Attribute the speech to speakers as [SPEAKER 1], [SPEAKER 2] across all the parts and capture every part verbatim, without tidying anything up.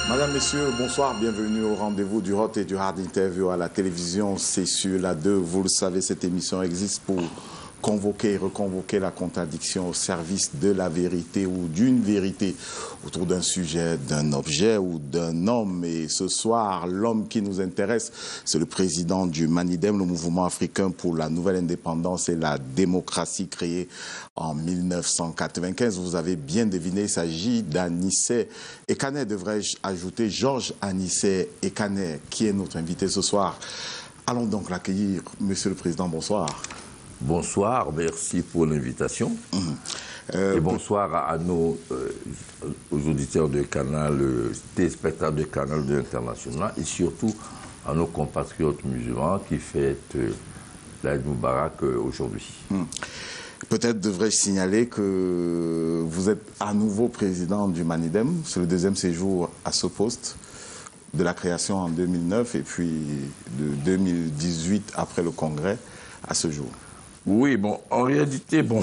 [SPEAKER 1] Madame, Messieurs, bonsoir, bienvenue au rendez-vous du Hot et du Hard Interview à la télévision. C'est sur la deux, vous le savez, cette émission existe pour convoquer et reconvoquer la contradiction au service de la vérité ou d'une vérité autour d'un sujet, d'un objet ou d'un homme. Et ce soir, l'homme qui nous intéresse, c'est le président du MANIDEM, le mouvement africain pour la nouvelle indépendance et la démocratie créé en mille neuf cent quatre-vingt-quinze. Vous avez bien deviné, il s'agit d'Annissé Ekane, devrais-je ajouter, Georges Annissé Ekane, qui est notre invité ce soir. Allons donc l'accueillir. Monsieur le Président, bonsoir.
[SPEAKER 2] Bonsoir, merci pour l'invitation. Mmh. Euh, et bonsoir à, à nos euh, aux auditeurs de Canal, euh, téléspectateurs de Canal deux International et surtout à nos compatriotes musulmans qui fêtent euh, l'Aïd Moubarak euh, aujourd'hui.
[SPEAKER 1] Mmh. Peut-être devrais-je signaler que vous êtes à nouveau président du MANIDEM. C'est le deuxième séjour à ce poste de la création en deux mille neuf et puis de deux mille dix-huit après le congrès à ce jour.
[SPEAKER 2] Oui, bon, en réalité, bon,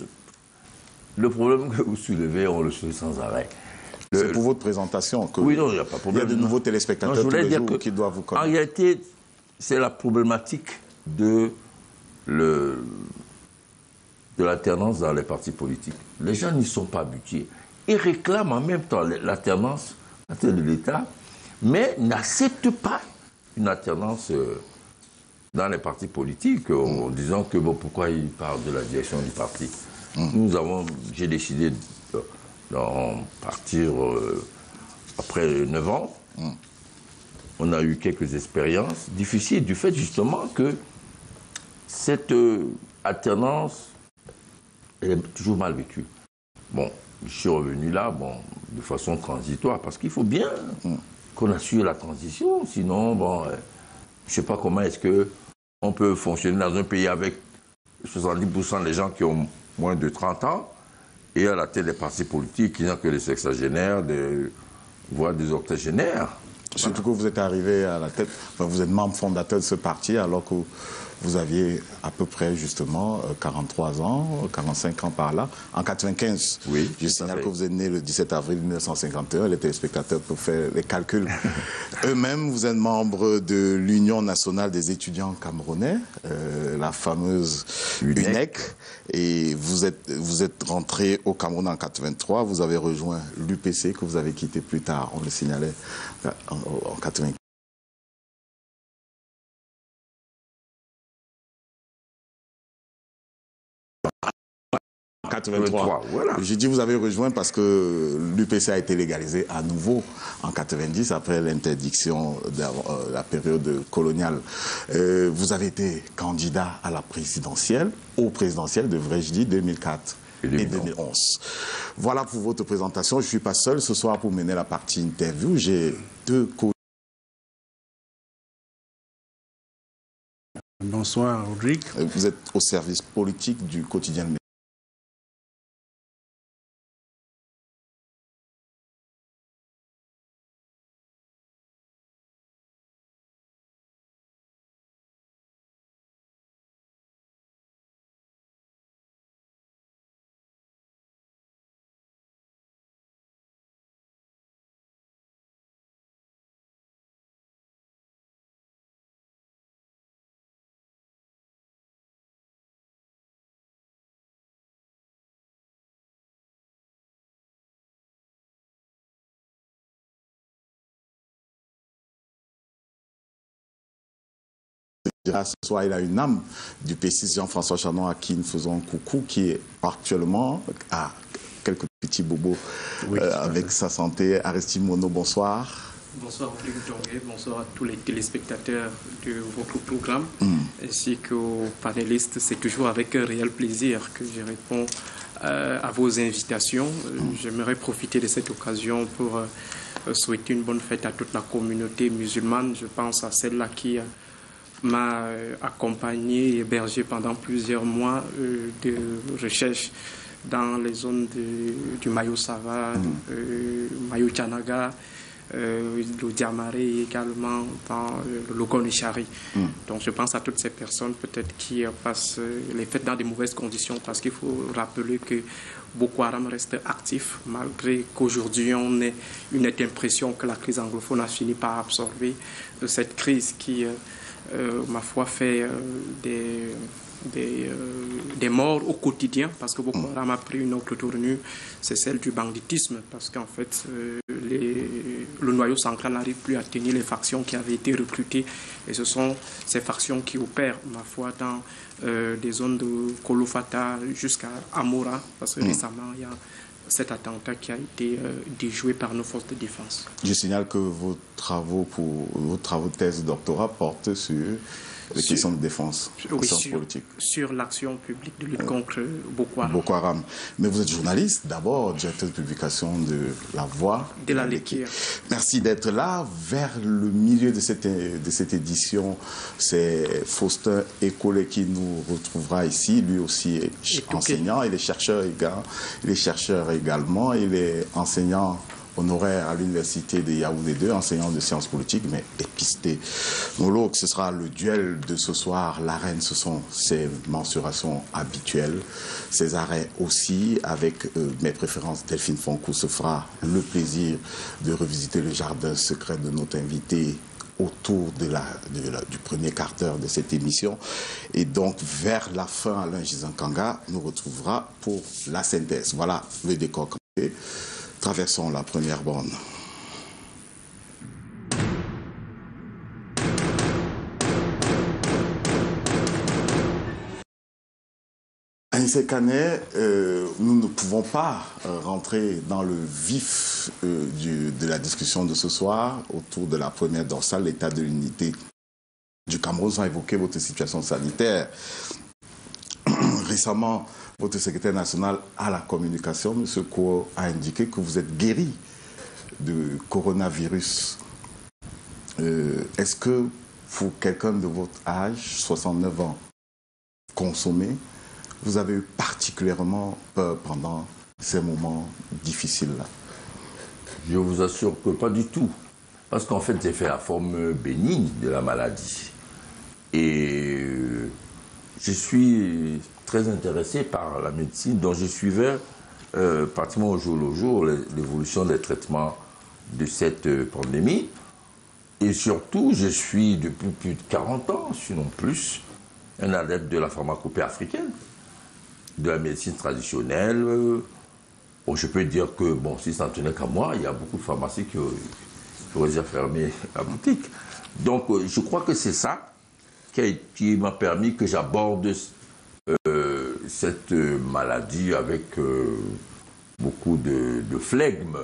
[SPEAKER 2] le problème que vous soulevez, on le soulève sans arrêt.
[SPEAKER 1] C'est pour votre présentation que
[SPEAKER 2] oui, non, il n'y a pas de problème.
[SPEAKER 1] Il y a de nouveaux téléspectateurs non, tous les jours qui doivent vous connaître.
[SPEAKER 2] En réalité, c'est la problématique de le, de l'alternance dans les partis politiques. Les gens n'y sont pas habitués. Ils réclament en même temps l'alternance de l'État, mais n'acceptent pas une alternance euh, dans les partis politiques, en mmh. disant que bon, pourquoi ils parlent de la direction du parti. Mmh. Nous avons, j'ai décidé d'en partir euh, après neuf ans. Mmh. On a eu quelques expériences difficiles du fait justement que cette euh, alternance elle est toujours mal vécue. Bon, je suis revenu là, bon, de façon transitoire, parce qu'il faut bien mmh. qu'on assure la transition, sinon, bon, euh, je ne sais pas comment est-ce que on peut fonctionner dans un pays avec soixante-dix pour cent des gens qui ont moins de trente ans et à la tête des partis politiques qui n'ont que des sexagénaires, des, voire des octogénaires.
[SPEAKER 1] Surtout que vous êtes arrivé à la tête, enfin, vous êtes membre fondateur de ce parti alors que vous aviez à peu près justement quarante-trois ans, quarante-cinq ans par là. En quatre-vingt-quinze,
[SPEAKER 2] oui,
[SPEAKER 1] je signale que vous êtes né le dix-sept avril mille neuf cent cinquante et un. Les téléspectateurs peuvent faire les calculs eux-mêmes. Vous êtes membre de l'Union nationale des étudiants camerounais, euh, la fameuse U N E C. Et vous êtes, vous êtes rentré au Cameroun en quatre-vingt-trois. Vous avez rejoint l'U P C que vous avez quitté plus tard. On le signalait en, en quatre-vingt-quinze. quatre-vingt-trois. Voilà. J'ai dit vous avez rejoint parce que l'U P C a été légalisé à nouveau en quatre-vingt-dix après l'interdiction de euh, la période coloniale. Euh, vous avez été candidat à la présidentielle, au présidentiel, devrais-je dire, deux mille quatre et deux mille onze. Voilà pour votre présentation. Je ne suis pas seul ce soir pour mener la partie interview. J'ai deux co
[SPEAKER 3] Bonsoir, Rodrigue.
[SPEAKER 1] Vous êtes au service politique du quotidien. Ce soir, il a une âme du P six Jean-François Chanon à qui nous faisons un coucou, qui est actuellement à quelques petits bobos oui, euh, avec sa santé. Aristide Mono, bonsoir.
[SPEAKER 4] Bonsoir Rodrigue Djongé, bonsoir à tous les téléspectateurs de votre programme, mm. ainsi qu'aux panélistes. C'est toujours avec un réel plaisir que je réponds euh, à vos invitations. Mm. J'aimerais profiter de cette occasion pour euh, souhaiter une bonne fête à toute la communauté musulmane. Je pense à celle-là qui... Euh, m'a accompagné et hébergé pendant plusieurs mois euh, de recherche dans les zones de, du Mayo Sava, mmh. euh, Mayo Tchanaga, euh, le Diamaré également dans euh, le Gonéchari. Mm. Donc je pense à toutes ces personnes peut-être qui euh, passent euh, les fêtes dans de mauvaises conditions, parce qu'il faut rappeler que Boko Haram reste actif, malgré qu'aujourd'hui on ait une impression que la crise anglophone a fini par absorber euh, cette crise qui, euh, euh, ma foi, fait euh, des... Des, euh, des morts au quotidien, parce que Boko Haram a pris une autre tournure, c'est celle du banditisme, parce qu'en fait, euh, les, le noyau central n'arrive plus à tenir les factions qui avaient été recrutées, et ce sont ces factions qui opèrent, ma foi, dans euh, des zones de Kolofata jusqu'à Amora, parce que mmh. récemment, il y a cet attentat qui a été euh, déjoué par nos forces de défense.
[SPEAKER 1] Je signale que vos travaux, pour, vos travaux de thèse de doctorat portent sur les sur, questions de défense,
[SPEAKER 4] oui,
[SPEAKER 1] questions
[SPEAKER 4] sur,
[SPEAKER 1] politiques.
[SPEAKER 4] Sur l'action publique de lutte contre euh, Boko Haram.
[SPEAKER 1] Boko Haram. Mais vous êtes journaliste, d'abord, directeur de publication de La Voix.
[SPEAKER 4] De la Lecture.
[SPEAKER 1] Merci d'être là. Vers le milieu de cette, de cette édition, c'est Faustin Écolé qui nous retrouvera ici. Lui aussi est et enseignant. Okay. Il est chercheur également. Il est chercheur également. Il est enseignant honoraire à l'université de Yaoundé deux, enseignant de sciences politiques, mais épistémologue. Ce sera le duel de ce soir. L'arène, ce sont ses mensurations habituelles. Ces arrêts aussi, avec euh, mes préférences, Delphine Fonkou se fera le plaisir de revisiter le jardin secret de notre invité autour de la, de la, du premier quart d'heure de cette émission. Et donc, vers la fin, Alain Gizankanga nous retrouvera pour la synthèse. Voilà le décor complet. Traversons la première borne. Anissé Kané, euh, nous ne pouvons pas euh, rentrer dans le vif euh, du, de la discussion de ce soir autour de la première dorsale, l'état de l'unité du Cameroun, sans évoquer votre situation sanitaire. Récemment, votre secrétaire national à la communication, M. Koh, a indiqué que vous êtes guéri de coronavirus. Euh, Est-ce que pour quelqu'un de votre âge, soixante-neuf ans, consommé, vous avez eu particulièrement peur pendant ces moments difficiles-là?
[SPEAKER 2] Je vous assure que pas du tout. Parce qu'en fait, j'ai fait la forme bénigne de la maladie. Et euh, je suis très intéressé par la médecine, dont je suivais euh, pratiquement au jour le jour l'évolution des traitements de cette euh, pandémie. Et surtout, je suis depuis plus de quarante ans, sinon plus, un adepte de la pharmacopée africaine, de la médecine traditionnelle. Bon, je peux dire que, bon, si ça ne tenait qu'à moi, il y a beaucoup de pharmacies qui, qui auraient déjà fermé la boutique. Donc, euh, je crois que c'est ça qui, qui m'a permis que j'aborde euh, cette maladie avec euh, beaucoup de, de flegme.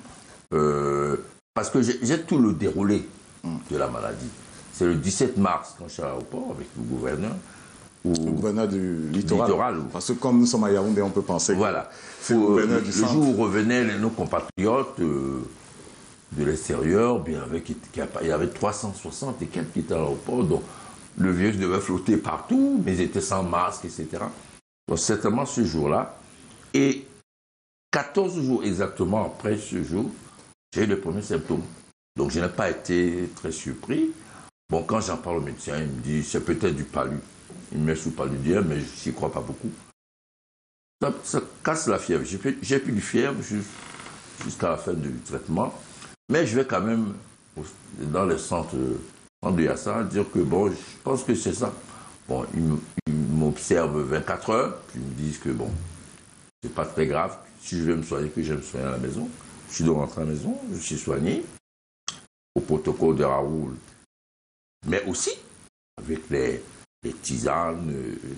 [SPEAKER 2] Euh, parce que j'ai tout le déroulé de la maladie. C'est le dix-sept mars, quand je suis à l'aéroport avec le gouverneur.
[SPEAKER 1] Ou le gouverneur du littoral. littoral. Parce que comme nous sommes à Yaoundé, on peut penser
[SPEAKER 2] voilà.
[SPEAKER 1] que c'est le gouverneur
[SPEAKER 2] le,
[SPEAKER 1] du
[SPEAKER 2] le
[SPEAKER 1] centre.
[SPEAKER 2] Le jour où revenaient les, nos compatriotes euh, de l'extérieur, bien avec, il y avait trois cent soixante et quelques qui étaient à l'aéroport, donc le virus devait flotter partout, mais ils étaient sans masque, et cetera. Donc certainement ce jour-là. Et quatorze jours exactement après ce jour, j'ai eu les premiers symptômes. Donc je n'ai pas été très surpris. Bon, quand j'en parle au médecin, il me dit c'est peut-être du palu. Il me met sous paludien, mais je n'y crois pas beaucoup. Ça, ça casse la fièvre. J'ai plus de fièvre jusqu'à la fin du traitement. Mais je vais quand même dans le centre de Yassa dire que bon, je pense que c'est ça. Bon, ils m'observent vingt-quatre heures, puis ils me disent que bon, c'est pas très grave. Si je veux me soigner, que je me soigne à la maison. Je suis de rentrer à la maison, je suis soigné au protocole de Raoul. Mais aussi avec les, les tisanes,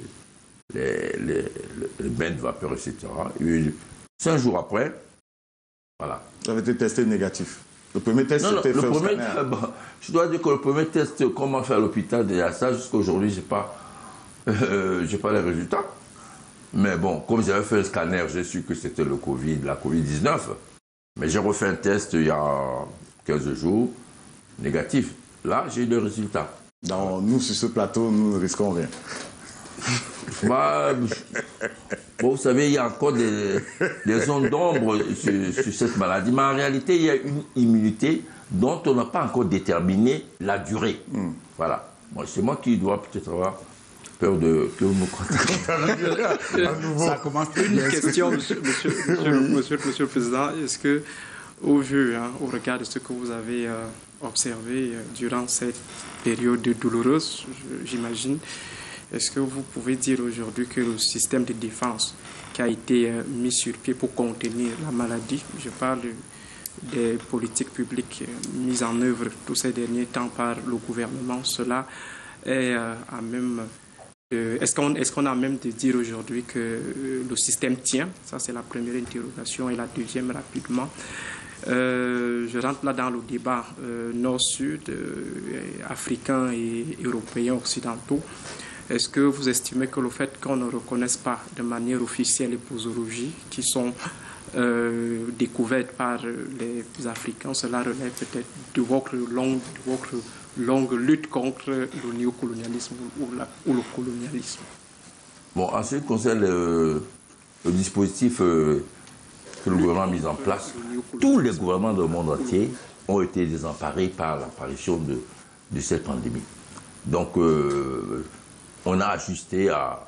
[SPEAKER 2] les, les, les bains de vapeur, et cetera. Et cinq jours après, voilà.
[SPEAKER 1] Vous avez été testé négatif. Le premier test, c'était fait au scanner.
[SPEAKER 2] Bon, je dois dire que le premier test, comme on fait à l'hôpital de Yassa, jusqu'à aujourd'hui, je n'ai pas, euh, j'ai pas les résultats. Mais bon, comme j'avais fait un scanner, j'ai su que c'était le Covid, la covid dix-neuf. Mais j'ai refait un test il y a quinze jours, négatif. Là, j'ai eu le résultat.
[SPEAKER 1] Non, nous, sur ce plateau, nous ne risquons rien.
[SPEAKER 2] Bah, Bon, vous savez, il y a encore des, des zones d'ombre sur, sur cette maladie. Mais en réalité, il y a une immunité dont on n'a pas encore déterminé la durée. Mm. Voilà. Moi, c'est moi qui dois peut-être avoir peur de que vous me contactez.
[SPEAKER 4] Ça commence. Une question, monsieur, monsieur, monsieur, oui. monsieur, monsieur le Président. Est-ce que, au vu, hein, au regard de ce que vous avez euh, observé euh, durant cette période douloureuse, j'imagine, est-ce que vous pouvez dire aujourd'hui que le système de défense qui a été euh, mis sur pied pour contenir la maladie, je parle des politiques publiques euh, mises en œuvre tous ces derniers temps par le gouvernement, cela est euh, à même... Euh, est-ce qu'on est-ce qu'on a même de dire aujourd'hui que euh, le système tient? Ça, c'est la première interrogation. Et la deuxième, rapidement. Euh, je rentre là dans le débat euh, nord-sud, euh, africain et européen occidentaux. Est-ce que vous estimez que le fait qu'on ne reconnaisse pas de manière officielle les posologies qui sont euh, découvertes par les Africains, cela relève peut-être de votre longue, de votre longue lutte contre le néocolonialisme ou, la, ou le colonialisme?
[SPEAKER 2] Bon, en ce qui concerne le, le dispositif euh, que le gouvernement a mis en place, tous les gouvernements du monde entier ont été désemparés par l'apparition de, de cette pandémie. Donc, euh, on a ajusté à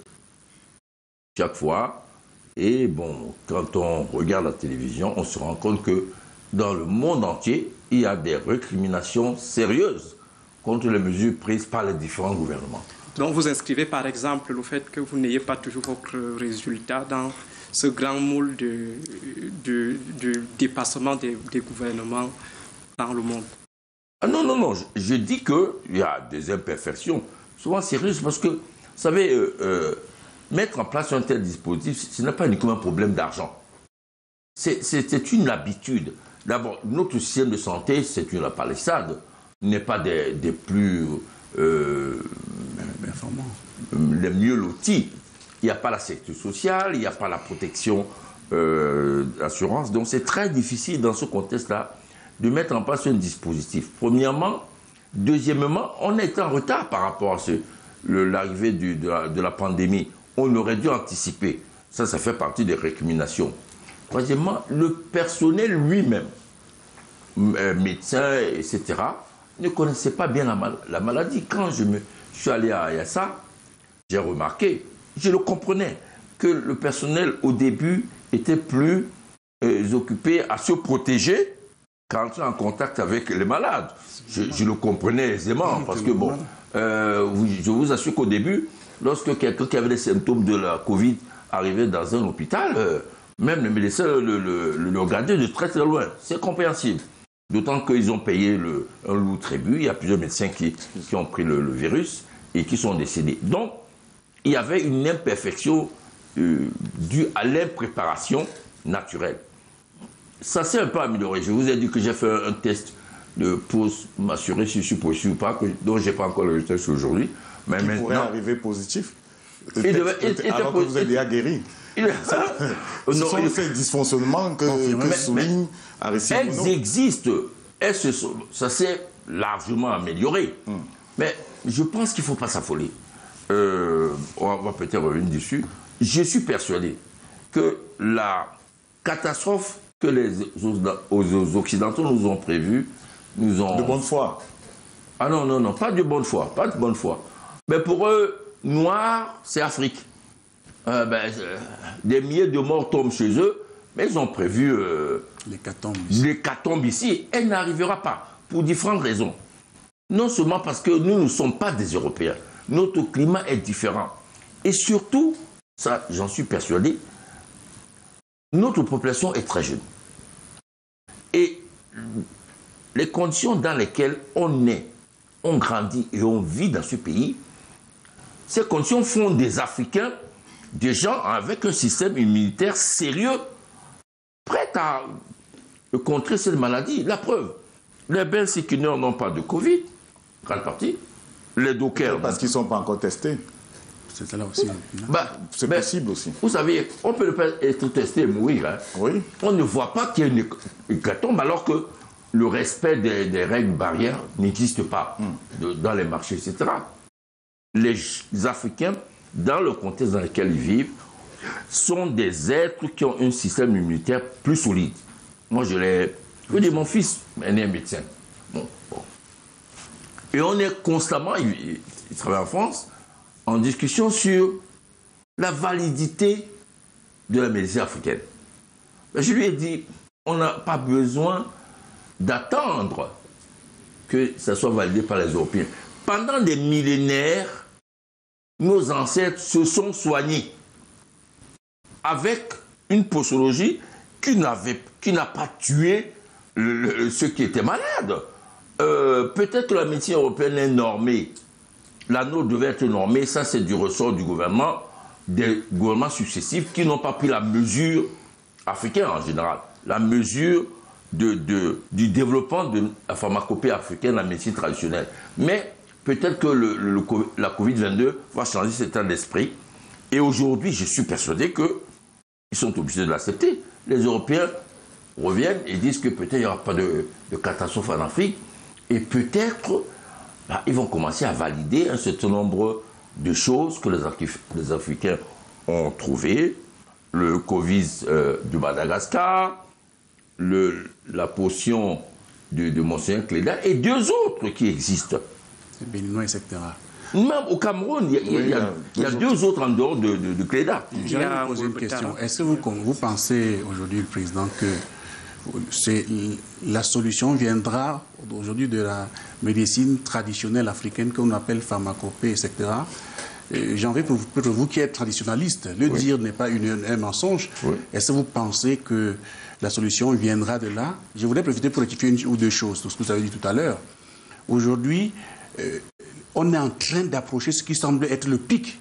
[SPEAKER 2] chaque fois. Et bon, quand on regarde la télévision, on se rend compte que dans le monde entier, il y a des récriminations sérieuses contre les mesures prises par les différents gouvernements.
[SPEAKER 4] Donc vous inscrivez par exemple le fait que vous n'ayez pas toujours votre résultat dans ce grand moule de, de, de dépassement des, des gouvernements dans le monde?
[SPEAKER 2] Ah non, non, non, je, je dis qu'il y a des imperfections, souvent sérieuses, parce que, vous savez, euh, euh, mettre en place un tel dispositif, ce n'est pas uniquement un problème d'argent. C'est une habitude. D'abord, notre système de santé, c'est une palissade, n'est pas des, des plus euh, les mieux lotis. Il n'y a pas la sécurité sociale, il n'y a pas la protection euh, d'assurance. Donc c'est très difficile dans ce contexte-là de mettre en place un dispositif. Premièrement. Deuxièmement, on est en retard par rapport à l'arrivée de, de la pandémie. On aurait dû anticiper. Ça, ça fait partie des récriminations. Troisièmement, le personnel lui-même, euh, médecins, et cetera, ne connaissait pas bien la, mal la maladie. Quand je, me, je suis allé à Yassa, j'ai remarqué, je le comprenais, que le personnel, au début, était plus euh, occupé à se protéger qu'à entrer en contact avec les malades. Je, je le comprenais aisément, parce que, bon, euh, oui, je vous assure qu'au début, lorsque quelqu'un qui avait les symptômes de la Covid arrivait dans un hôpital, euh, même les médecins le, le, le, le regardaient de très très loin. C'est compréhensible. D'autant qu'ils ont payé le, un lourd tribut. Il y a plusieurs médecins qui, qui ont pris le, le virus et qui sont décédés. Donc, il y avait une imperfection euh, due à l'impréparation naturelle. Ça s'est un peu amélioré. Je vous ai dit que j'ai fait un, un test de, pour m'assurer si je suis positif ou pas, que, dont je n'ai pas encore le résultat aujourd'hui. Mais
[SPEAKER 1] qui
[SPEAKER 2] maintenant,
[SPEAKER 1] pourrait arriver positif
[SPEAKER 2] il devait, il, il
[SPEAKER 1] alors que vous êtes déjà guéri.
[SPEAKER 2] Il,
[SPEAKER 1] ça, ce
[SPEAKER 2] non,
[SPEAKER 1] sont
[SPEAKER 2] il,
[SPEAKER 1] ces dysfonctionnements que, que
[SPEAKER 2] mais,
[SPEAKER 1] souligne Aristide
[SPEAKER 2] Elles
[SPEAKER 1] Monod.
[SPEAKER 2] existent. Elles se sont, ça s'est largement amélioré. Hum. Mais je pense qu'il ne faut pas s'affoler. Euh, on va peut-être revenir dessus. Je suis persuadé que la catastrophe que les Occidentaux nous ont prévue, nous ont...
[SPEAKER 1] De bonne foi.
[SPEAKER 2] Ah non, non, non, pas de bonne foi, pas de bonne foi. Mais pour eux, noir, c'est Afrique. Euh, ben, euh, des milliers de morts tombent chez eux, mais ils ont prévu euh, l'hécatombe ici. Elle n'arrivera pas, pour différentes raisons. Non seulement parce que nous ne sommes pas des Européens, notre climat est différent. Et surtout, ça j'en suis persuadé, notre population est très jeune. Et les conditions dans lesquelles on est, on grandit et on vit dans ce pays, ces conditions font des Africains des gens avec un système immunitaire sérieux, prêts à contrer cette maladie. La preuve, les Belgiques n'ont pas de Covid, grande partie. Les dockers...
[SPEAKER 1] Parce qu'ils ne sont pas encore testés.
[SPEAKER 4] C'est là aussi.
[SPEAKER 1] Bah, c'est possible aussi.
[SPEAKER 2] Vous savez, on peut ne pas être testé et mourir. Hein.
[SPEAKER 1] Oui.
[SPEAKER 2] On ne voit pas qu'il y a une hécatombe alors que le respect des, des règles barrières n'existe pas mm. de, dans les marchés, et cetera. Les Africains, dans le contexte dans lequel ils vivent, sont des êtres qui ont un système immunitaire plus solide. Moi, je l'ai... Je veux dire, mon fils est né médecin. Bon, bon. Et on est constamment, il, il travaille en France, en discussion sur la validité de la médecine africaine. Je lui ai dit, on n'a pas besoin d'attendre que ça soit validé par les Européens. Pendant des millénaires, nos ancêtres se sont soignés avec une posologie qui n'avait, qui n'a pas tué le, le, ceux qui étaient malades. Euh, peut-être que la médecine européenne est normée. La nôtre devait être normée. Ça, c'est du ressort du gouvernement, des gouvernements successifs qui n'ont pas pris la mesure, africaine en général, la mesure de, de, du développement de la pharmacopée africaine, la médecine traditionnelle. Mais peut-être que le, le, la covid vingt-deux va changer cet état d'esprit. Et aujourd'hui, je suis persuadé qu'ils sont obligés de l'accepter. Les Européens reviennent et disent que peut-être il n'y aura pas de, de catastrophe en Afrique. Et peut-être, bah, ils vont commencer à valider un certain nombre de choses que les, les Africains ont trouvées. Le Covid euh, du Madagascar, le, la potion de, de Monseigneur Cléda et deux autres qui existent.
[SPEAKER 3] Les Béninois, et cetera.
[SPEAKER 2] Même au Cameroun, il y a, oui, il y a, il y a deux, deux autres en dehors de, de, de Cléda.
[SPEAKER 3] J'aimerais vous poser une question. Est-ce que vous, vous pensez aujourd'hui, le président, que c'est, la solution viendra aujourd'hui de la médecine traditionnelle africaine qu'on appelle pharmacopée, et cetera. J'en veux pour, pour vous qui êtes traditionnaliste. Le oui. dire n'est pas une, un mensonge. Oui. Est-ce que vous pensez que la solution viendra de là? Je voudrais profiter pour rectifier une ou deux choses, tout ce que vous avez dit tout à l'heure. Aujourd'hui, euh, on est en train d'approcher ce qui semble être le pic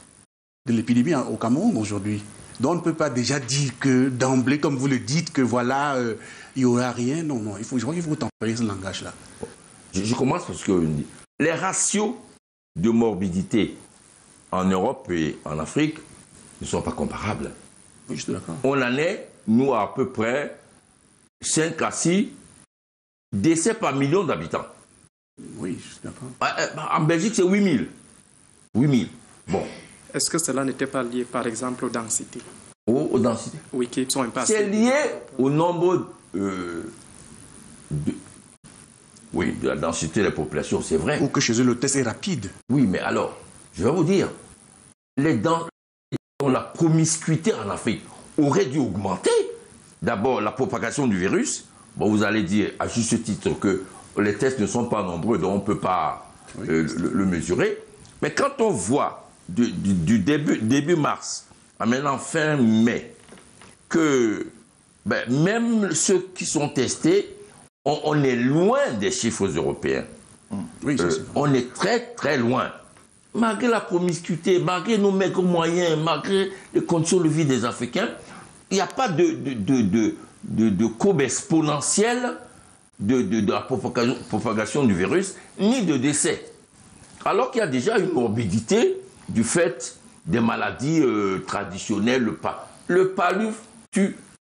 [SPEAKER 3] de l'épidémie au Cameroun aujourd'hui. Donc on ne peut pas déjà dire que d'emblée, comme vous le dites, que voilà, euh, il n'y aura rien. Non, non, il faut, je crois qu'il faut tempérer ce langage-là.
[SPEAKER 2] Je, je commence parce que les ratios de morbidité en Europe et en Afrique ne sont pas comparables.
[SPEAKER 3] Oui, je suis d'accord.
[SPEAKER 2] On en est, nous, à peu près cinq à six décès par million d'habitants.
[SPEAKER 3] Oui, je suis d'accord.
[SPEAKER 2] En Belgique, c'est huit mille. huit mille. Bon.
[SPEAKER 4] Est-ce que cela n'était pas lié, par exemple, aux densités?
[SPEAKER 2] Aux, aux densités.
[SPEAKER 4] Oui, qui sont impactées.
[SPEAKER 2] C'est lié au nombre euh, de, oui, de la densité de la population, c'est vrai.
[SPEAKER 3] Ou que chez eux, le test est rapide.
[SPEAKER 2] Oui, mais alors, je vais vous dire, les dents, la promiscuité en Afrique aurait dû augmenter. D'abord, la propagation du virus. Bon, vous allez dire, à juste titre, que les tests ne sont pas nombreux, donc on ne peut pas oui, euh, le, le mesurer. Mais quand on voit du, du, du début, début mars à maintenant fin mai que ben, même ceux qui sont testés, on, on est loin des chiffres européens.
[SPEAKER 3] Oui,
[SPEAKER 2] euh, est on est très très loin. Malgré la promiscuité, malgré nos maigres moyens, malgré les conditions de vie des Africains, il n'y a pas de, de, de, de, de, de courbe exponentielle de, de, de la propagation, propagation du virus, ni de décès. Alors qu'il y a déjà une morbidité du fait des maladies euh, traditionnelles. Le, pa le palu tue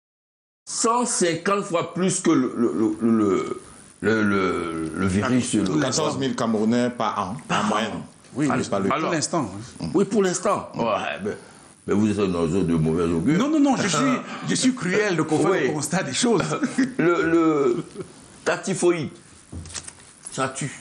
[SPEAKER 2] cent cinquante fois plus que le, le, le, le, le, le virus.
[SPEAKER 1] quatorze mille Camerounais par an, par moyenne.
[SPEAKER 3] Oui, mais pour l'instant.
[SPEAKER 2] Oui. oui, pour l'instant. Ouais, mais, mais vous êtes un oiseau de mauvais augure.
[SPEAKER 3] Non, non, non, je suis, je suis cruel de faire oui. le constat des choses.
[SPEAKER 2] le, le, la typhoïde, ça tue.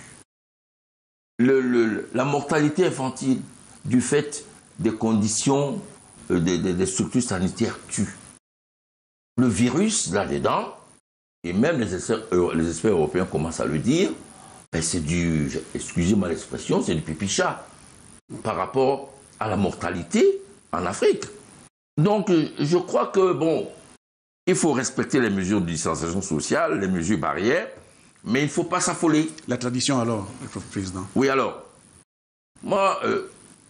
[SPEAKER 2] Le, le, la mortalité infantile, du fait des conditions, euh, des, des, des structures sanitaires, tue. Le virus, là-dedans, et même les experts, euh, les experts européens commencent à le dire, ben c'est du, excusez-moi l'expression, c'est du pipi-chat par rapport à la mortalité en Afrique. Donc, je crois que, bon, il faut respecter les mesures de distanciation sociale, les mesures barrières, mais il ne faut pas s'affoler.
[SPEAKER 3] La tradition, alors, le président?
[SPEAKER 2] Oui, alors, moi, euh,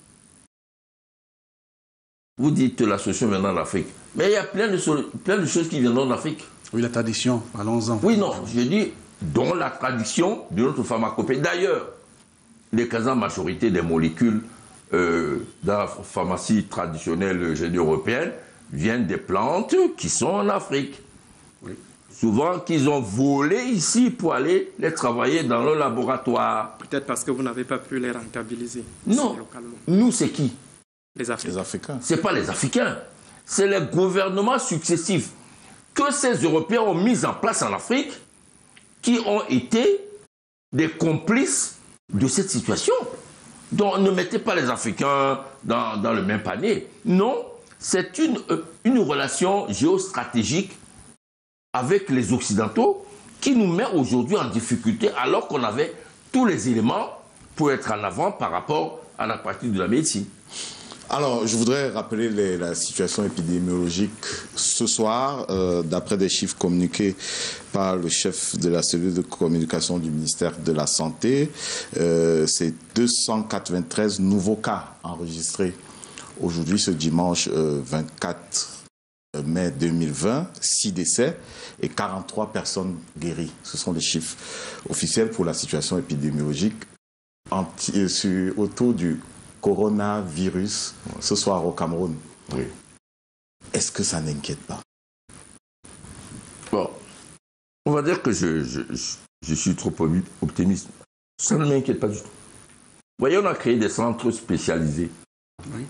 [SPEAKER 2] vous dites que la solution viendra d'Afrique, mais il y a plein de, plein de choses qui viendront d'Afrique.
[SPEAKER 3] Oui, la tradition, allons-en.
[SPEAKER 2] Oui, non, je dis, dont la tradition de notre pharmacopée. D'ailleurs, l'écrasante majorité des molécules euh, dans la pharmacie traditionnelle génie européenne viennent des plantes qui sont en Afrique.
[SPEAKER 3] Oui.
[SPEAKER 2] Souvent qu'ils ont volé ici pour aller les travailler dans le laboratoire.
[SPEAKER 4] Peut-être parce que vous n'avez pas pu les rentabiliser.
[SPEAKER 2] Non.
[SPEAKER 4] Localement.
[SPEAKER 2] Nous, c'est qui?
[SPEAKER 4] Les Africains.
[SPEAKER 1] Les Africains.
[SPEAKER 2] Ce n'est pas les Africains. C'est les gouvernements successifs que ces Européens ont mis en place en Afrique qui ont été des complices de cette situation. Donc ne mettez pas les Africains dans, dans le même panier. Non, c'est une, une relation géostratégique avec les Occidentaux qui nous met aujourd'hui en difficulté alors qu'on avait tous les éléments pour être en avant par rapport à la pratique de la médecine.
[SPEAKER 1] Alors, je voudrais rappeler les, la situation épidémiologique ce soir. Euh, D'après des chiffres communiqués par le chef de la cellule de communication du ministère de la Santé, euh, c'est deux cent quatre-vingt-treize nouveaux cas enregistrés aujourd'hui, ce dimanche euh, vingt-quatre mai deux mille vingt, six décès et quarante-trois personnes guéries. Ce sont les chiffres officiels pour la situation épidémiologique anti, sur, autour du coronavirus ce soir au Cameroun.
[SPEAKER 2] Oui.
[SPEAKER 1] Est-ce que ça n'inquiète pas?
[SPEAKER 2] Bon, on va dire que je, je, je suis trop optimiste. Ça ne m'inquiète pas du tout. Vous voyez, on a créé des centres spécialisés.
[SPEAKER 3] Oui.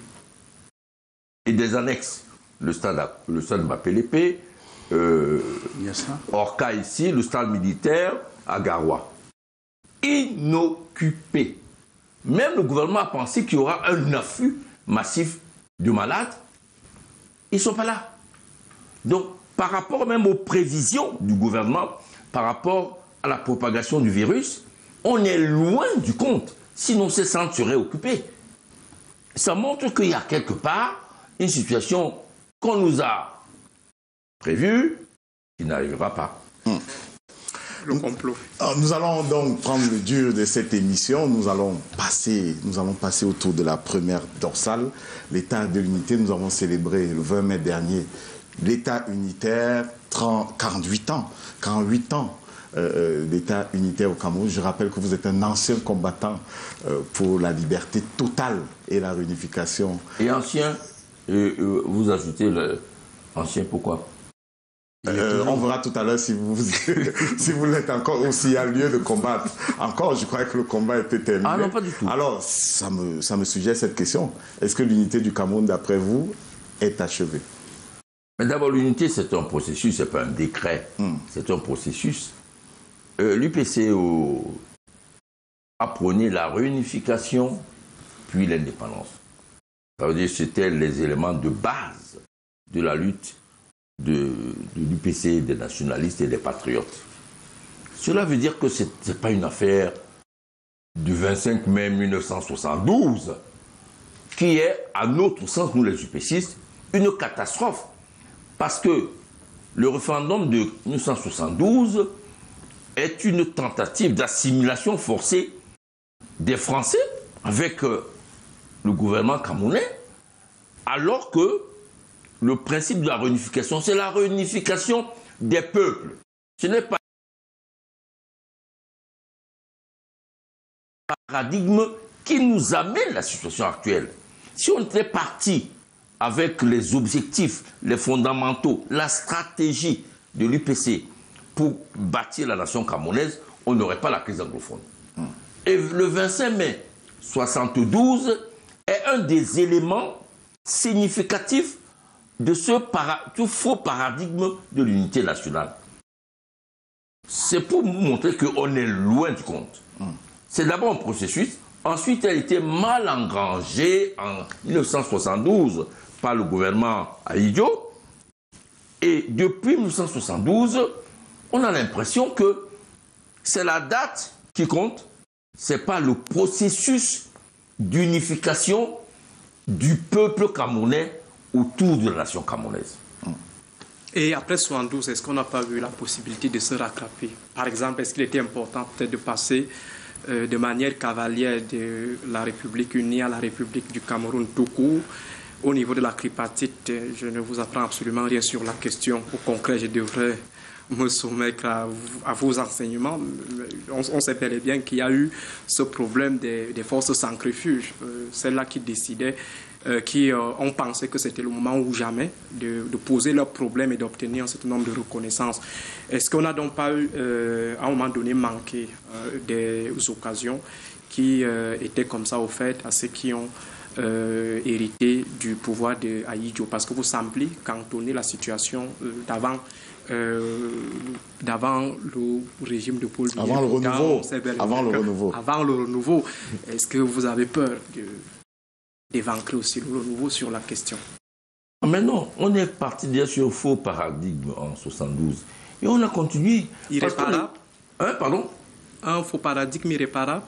[SPEAKER 2] Et des annexes. Le stade, le stade Mapelépé, euh, Orca ici, le stade militaire à Garoua. Inoccupés. Même le gouvernement a pensé qu'il y aura un afflux massif de malades. Ils ne sont pas là. Donc, par rapport même aux prévisions du gouvernement, par rapport à la propagation du virus, on est loin du compte. Sinon, ces centres seraient occupés. Ça montre qu'il y a quelque part une situation qu'on nous a prévue qui n'arrivera pas.
[SPEAKER 1] Hum.
[SPEAKER 4] Le complot.
[SPEAKER 1] Alors, nous allons donc prendre le dur de cette émission. Nous allons passer, nous allons passer autour de la première dorsale. L'État de l'unité, nous avons célébré le vingt mai dernier l'État unitaire, trente, quarante-huit ans. quarante-huit ans euh, d'État unitaire au Cameroun. Je rappelle que vous êtes un ancien combattant euh, pour la liberté totale et la réunification.
[SPEAKER 2] Et ancien, euh, euh, vous ajoutez le ancien, pourquoi?
[SPEAKER 1] Euh, on verra tout à l'heure si vous, si vous l'êtes encore ou s'il y a lieu de combattre. Encore, je croyais que le combat était terminé.
[SPEAKER 2] Ah non, pas du tout.
[SPEAKER 1] Alors, ça me, ça me suggère cette question. Est-ce que l'unité du Cameroun, d'après vous, est achevée?
[SPEAKER 2] Mais d'abord, l'unité, c'est un processus, c'est pas un décret. Mm. C'est un processus. Euh, L'U P C O a prôné la réunification, puis l'indépendance. Ça veut dire que c'était les éléments de base de la lutte de, de l'U P C, des nationalistes et des patriotes. Cela veut dire que ce n'est pas une affaire du vingt-cinq mai mille neuf cent soixante-douze qui est, à notre sens, nous les UPCistes, une catastrophe. Parce que le référendum de mille neuf cent soixante-douze est une tentative d'assimilation forcée des Français avec euh, le gouvernement camerounais, alors que le principe de la réunification, c'est la réunification des peuples. Ce n'est pas un paradigme qui nous amène à la situation actuelle. Si on était parti avec les objectifs, les fondamentaux, la stratégie de l'U P C pour bâtir la nation camerounaise, on n'aurait pas la crise anglophone. Mmh. Et le vingt-cinq mai soixante-douze est un des éléments significatifs de ce, para ce faux paradigme de l'unité nationale. C'est pour vous montrer qu'on est loin du compte. Mmh. C'est d'abord un processus, ensuite elle a été mal engrangée en mille neuf cent soixante-douze par le gouvernement Ahidjo, et depuis mille neuf cent soixante-douze, on a l'impression que c'est la date qui compte, ce n'est pas le processus d'unification du peuple camerounais autour de la nation camerounaise.
[SPEAKER 4] Et après soixante-douze, est-ce qu'on n'a pas eu la possibilité de se rattraper? Par exemple, est-ce qu'il était important peut-être de passer euh, de manière cavalière de la République unie à la République du Cameroun tout court? Au niveau de la tripartite, je ne vous apprends absolument rien sur la question. Au concret, je devrais me soumettre à, à vos enseignements. On, on sait bel et bien qu'il y a eu ce problème des, des forces centrifuges, euh, celles-là qui décidaient, euh, qui euh, ont pensé que c'était le moment ou jamais de, de poser leurs problèmes et d'obtenir un certain nombre de reconnaissances. Est-ce qu'on n'a donc pas eu, euh, à un moment donné, manqué euh, des occasions qui euh, étaient comme ça offertes à ceux qui ont euh, hérité du pouvoir de Ahidjo, parce que vous semblez cantonner la situation euh, d'avant euh, d'avant le régime de Paul Biya.
[SPEAKER 1] Avant le renouveau. Avant le renouveau.
[SPEAKER 4] Avant le renouveau. Est-ce que vous avez peur d'éventrer aussi le renouveau sur la question?
[SPEAKER 2] Mais non, on est parti bien sûr faux paradigme en soixante-douze. Et on a continué.
[SPEAKER 4] Irréparable?
[SPEAKER 2] Que... Hein, pardon?
[SPEAKER 4] Un faux paradigme irréparable?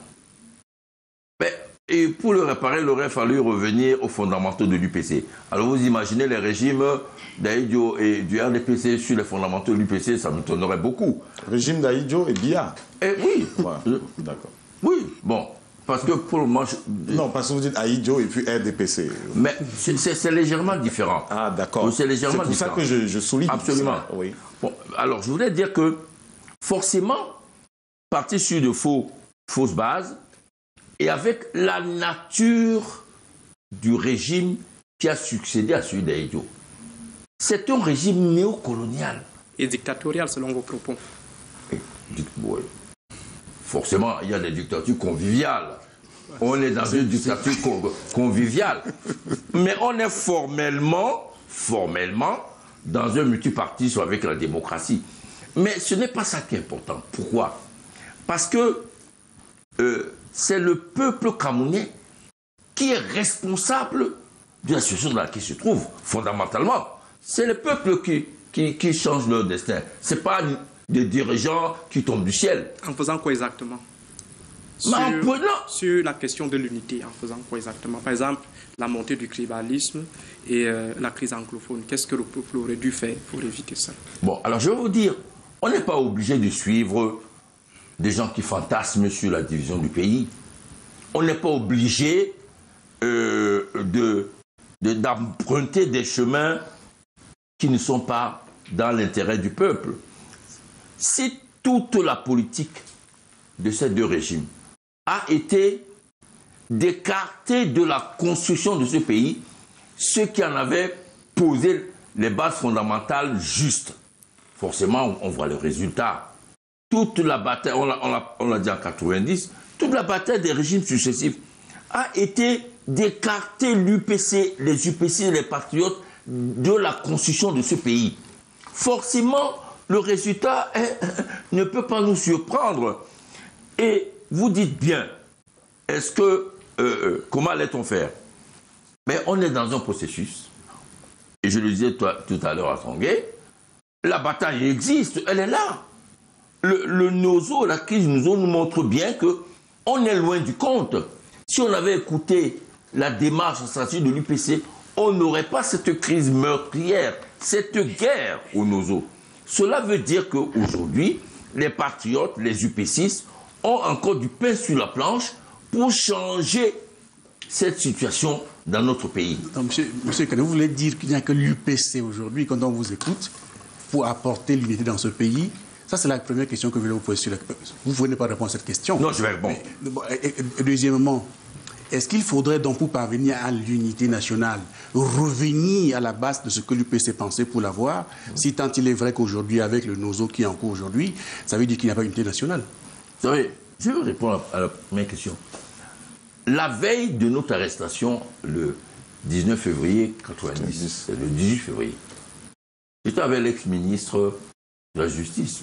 [SPEAKER 2] Mais, et pour le réparer, il aurait fallu revenir aux fondamentaux de l'U P C. Alors vous imaginez les régimes d'Ahidjo et du R D P C sur les fondamentaux de l'U P C, ça me donnerait beaucoup.
[SPEAKER 1] Régime d'Ahidjo et Biya.
[SPEAKER 2] Et oui.
[SPEAKER 1] Voilà. D'accord.
[SPEAKER 2] Oui, bon. Parce que pour le moment... Je...
[SPEAKER 1] Non, parce que vous dites Ahidjo et puis R D P C.
[SPEAKER 2] Mais c'est légèrement différent.
[SPEAKER 1] Ah, d'accord.
[SPEAKER 2] C'est légèrement
[SPEAKER 1] pour
[SPEAKER 2] différent.
[SPEAKER 1] ça que je, je souligne.
[SPEAKER 2] Absolument.
[SPEAKER 1] Ça. Oui.
[SPEAKER 2] Bon, alors, je voulais dire que, forcément, partir sur de faux, fausses bases, et avec la nature du régime qui a succédé à celui d'Ahidjo. C'est un régime néocolonial.
[SPEAKER 4] Et dictatorial, selon vos propos.
[SPEAKER 2] Et, ouais. Forcément, il y a des dictatures conviviales. On est dans une dictature conviviale. Mais on est formellement, formellement, dans un multipartisme avec la démocratie. Mais ce n'est pas ça qui est important. Pourquoi? Parce que euh, c'est le peuple camerounais qui est responsable de la situation dans laquelle il se trouve, fondamentalement. C'est le peuple qui, qui, qui change leur destin. Ce n'est pas des dirigeants qui tombent du ciel.
[SPEAKER 4] En faisant quoi exactement? Sur,
[SPEAKER 2] en prenant...
[SPEAKER 4] sur la question de l'unité, en faisant quoi exactement? Par exemple, la montée du tribalisme et euh, la crise anglophone. Qu'est-ce que le peuple aurait dû faire pour éviter ça? Bon,
[SPEAKER 2] alors je vais vous dire, on n'est pas obligé de suivre des gens qui fantasment sur la division du pays. On n'est pas obligé euh, de, de, d'emprunter des chemins qui ne sont pas dans l'intérêt du peuple. Si toute la politique de ces deux régimes a été d'écarter de la construction de ce pays ceux qui en avaient posé les bases fondamentales justes, forcément on voit le résultat. Toute la bataille, on l'a dit en quatre-vingt-dix, toute la bataille des régimes successifs a été d'écarter l'U P C, les U P C et les patriotes de la construction de ce pays. Forcément, le résultat est, ne peut pas nous surprendre. Et vous dites bien, est-ce que, euh, comment allait-on faire? Mais on est dans un processus, et je le disais toi, tout à l'heure à Tanguay, la bataille existe, elle est là. Le, le Nozo, la crise Nozo nous montre bien qu'on est loin du compte. Si on avait écouté la démarche stratégique de l'U P C, on n'aurait pas cette crise meurtrière, cette guerre au Nozo. Cela veut dire qu'aujourd'hui, les patriotes, les U P C ont encore du pain sur la planche pour changer cette situation dans notre pays.
[SPEAKER 3] Donc, monsieur, monsieur Kane, vous voulez dire qu'il n'y a que l'U P C aujourd'hui, quand on vous écoute, pour apporter l'unité dans ce pays? Ça, c'est la première question que je voulais vous poser. Sur la... Vous ne pouvez pas répondre à cette question.
[SPEAKER 2] Non, je vais répondre.
[SPEAKER 3] Mais, et, et, deuxièmement, est-ce qu'il faudrait donc, pour parvenir à l'unité nationale, revenir à la base de ce que l'U P C pensait pour l'avoir, si tant il est vrai qu'aujourd'hui, avec le Nozo qui est en cours aujourd'hui, ça veut dire qu'il n'y a pas d'unité nationale?
[SPEAKER 2] Vous savez, je vais répondre à la première question. La veille de notre arrestation, le dix-neuf février quatre-vingt-dix, le dix-huit février, j'étais avec l'ex-ministre de la Justice,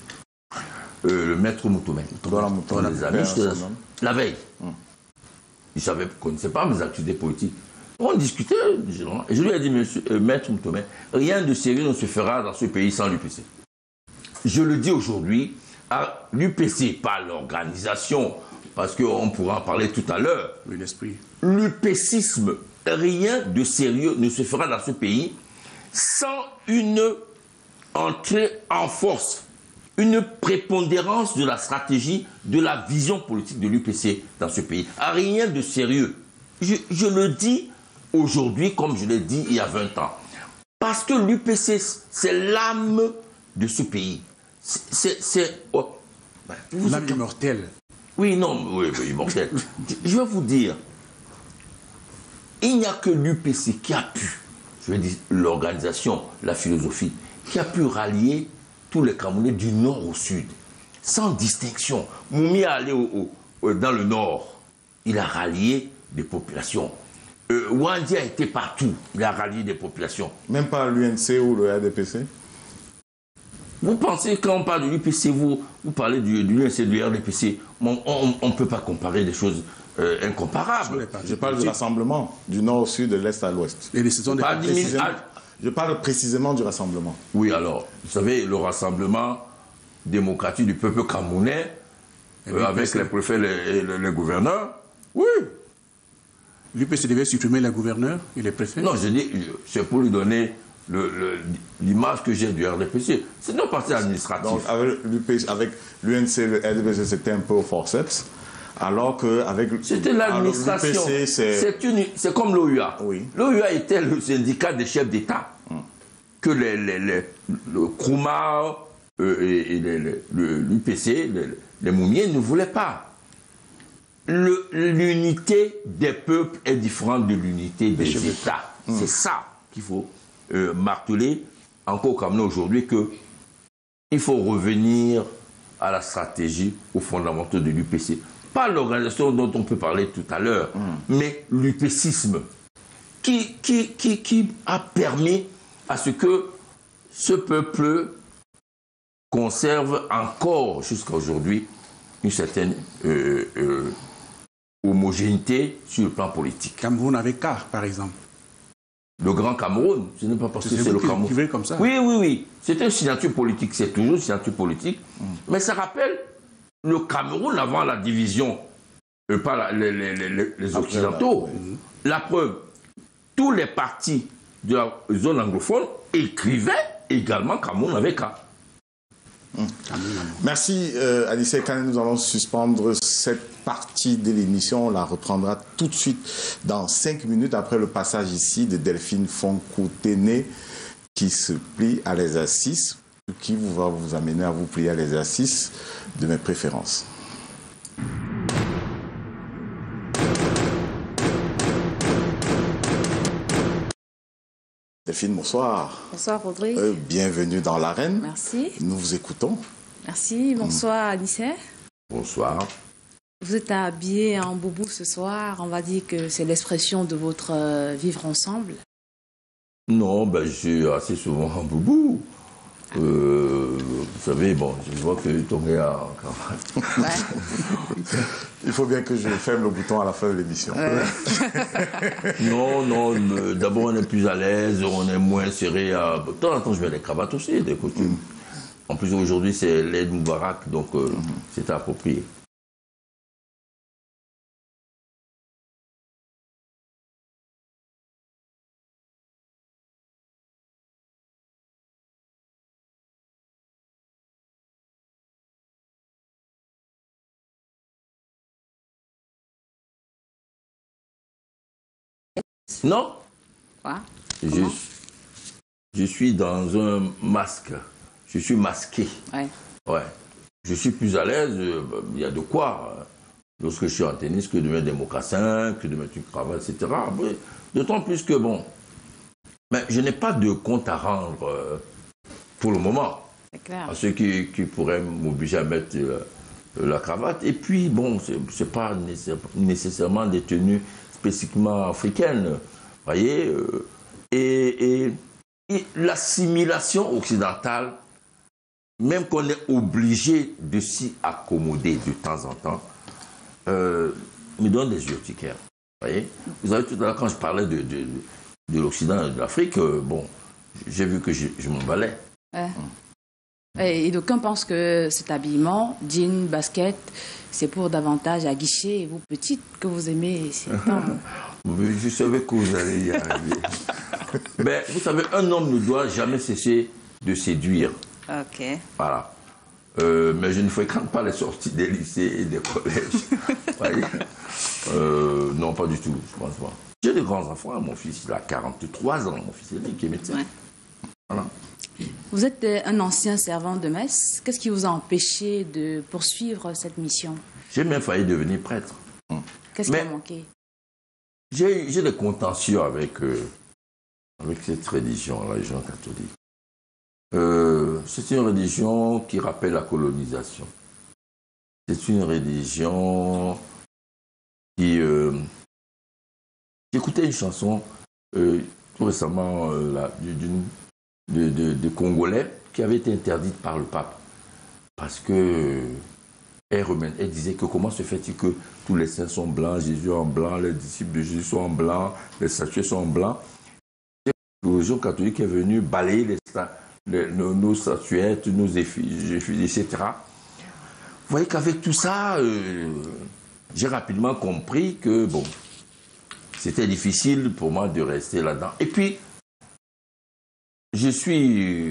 [SPEAKER 2] euh, le maître Moutoumé. On les amis, la veille. Hum. Il ne connaissait pas mes activités politiques. On discutait, et je lui ai dit, monsieur, euh, maître Moutoumé, rien de sérieux ne se fera dans ce pays sans l'U P C. Je le dis aujourd'hui, à l'U P C, pas l'organisation, parce qu'on pourra en parler tout à l'heure.
[SPEAKER 3] Oui, l'esprit.
[SPEAKER 2] L'UPCisme, rien de sérieux ne se fera dans ce pays sans une entrée en force, une prépondérance de la stratégie, de la vision politique de l'U P C dans ce pays. Rien de sérieux. Je, je le dis aujourd'hui comme je l'ai dit il y a vingt ans. Parce que l'U P C, c'est l'âme de ce pays. C'est... Oh,
[SPEAKER 3] l'âme immortelle.
[SPEAKER 2] Oui, non, oui, oui, immortelle. Je vais vous dire, il n'y a que l'U P C qui a pu, je vais dire l'organisation, la philosophie, qui a pu rallier tous les Camerounais du nord au sud, sans distinction. Moumi est allé au, au, dans le nord, il a rallié des populations. Euh, Wandi a été partout. Il a rallié des populations.
[SPEAKER 1] Même pas l'U N C ou le R D P C?
[SPEAKER 2] Vous pensez, quand on parle de l'U P C, vous, vous parlez du, du U N C, du R D P C, on ne peut pas comparer des choses euh, incomparables.
[SPEAKER 1] Je parle du rassemblement, du nord au sud, de l'est à l'ouest.
[SPEAKER 3] Et les saisons des
[SPEAKER 1] précisément, je parle précisément du rassemblement.
[SPEAKER 2] Oui, alors, vous savez, le rassemblement démocratique du peuple camerounais, euh, avec les préfets et les, les gouverneurs, oui.
[SPEAKER 3] L'U P C devait supprimer les gouverneurs et les préfets?
[SPEAKER 2] Non, je dis, c'est pour lui donner l'image que j'ai du R D P C. C'est non parti administratif.
[SPEAKER 1] Donc, avec l'U N C, le R D P C, c'était un peu au forceps. Alors qu'avec...
[SPEAKER 2] C'était l'administration. C'est comme l'O U A.
[SPEAKER 1] Oui.
[SPEAKER 2] L'O U A était le syndicat des chefs d'État. Hum. Que les, les, les, le Kourouma euh, et, et l'U P C, les, les Moumiens, ne voulaient pas. L'unité des peuples est différente de l'unité des, des États. Hum. C'est ça qu'il faut euh, marteler encore au Cameroun aujourd'hui, qu'il faut revenir à la stratégie, aux fondamentaux de l'U P C. Pas l'organisation dont on peut parler tout à l'heure, mmh. mais l'upécisme qui, qui, qui, qui a permis à ce que ce peuple conserve encore jusqu'à aujourd'hui une certaine euh, euh, homogénéité sur le plan politique.
[SPEAKER 3] Cameroun avec K, par exemple.
[SPEAKER 2] Le Grand Cameroun, ce n'est pas parce que c'est le Cameroun.
[SPEAKER 3] Comme ça.
[SPEAKER 2] Oui, oui, oui. C'est une signature politique, c'est toujours une signature politique. Mmh. Mais ça rappelle le Cameroun avant la division, euh, pas la, les, les, les, les Occidentaux. Mmh. La preuve, tous les partis de la zone anglophone écrivaient également Cameroun avec A.
[SPEAKER 1] Mmh. Merci euh, Anissé Kane. Nous allons suspendre cette partie de l'émission. On la reprendra tout de suite dans cinq minutes après le passage ici de Delphine Fonkoutene qui se plie à l'exercice, qui vous va vous amener à vous plier à l'exercice de mes préférences. Delphine, bonsoir.
[SPEAKER 5] Bonsoir, Rodrigue.
[SPEAKER 1] Euh, bienvenue dans l'arène.
[SPEAKER 5] Merci.
[SPEAKER 1] Nous vous écoutons.
[SPEAKER 5] Merci. Bonsoir, mmh. Anissé.
[SPEAKER 2] Bonsoir.
[SPEAKER 5] Vous êtes habillé en boubou ce soir. On va dire que c'est l'expression de votre euh, vivre ensemble.
[SPEAKER 2] Non, ben, je suis assez souvent en boubou. Euh, vous savez, bon, je vois que Tongé a...
[SPEAKER 1] Ouais. Il faut bien que je ferme le bouton à la fin de l'émission.
[SPEAKER 5] Euh.
[SPEAKER 2] Non, non, d'abord on est plus à l'aise, on est moins serré. À... De temps en temps, je mets des cravates aussi, des costumes. Mm. En plus, aujourd'hui, c'est l'aide Moubarak, donc euh, mm. c'est approprié. Non.
[SPEAKER 5] Quoi?
[SPEAKER 2] je, je suis dans un masque. Je suis masqué.
[SPEAKER 5] Ouais.
[SPEAKER 2] Ouais. Je suis plus à l'aise. Il y a de quoi. Lorsque je suis en tennis, que de mettre des mocassins, que de mettre une cravate, et cetera. D'autant plus que, bon, mais je n'ai pas de compte à rendre euh, pour le moment.
[SPEAKER 5] C'est clair.
[SPEAKER 2] À ceux qui, qui pourraient m'obliger à mettre euh, la cravate. Et puis, bon, ce n'est pas nécessairement des tenues spécifiquement africaine, voyez, euh, et, et, et l'assimilation occidentale, même qu'on est obligé de s'y accommoder de temps en temps, euh, me donne des urticaires, voyez. Vous savez, tout à l'heure, quand je parlais de, de, de l'Occident et de l'Afrique, euh, bon, j'ai vu que je, je m'emballais.
[SPEAKER 5] Ouais. Hum. Et d'aucuns pensent que cet habillement, jean, basket, c'est pour davantage aguicher, et vous petites, que vous aimez, c'est pas...
[SPEAKER 2] Je savais que vous allez y arriver. Mais vous savez, un homme ne doit jamais cesser de séduire.
[SPEAKER 5] Ok.
[SPEAKER 2] Voilà. Euh, mais je ne fréquente pas les sorties des lycées et des collèges. euh, non, pas du tout, je pense pas. J'ai de grands enfants. Mon fils, il a quarante-trois ans. Mon fils aîné qui est médecin.
[SPEAKER 5] Ouais.
[SPEAKER 2] Voilà.
[SPEAKER 5] Vous êtes un ancien servant de messe. Qu'est-ce qui vous a empêché de poursuivre cette mission?
[SPEAKER 2] J'ai même failli devenir prêtre.
[SPEAKER 5] Qu'est-ce qui a manqué?
[SPEAKER 2] J'ai des contentieux avec, euh, avec cette religion, la religion catholique. Euh, c'est une religion qui rappelle la colonisation. C'est une religion qui, euh, qui j'écoutais une chanson euh, tout récemment euh, là, d'une, de, de, de Congolais qui avait été interdite par le pape. Parce que euh, elle, elle disait que comment se fait-il que tous les saints sont blancs, Jésus en blanc, les disciples de Jésus sont en blanc, les statues sont en blanc. La religion catholique est venue balayer les, les, nos, nos statuettes, nos effigies, et cetera. Vous voyez qu'avec tout ça, euh, j'ai rapidement compris que bon, c'était difficile pour moi de rester là-dedans. Et puis, je suis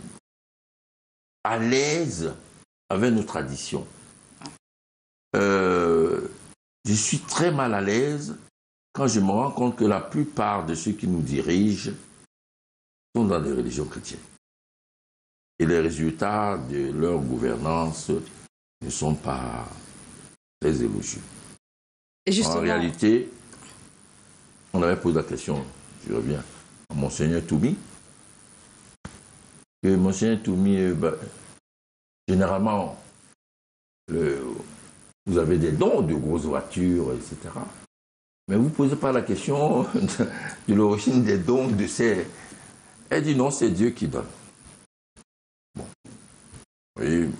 [SPEAKER 2] à l'aise avec nos traditions. Euh, je suis très mal à l'aise quand je me rends compte que la plupart de ceux qui nous dirigent sont dans des religions chrétiennes. Et les résultats de leur gouvernance ne sont pas très élogieux. Et justement... En réalité, on avait posé la question, je reviens, à Monseigneur Toumi, que Monseigneur Toumi, ben, généralement, le, vous avez des dons de grosses voitures, et cetera. Mais vous ne posez pas la question de, de l'origine des dons de ces... Elle dit non, c'est Dieu qui donne. Bon. Et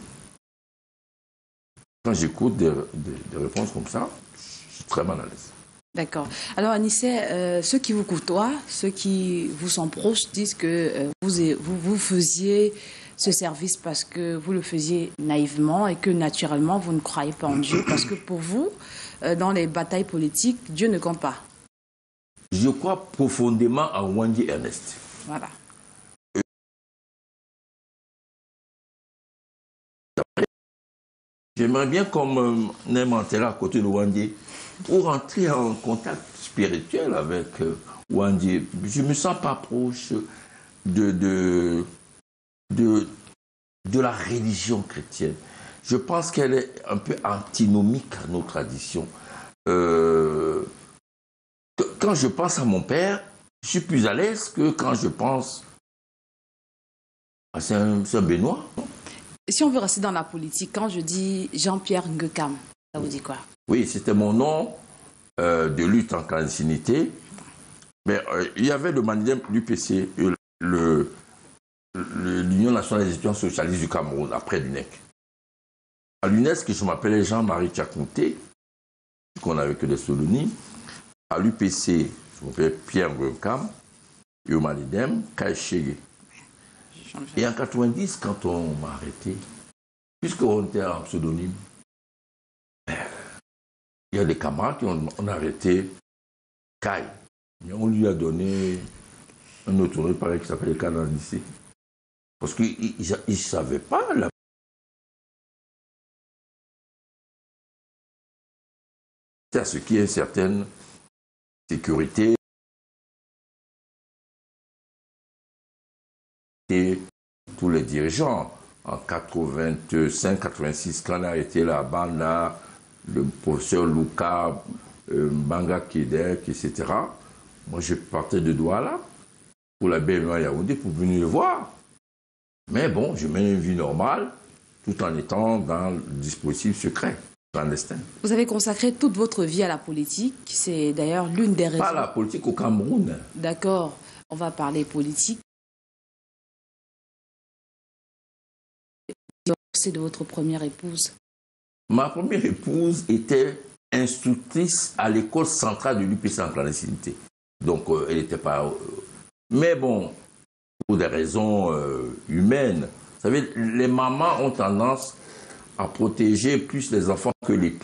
[SPEAKER 2] quand j'écoute des, des, des réponses comme ça, je suis très mal à l'aise.
[SPEAKER 5] D'accord. Alors, Anissé, euh, ceux qui vous côtoient, ceux qui vous sont proches, disent que euh, vous, vous, vous faisiez ce service parce que vous le faisiez naïvement et que naturellement, vous ne croyez pas en Dieu. Parce que pour vous, euh, dans les batailles politiques, Dieu ne compte pas.
[SPEAKER 2] Je crois profondément en Wandi Ernest.
[SPEAKER 5] Voilà.
[SPEAKER 2] J'aimerais bien qu'on ait m'enterré à côté de Wandi pour rentrer en contact spirituel avec Wandi. Je ne me sens pas proche de, de, de, de la religion chrétienne. Je pense qu'elle est un peu antinomique à nos traditions. Euh, quand je pense à mon père, je suis plus à l'aise que quand je pense à Saint-Benoît.
[SPEAKER 5] Si on veut rester dans la politique, quand je dis Jean-Pierre Ngekam, ça vous dit quoi?
[SPEAKER 2] Oui, c'était mon nom euh, de lutte en clandestinité. Mais euh, il y avait le Manidem, l'U P C, le, l'Union nationale des étudiants socialistes du Cameroun, après l'U N E C. À l'U N E C, je m'appelais Jean-Marie Tchakounté, qu'on n'avait que des pseudonymes. À l'U P C, je m'appelais Pierre Ngekam. Et au Manidem, Kaïchege. Et en quatre-vingt-dix, quand on m'a arrêté, puisqu'on était en pseudonyme, il y a des camarades qui ont, ont arrêté Kai. Mais on lui a donné un autre nom, pareil, qui s'appelle Canadicé. Parce qu'il ne savait pas la... C'est à ce qui est une certaine sécurité. Et tous les dirigeants, en quatre-vingt-cinq quatre-vingt-six, quand on a arrêté la bande là, le professeur Luka, euh, Mbanga Kedek, et cetera, moi je partais de Douala pour la B M A Yaoundé pour venir le voir. Mais bon, je mène une vie normale tout en étant dans le dispositif secret, clandestin.
[SPEAKER 5] Vous avez consacré toute votre vie à la politique, c'est d'ailleurs l'une des raisons...
[SPEAKER 2] Pas la politique au Cameroun.
[SPEAKER 5] D'accord, on va parler politique. C'est de votre première épouse?
[SPEAKER 2] Ma première épouse était instructrice à l'école centrale de l'U P C en clandestinité. Donc, euh, elle n'était pas... Euh, mais bon, pour des raisons euh, humaines, vous savez, les mamans ont tendance à protéger plus les enfants que l'époux.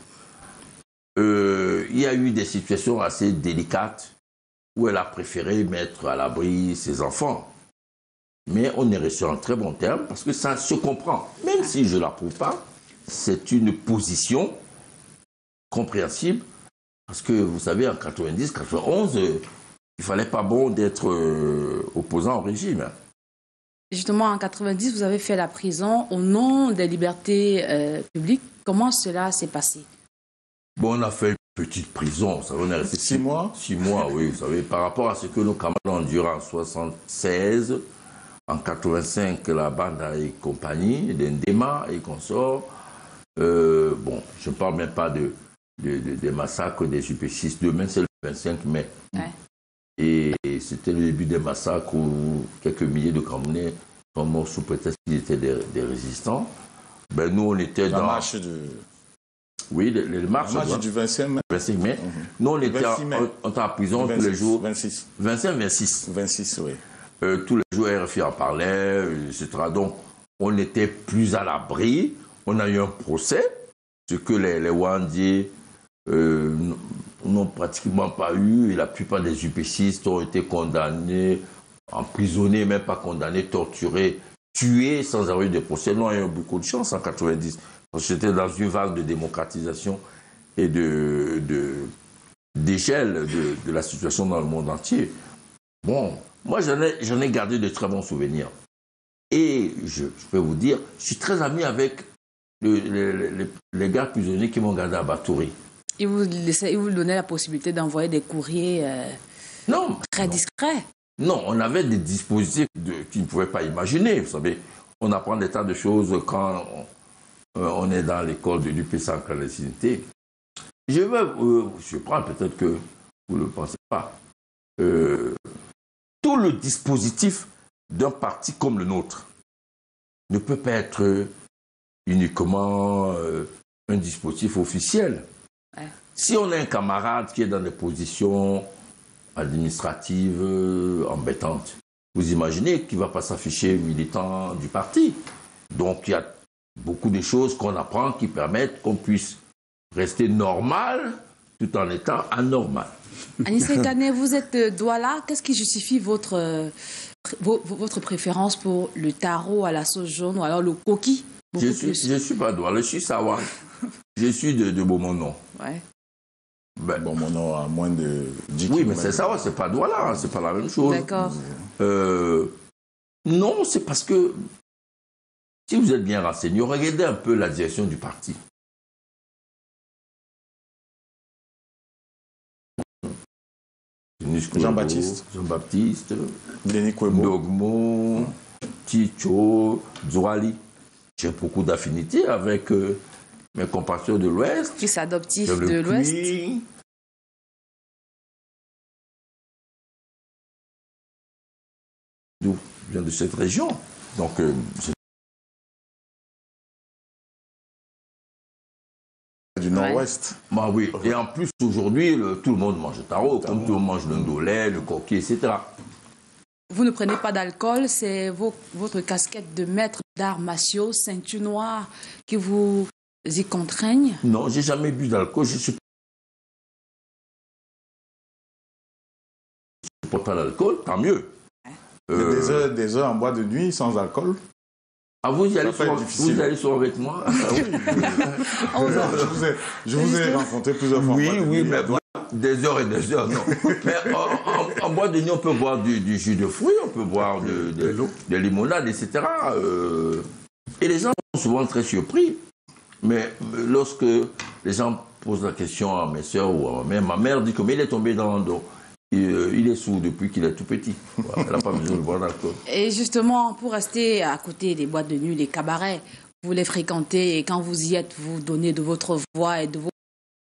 [SPEAKER 2] Euh, il y a eu des situations assez délicates où elle a préféré mettre à l'abri ses enfants. Mais on est resté en très bon terme parce que ça se comprend. Même si je ne l'approuve pas, c'est une position compréhensible. Parce que vous savez, en quatre-vingt-dix quatre-vingt-onze, euh, il ne fallait pas bon d'être euh, opposant au régime.
[SPEAKER 5] Justement, en quatre-vingt-dix, vous avez fait la prison au nom des libertés euh, publiques. Comment cela s'est passé?
[SPEAKER 2] Bon, on a fait une petite prison. Ça, on est resté
[SPEAKER 1] six mois
[SPEAKER 2] Six mois, oui. Vous savez, par rapport à ce que nos camarades ont enduré en soixante-seize... En quatre-vingt-cinq, la bande et compagnie, l'Endema et consorts. Euh, bon, je ne parle même pas de, de, de, des massacres des U P six. Demain, c'est le vingt-cinq mai.
[SPEAKER 5] Ouais.
[SPEAKER 2] Et c'était le début des massacres où quelques milliers de Camerounais sont morts sous prétexte qu'ils étaient des, des résistants. Ben, nous, on était
[SPEAKER 1] La
[SPEAKER 2] dans...
[SPEAKER 1] marche de...
[SPEAKER 2] Oui, les, les marches.
[SPEAKER 1] La marche du vingt-cinq mai.
[SPEAKER 2] vingt-cinq mai.
[SPEAKER 1] Mhm.
[SPEAKER 2] Nous, on était en,
[SPEAKER 1] mai.
[SPEAKER 2] on, on était en prison
[SPEAKER 1] vingt-six,
[SPEAKER 2] tous les jours.
[SPEAKER 1] vingt-six.
[SPEAKER 2] vingt-cinq, vingt-six.
[SPEAKER 1] vingt-six, oui.
[SPEAKER 2] Euh, tous les jours, R F I en parlait, et cetera. Donc, on n'était plus à l'abri. On a eu un procès, ce que les, les Wandis euh, n'ont pratiquement pas eu. Et la plupart des U P C ont été condamnés, emprisonnés, même pas condamnés, torturés, tués sans avoir eu de procès. Nous, on a eu beaucoup de chance en quatre-vingt-dix. Parce que j'étais dans une vague de démocratisation et de, de, d'échelle de, de la situation dans le monde entier. Bon, moi, j'en ai, j'en ai gardé de très bons souvenirs. Et je, je peux vous dire, je suis très ami avec le, le, le, les gars prisonniers qui m'ont gardé à Batouri.
[SPEAKER 5] Ils vous, laissaient- ils vous donnaient la possibilité d'envoyer des courriers euh,
[SPEAKER 2] Non,
[SPEAKER 5] très discrets.
[SPEAKER 2] non, on avait des dispositifs de, qu'ils ne pouvaient pas imaginer. Vous savez, on apprend des tas de choses quand on, euh, on est dans l'école de l'U P C en clandestinité. Je vais euh, je prends peut-être que vous ne le pensez pas. Euh, tout le dispositif d'un parti comme le nôtre ne peut pas être uniquement euh, un dispositif officiel.
[SPEAKER 5] Ouais.
[SPEAKER 2] Si on a un camarade qui est dans des positions administratives euh, embêtantes, vous imaginez qu'il ne va pas s'afficher militant du parti. Donc il y a beaucoup de choses qu'on apprend qui permettent qu'on puisse rester normal tout en étant anormal.
[SPEAKER 5] Anissé Kane, vous êtes de Douala. Qu'est-ce qui justifie votre, euh, pr- vo- votre préférence pour le taro à la sauce jaune ou alors le coquille?
[SPEAKER 2] Je suis, je suis pas Douala, je suis Sawa. Je suis de, de Beaumont.
[SPEAKER 5] Ouais.
[SPEAKER 2] Ben,
[SPEAKER 1] Bon, mon nom à moins de dix
[SPEAKER 2] oui, mais
[SPEAKER 1] kilomètres.
[SPEAKER 2] c'est Sawa, c'est pas Douala, hein, c'est pas la même chose.
[SPEAKER 5] D'accord.
[SPEAKER 2] Euh, non, c'est parce que si vous êtes bien renseigné, regardez un peu la direction du parti.
[SPEAKER 1] Jean-Baptiste.
[SPEAKER 2] Jean-Baptiste,
[SPEAKER 1] Denis Kwebo.
[SPEAKER 2] Dogmo, Ticho, Zouali. J'ai beaucoup d'affinités avec euh, mes compatriotes de l'Ouest.
[SPEAKER 5] Fils adoptif
[SPEAKER 2] J'ai le
[SPEAKER 5] de l'Ouest.
[SPEAKER 2] Puy. D'où je viens de cette région. Donc, euh, c'est
[SPEAKER 1] Du Nord-Ouest.
[SPEAKER 2] bah oui. Et en plus, aujourd'hui, le- tout le monde mange le taro, comme tout le monde mange le ndolé, le coquille, et cetera.
[SPEAKER 5] Vous ne prenez pas d'alcool, c'est vos- votre casquette de maître d'arts martiaux, ceinture noire, qui vous y contraignent.
[SPEAKER 2] Non, j'ai jamais bu d'alcool. Je ne supporte pas l'alcool, tant mieux. Euh,
[SPEAKER 1] Des, heures, des heures en boîte de nuit sans alcool.
[SPEAKER 2] ah, vous y allez
[SPEAKER 1] peut être
[SPEAKER 2] souvent,
[SPEAKER 1] difficile.
[SPEAKER 2] vous y allez souvent avec moi?
[SPEAKER 1] Ah oui, je vous ai, je vous ai rencontré plusieurs fois. en
[SPEAKER 2] Oui,
[SPEAKER 1] boîte de
[SPEAKER 2] oui,
[SPEAKER 1] nuit.
[SPEAKER 2] mais voilà, des heures et des heures, non. Mais en, en, en boîte de nuit, on peut boire du, du jus de fruits, on peut boire de, de, de, de limonade, et cetera. Euh, et les gens sont souvent très surpris. Mais lorsque les gens posent la question à mes soeurs ou à ma mère, ma mère dit que mais il est tombé dans l'eau. Il est sourd depuis qu'il est tout petit. Voilà, elle n'a pas besoin de boire d'alcool.
[SPEAKER 5] Et justement, pour rester à côté des boîtes de nuit, des cabarets, vous les fréquentez et quand vous y êtes, vous donnez de votre voix et de vos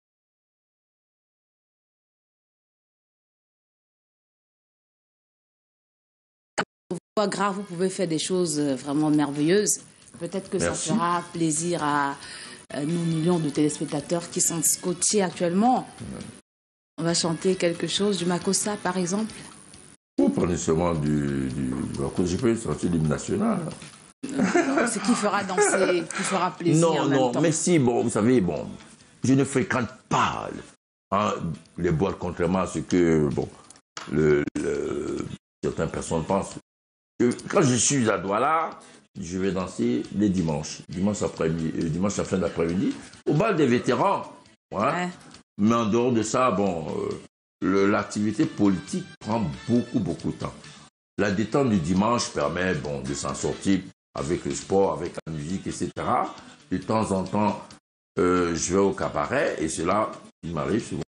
[SPEAKER 5] voix graves, vous pouvez faire des choses euh, vraiment merveilleuses. Peut-être que
[SPEAKER 2] Merci.
[SPEAKER 5] ça fera plaisir à euh, nos millions de téléspectateurs qui sont scotchés actuellement. On va chanter quelque chose du Makossa, par exemple.
[SPEAKER 2] Vous prenez seulement du... du, du je peux sortir l'hymne national.
[SPEAKER 5] Ce qui fera danser, qui fera plaisir en
[SPEAKER 2] Non,
[SPEAKER 5] même
[SPEAKER 2] non,
[SPEAKER 5] temps.
[SPEAKER 2] mais si, bon, vous savez, bon, je ne fréquente pas hein, les boîtes, contrairement à ce que, bon, le, le- certaines personnes pensent. Que quand je suis à Douala, je vais danser les dimanches, dimanche après-midi, euh, dimanche à fin d'après-midi, au bal des vétérans. Voilà.
[SPEAKER 5] Ouais.
[SPEAKER 2] Mais en dehors de ça, bon, euh, le- l'activité politique prend beaucoup, beaucoup de temps. La détente du dimanche permet, bon, de s'en sortir avec le sport, avec la musique, et cetera. De temps en temps, euh, je vais au cabaret et cela, il m'arrive souvent.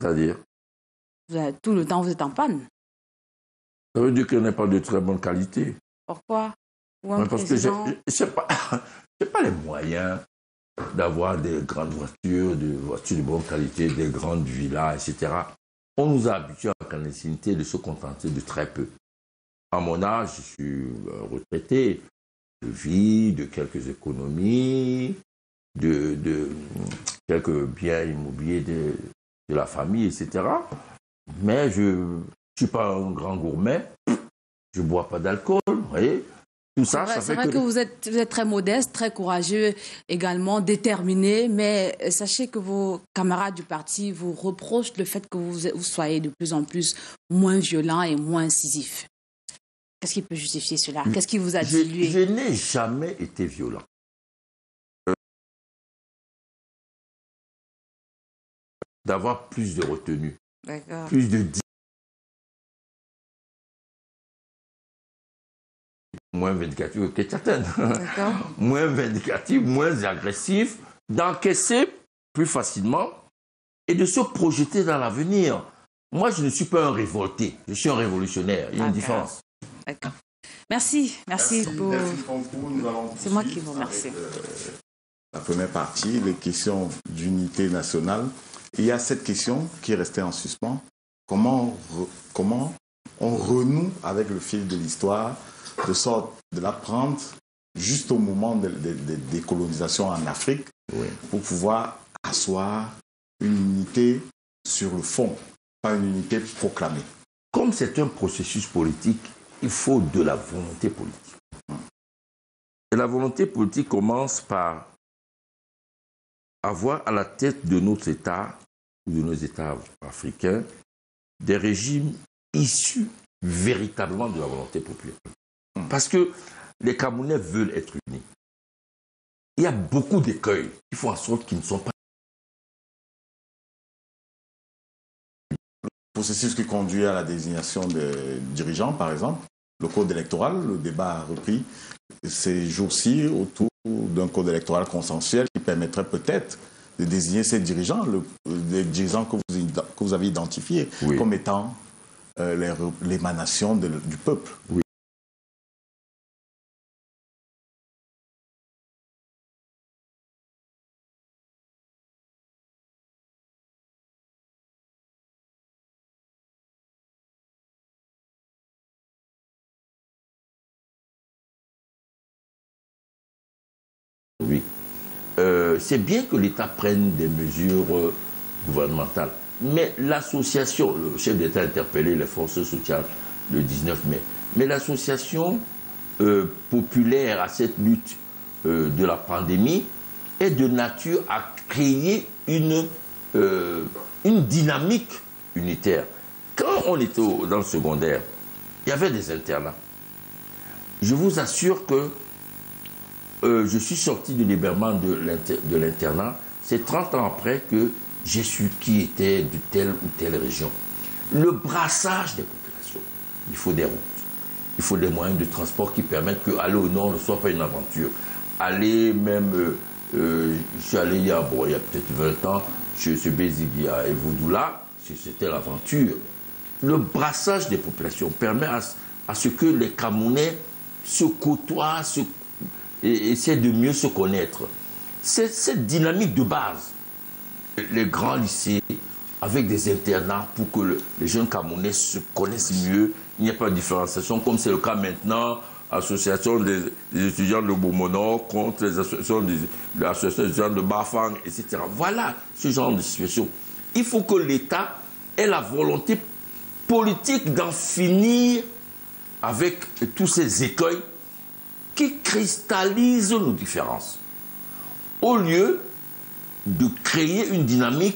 [SPEAKER 2] C'est-à-dire?
[SPEAKER 5] Tout le temps, vous êtes en panne.
[SPEAKER 2] Ça veut dire qu'elle n'est pas de très bonne qualité.
[SPEAKER 5] Pourquoi?
[SPEAKER 2] Ouais, parce président... que je n'ai pas, pas les moyens d'avoir des grandes voitures, des voitures de bonne qualité, des grandes villas, et cetera. On nous a habitués à la clandestinité de se contenter de très peu. À mon âge, je suis retraité, je vis de quelques économies, de, de quelques biens immobiliers de, de la famille, et cetera. Mais je ne suis pas un grand gourmet, je ne bois pas d'alcool, vous voyez. Tout ça,
[SPEAKER 5] c'est vrai,
[SPEAKER 2] ça fait
[SPEAKER 5] vrai que, que vous, êtes, vous êtes très modeste, très courageux, également déterminé, mais sachez que vos camarades du parti vous reprochent le fait que vous, vous soyez de plus en plus moins violent et moins incisif. Qu'est-ce qui peut justifier cela? Qu'est-ce qui vous a dilué?
[SPEAKER 2] Je, je n'ai jamais été violent. Euh, D'avoir plus de retenue, plus de moins vindicatif que certaines, moins vindicatif, moins agressif, d'encaisser plus facilement et de se projeter dans l'avenir. Moi, je ne suis pas un révolté, je suis un révolutionnaire. Il y a une différence.
[SPEAKER 5] D'accord. Merci, merci,
[SPEAKER 1] merci
[SPEAKER 5] pour...
[SPEAKER 1] C'est
[SPEAKER 5] moi qui vous remercie.
[SPEAKER 1] Avec, euh, la première partie, les questions d'unité nationale. Il y a cette question qui est restée en suspens. Comment, re, comment on renoue avec le fil de l'histoire, de sorte de la prendre juste au moment de, de, de, des colonisations en Afrique, oui, pour pouvoir asseoir une unité sur le fond, pas une unité proclamée.
[SPEAKER 2] Comme c'est un processus politique, il faut de la volonté politique. Et la volonté politique commence par avoir à la tête de notre État, ou de nos États africains, des régimes issus véritablement de la volonté populaire. Parce que les Camerounais veulent être unis. Il y a beaucoup d'écueils qui font en sorte qu'ils ne sont pas.
[SPEAKER 1] Le processus qui conduit à la désignation des dirigeants, par exemple, le code électoral, le débat a repris ces jours-ci autour d'un code électoral consensuel qui permettrait peut-être de désigner ces dirigeants, le, les dirigeants que vous, que vous avez identifiés, oui, comme étant euh, l'émanation du peuple.
[SPEAKER 2] Oui. Oui. Euh, c'est bien que l'État prenne des mesures euh, gouvernementales, mais l'association, le chef d'État a interpellé les forces sociales le dix-neuf mai, mais l'association euh, populaire à cette lutte euh, de la pandémie est de nature à créer une, euh, une dynamique unitaire. Quand on était au, dans le secondaire, il y avait des internats. Je vous assure que Euh, je suis sorti de l'hébergement de l'internat, c'est trente ans après que j'ai su qui était de telle ou telle région. Le brassage des populations, il faut des routes, il faut des moyens de transport qui permettent qu'aller au nord ne soit pas une aventure. Aller même, euh, euh, je suis allé il y a, bon, il y a peut-être vingt ans, chez ce Bézigia et Vaudoula, c'était l'aventure. Le brassage des populations permet à, à ce que les Camerounais se côtoient, se et essayer de mieux se connaître. C'est cette dynamique de base. Les grands lycées, avec des internats pour que le, les jeunes Camerounais se connaissent mieux, il n'y a pas de différenciation, comme c'est le cas maintenant, l'association des, des étudiants de Beaumono contre les associations des, l'association des étudiants de Bafang, et cetera. Voilà ce genre de situation. Il faut que l'État ait la volonté politique d'en finir avec tous ces écueils qui cristallisent nos différences, au lieu de créer une dynamique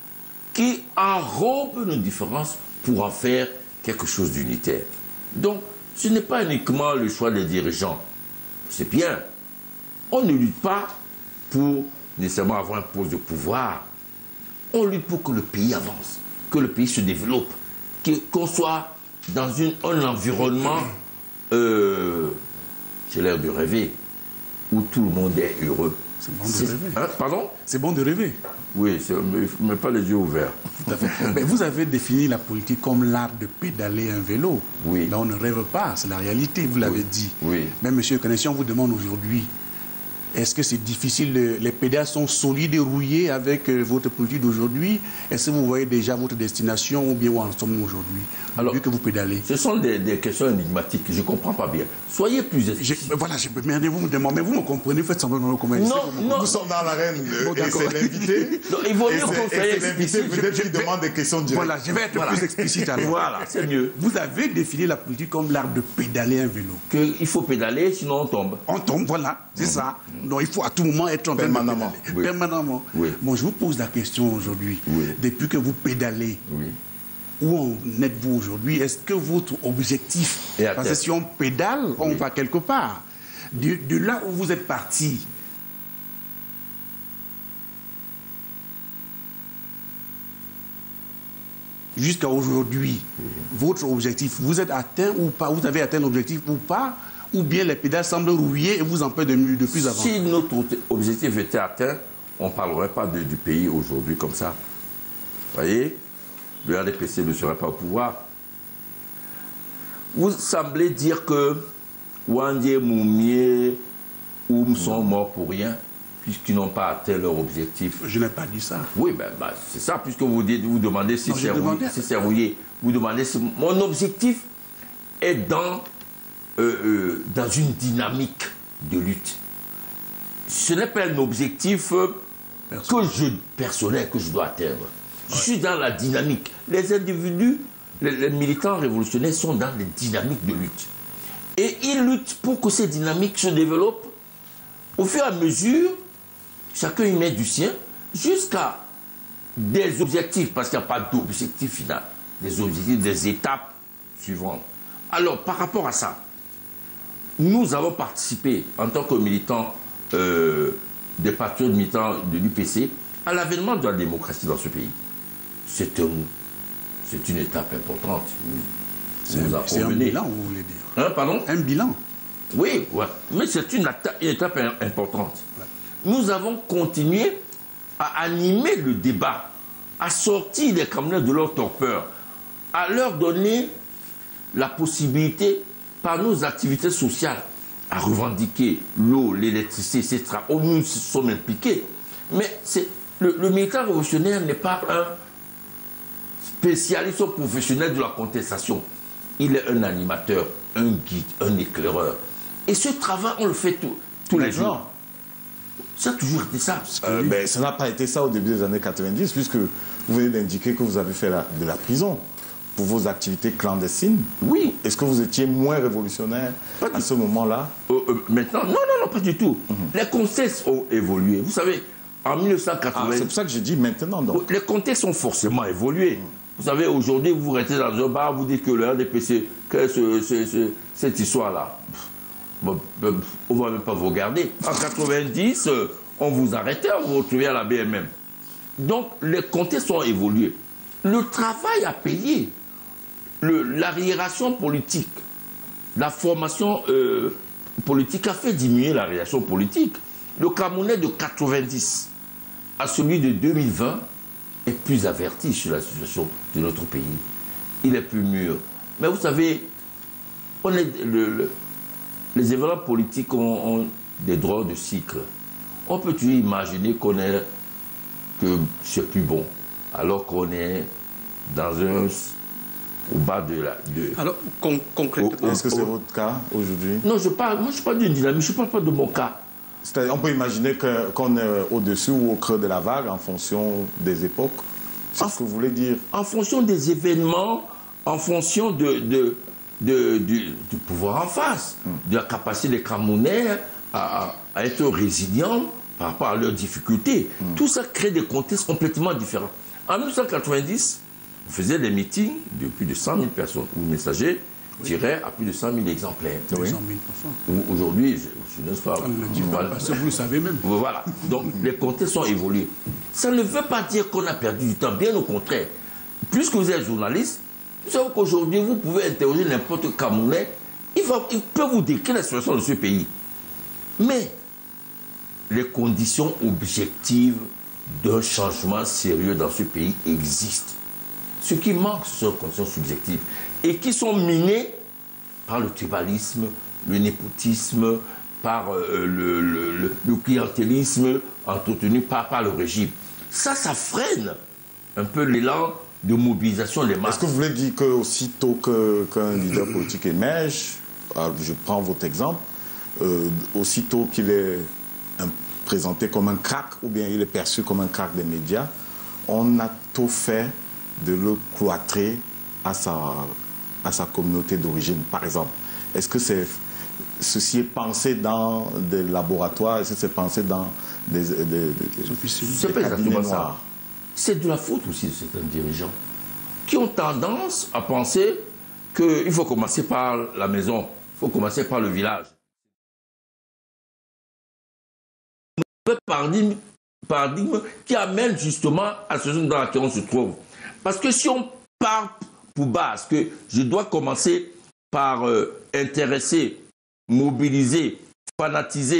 [SPEAKER 2] qui enrobe nos différences pour en faire quelque chose d'unitaire. Donc, ce n'est pas uniquement le choix des dirigeants. C'est bien. On ne lutte pas pour nécessairement avoir un poste de pouvoir. On lutte pour que le pays avance, que le pays se développe, qu'on soit dans une, un environnement... Euh, j'ai l'air de rêver, où tout le monde est heureux.
[SPEAKER 3] C'est bon de rêver.
[SPEAKER 2] Hein, pardon?
[SPEAKER 3] C'est bon de rêver.
[SPEAKER 2] Oui, mais, mais pas les yeux ouverts.
[SPEAKER 3] Tout à fait. Mais vous avez défini la politique comme l'art de pédaler un vélo.
[SPEAKER 2] Oui.
[SPEAKER 3] Mais on ne rêve pas, c'est la réalité, vous l'avez
[SPEAKER 2] Oui.
[SPEAKER 3] dit.
[SPEAKER 2] Oui.
[SPEAKER 3] Mais monsieur Kane, si on vous demande aujourd'hui, est-ce que c'est difficile, de, les pédales sont solides et rouillées avec euh, votre politique d'aujourd'hui? Est-ce que vous voyez déjà votre destination ou bien où en sommes-nous aujourd'hui,
[SPEAKER 2] Alors,
[SPEAKER 3] vu que vous pédalez?
[SPEAKER 2] Ce sont des, des questions énigmatiques, je ne comprends pas bien. Soyez plus explicite.
[SPEAKER 3] Je, voilà, je, mais vous me demandez, mais vous me comprenez, vous faites semblant de me comprendre.
[SPEAKER 2] Non, non.
[SPEAKER 1] Nous sommes dans l'arène
[SPEAKER 3] Bon,
[SPEAKER 1] et
[SPEAKER 3] d'accord.
[SPEAKER 1] c'est l'invité.
[SPEAKER 2] Non, il vaut
[SPEAKER 1] Et
[SPEAKER 2] mieux
[SPEAKER 1] c'est-
[SPEAKER 2] qu'on soit
[SPEAKER 1] et c'est l'invité
[SPEAKER 2] explicite.
[SPEAKER 1] peut-être
[SPEAKER 3] Je-
[SPEAKER 1] qui
[SPEAKER 3] je-
[SPEAKER 1] demande des questions directes.
[SPEAKER 3] Voilà, je vais être
[SPEAKER 2] Voilà.
[SPEAKER 3] plus explicite alors.
[SPEAKER 2] Voilà, c'est mieux.
[SPEAKER 3] Vous avez défini la politique comme l'art de pédaler un vélo.
[SPEAKER 2] Qu'il faut pédaler, sinon on tombe.
[SPEAKER 3] On tombe, voilà, c'est ça. Donc il faut à tout moment être en train
[SPEAKER 1] Permanemment.
[SPEAKER 3] de pédaler.
[SPEAKER 2] Oui.
[SPEAKER 3] Permanemment.
[SPEAKER 2] Oui.
[SPEAKER 3] Bon, je vous pose la question aujourd'hui.
[SPEAKER 2] Oui.
[SPEAKER 3] Depuis que vous pédalez,
[SPEAKER 2] Oui.
[SPEAKER 3] où en êtes-vous aujourd'hui? Est-ce que votre objectif,
[SPEAKER 2] Et à
[SPEAKER 3] parce que
[SPEAKER 2] terre.
[SPEAKER 3] si on pédale, on
[SPEAKER 2] Oui.
[SPEAKER 3] va quelque part. De, de là où vous êtes parti, jusqu'à aujourd'hui, votre objectif, vous êtes atteint ou pas? Vous avez atteint l'objectif ou pas? Ou bien les pédales semblent rouiller et vous empêchent de, de plus avancer?
[SPEAKER 2] Si notre objectif était atteint, on ne parlerait pas de- du pays aujourd'hui comme ça. Vous voyez, le R D P C ne serait pas au pouvoir. Vous semblez dire que Wandie, Moumié, Oum sont morts pour rien, puisqu'ils n'ont pas atteint leur objectif.
[SPEAKER 3] Je n'ai pas dit ça.
[SPEAKER 2] Oui, ben, ben, c'est ça, puisque vous, dites, vous demandez si
[SPEAKER 3] Non,
[SPEAKER 2] c'est
[SPEAKER 3] j'ai
[SPEAKER 2] rouillé,
[SPEAKER 3] demandé.
[SPEAKER 2] si c'est rouillé. Vous demandez si mon objectif est dans, euh, euh, dans une dynamique de lutte. Ce n'est pas un objectif euh, que je, personnel que je dois atteindre. Je suis dans la dynamique. Les individus, les, les militants révolutionnaires sont dans des dynamiques de lutte. Et ils luttent pour que ces dynamiques se développent au fur et à mesure. Chacun y met du sien jusqu'à des objectifs, parce qu'il n'y a pas d'objectif final, des objectifs, des étapes suivantes. Alors, par rapport à ça, nous avons participé en tant que militants, euh, des patriotes militants de l'U P C, à l'avènement de la démocratie dans ce pays. C'est un, c'est une étape importante.
[SPEAKER 3] C'est
[SPEAKER 2] Vous
[SPEAKER 3] un, c'est un
[SPEAKER 2] apprenez.
[SPEAKER 3] bilan, vous voulez dire.
[SPEAKER 2] Hein, pardon?
[SPEAKER 3] Un bilan.
[SPEAKER 2] Oui, ouais. Mais c'est une, atta- une étape im- importante. Nous avons continué à animer le débat, à sortir les camionneurs de leur torpeur, à leur donner la possibilité, par nos activités sociales, à revendiquer l'eau, l'électricité, et cetera. Oh, nous sommes impliqués. Mais c'est, le, le militant révolutionnaire n'est pas un spécialiste ou professionnel de la contestation. Il est un animateur, un guide, un éclaireur. Et ce travail, on le fait tous- tous les
[SPEAKER 1] Maintenant.
[SPEAKER 2] jours. Ça a toujours été ça.
[SPEAKER 1] Euh, ben, ça n'a pas été ça au début des années quatre-vingt-dix, puisque vous venez d'indiquer que vous avez fait la- de la prison pour vos activités clandestines.
[SPEAKER 2] Oui.
[SPEAKER 1] Est-ce que vous étiez moins révolutionnaire
[SPEAKER 2] Pas
[SPEAKER 1] à
[SPEAKER 2] du-
[SPEAKER 1] ce moment-là?
[SPEAKER 2] Euh, euh, maintenant, non, non, non, pas du tout. Les contextes ont évolué. Vous savez, en mille neuf cent
[SPEAKER 1] Ah,
[SPEAKER 2] quatre-vingt,
[SPEAKER 1] c'est pour ça que j'ai dit maintenant. Donc.
[SPEAKER 2] les contextes ont forcément évolué. Vous savez, aujourd'hui, vous restez dans un bar, vous dites que le R D P C, que ce- ce- ce- cette histoire-là, pff, bon, ben, on ne va même pas vous regarder. En quatre-vingt-dix, euh, on vous arrêtait, on vous retrouvait à la B M M. Donc, les contextes ont évolué. Le travail a payé. Le- L'arriération politique, la formation euh, politique a fait diminuer l'arriération politique. Le Camerounais de quatre-vingt-dix à celui de deux mille vingt est plus averti sur la situation de notre pays. Il est plus mûr. Mais vous savez, on est, le- le- les événements politiques ont, ont des droits de cycle. On peut toujours imaginer qu'on est, que c'est plus bon, alors qu'on est dans un, au bas de la... De,
[SPEAKER 4] Alors, con- concrètement,
[SPEAKER 1] Est-ce que c'est
[SPEAKER 2] oh.
[SPEAKER 1] votre cas aujourd'hui?
[SPEAKER 2] non, je parle, moi je parle d'une dynamique, je ne parle pas de mon cas.
[SPEAKER 1] C'est-à-dire, on peut imaginer que- qu'on est au-dessus ou au creux de la vague en fonction des époques. C'est ce que vous voulez dire?
[SPEAKER 2] En fonction des événements, en fonction de, de, de- du, du pouvoir en face, de la capacité des Camerounais à, à- à être résilients par rapport à leurs difficultés. Tout ça crée des contextes complètement différents. En mille neuf cent quatre-vingt-dix, on faisait des meetings de plus de cent mille personnes, où le messager tirait à plus de cent mille exemplaires.
[SPEAKER 3] deux cent mille pour cent.
[SPEAKER 2] Où Aujourd'hui, je, je n'ose pas...
[SPEAKER 3] On ne le dit pas
[SPEAKER 2] Voilà.
[SPEAKER 3] parce que vous le savez même.
[SPEAKER 2] Voilà. Donc, les contextes ont évolué. Ça ne veut pas dire qu'on a perdu du temps, bien au contraire. Puisque vous êtes journaliste, vous savez qu'aujourd'hui, vous pouvez interroger n'importe quel Camerounais, il, va, il peut vous décrire la situation de ce pays. Mais les conditions objectives d'un changement sérieux dans ce pays existent. Ce qui manque, ce sont les conditions subjectives et qui sont minées par le tribalisme, le népotisme, par euh, le, le, le, le clientélisme entretenu par, par le régime. Ça, ça freine un peu l'élan de mobilisation des masses.
[SPEAKER 1] Est-ce que vous voulez dire qu'aussitôt que, qu'un leader politique émerge, je prends votre exemple, euh, aussitôt qu'il est un, présenté comme un crack, ou bien il est perçu comme un crack des médias, on a tout fait de le cloîtrer à sa, à sa communauté d'origine, par exemple? Est-ce que c'est, ceci est pensé dans des laboratoires? Est-ce que c'est pensé dans des, des, des, des
[SPEAKER 2] officiers? C'est pas exactement ça. C'est de la faute aussi de certains dirigeants qui ont tendance à penser qu'il faut commencer par la maison, il faut commencer par le village. Un paradigme, paradigme qui amène justement à ce zone dans laquelle on se trouve. Parce que si on part pour base, que je dois commencer par euh, intéresser, mobiliser, fanatiser,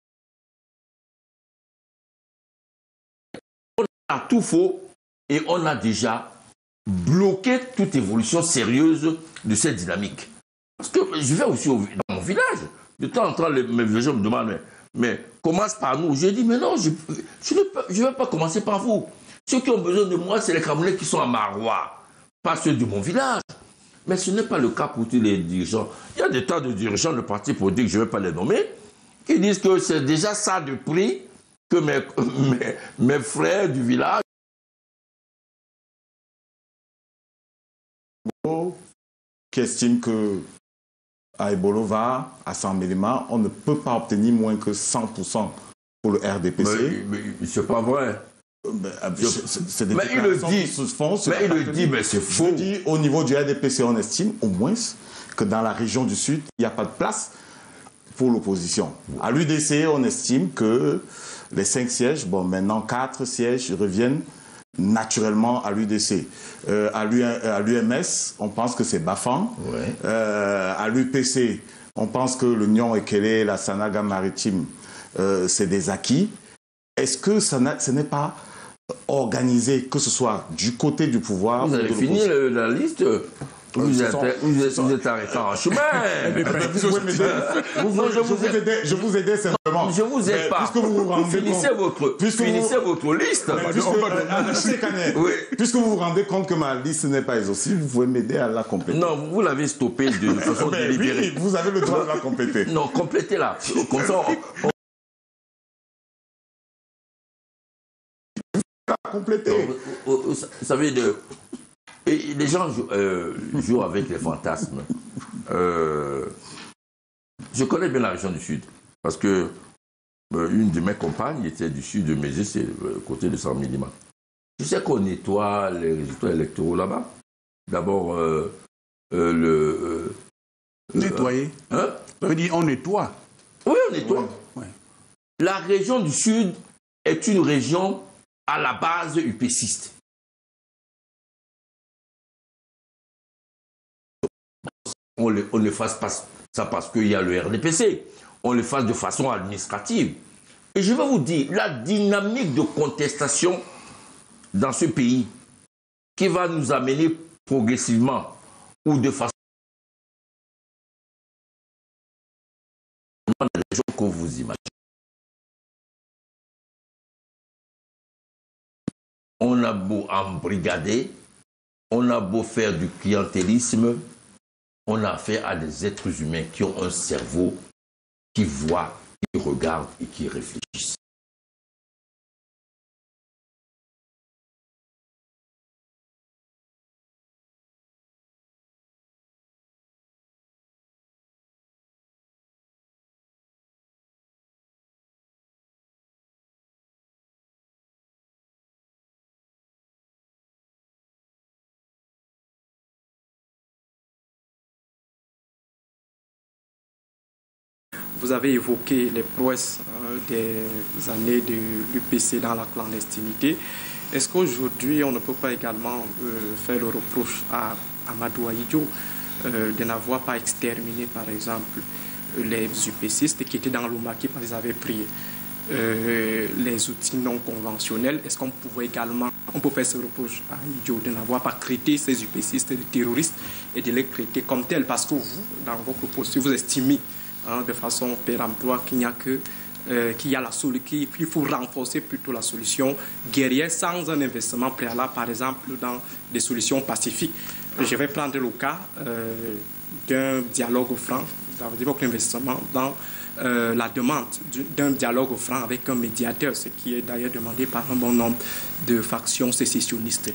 [SPEAKER 2] on a tout faux et on a déjà bloqué toute évolution sérieuse de cette dynamique. Parce que je vais aussi au, dans mon village, de temps en temps, les, mes gens me demandent, mais, mais commence par nous. Je dis, mais non, je ne vais pas commencer par vous. Ceux qui ont besoin de moi, c'est les Camerounais qui sont à Marois, pas ceux de mon village. Mais ce n'est pas le cas pour tous les dirigeants. Il y a des tas de dirigeants de partis politiques, je ne vais pas les nommer, qui disent que c'est déjà ça de prix que mes, mes, mes frères du village
[SPEAKER 1] qui estime que à Ebolova, à Saint-Mélima, on ne peut pas obtenir moins que cent pour cent pour le R D P C.
[SPEAKER 2] Mais, mais c'est pas vrai.
[SPEAKER 1] Mais, c'est des
[SPEAKER 2] mais il le dit,
[SPEAKER 1] se font,
[SPEAKER 2] mais il le dit, mais c'est faux.
[SPEAKER 1] Je dis, au niveau du R D P C, on estime au moins que dans la région du Sud, il n'y a pas de place pour l'opposition. À l'U D C, on estime que les cinq sièges, bon, maintenant quatre sièges reviennent naturellement à l'U D C. Euh, à l'U M S, on pense que c'est Bafang.
[SPEAKER 2] Ouais.
[SPEAKER 1] Euh, à l'U P C, on pense que le Nyon Ekele, la Sanaga maritime, euh, c'est des acquis. Est-ce que ça ce n'est pas organisé, que ce soit du côté du pouvoir...
[SPEAKER 2] Vous avez fini le, la liste. Vous, vous, êtes, vous, êtes, vous êtes arrêté en chemin.
[SPEAKER 1] Je vous aidais simplement.
[SPEAKER 2] Je vous aide pas.
[SPEAKER 1] Puisque vous vous rendez
[SPEAKER 2] finissez
[SPEAKER 1] compte,
[SPEAKER 2] votre,
[SPEAKER 1] puisque
[SPEAKER 2] finissez
[SPEAKER 1] vous,
[SPEAKER 2] votre liste.
[SPEAKER 1] Puisque, euh, oui. puisque vous vous rendez compte que ma liste n'est pas exhaustive, vous pouvez m'aider à la compléter.
[SPEAKER 2] Non, vous l'avez stoppée de façon délibérée.
[SPEAKER 1] Oui, vous avez le droit de la compléter.
[SPEAKER 2] Non, complétez-la. Comme ça, on, on...
[SPEAKER 1] compléter.
[SPEAKER 2] Vous savez, de... Et les gens jouent, euh, jouent avec les fantasmes. Euh, je connais bien la région du Sud, parce que euh, une de mes compagnes était du Sud de Mézé, c'est le côté de Saint-Mélima. Je sais qu'on nettoie les résultats électoraux là-bas. D'abord, euh, euh, le...
[SPEAKER 3] Euh, Nettoyer
[SPEAKER 2] Hein
[SPEAKER 3] Ça veut dire on nettoie.
[SPEAKER 2] Oui, on nettoie.
[SPEAKER 3] Ouais, ouais.
[SPEAKER 2] La région du Sud est une région à la base upéciste. On ne on le fasse pas ça parce qu'il y a le R D P C. On le fasse de façon administrative. Et je vais vous dire, la dynamique de contestation dans ce pays qui va nous amener progressivement ou de façon dans les régions que vous imaginez. On a beau embrigader, on a beau faire du clientélisme, on a affaire à des êtres humains qui ont un cerveau qui voit, qui regarde et qui réfléchissent.
[SPEAKER 4] Vous avez évoqué les prouesses euh, des années de l'U P C dans la clandestinité. Est-ce qu'aujourd'hui, on ne peut pas également euh, faire le reproche à Amadou Ahidjo euh, de n'avoir pas exterminé, par exemple, les UPCistes qui étaient dans l'Oumaki parce qu'ils avaient prié? euh, les outils non conventionnels. Est-ce qu'on pouvait également, on peut faire ce reproche à Idio de n'avoir pas traité ces U P C istes de terroristes et de les traiter comme tels, parce que vous, dans votre posture, vous estimez hein, de façon péremptoire qu'il n'y a que Euh, qu'il y a la solution, qu'il faut renforcer plutôt la solution guerrière sans un investissement préalable, par exemple, dans des solutions pacifiques. Je vais prendre le cas euh, d'un dialogue franc, ça veut dire l'investissement dans euh, la demande d'un dialogue franc avec un médiateur, ce qui est d'ailleurs demandé par un bon nombre de factions sécessionnistes.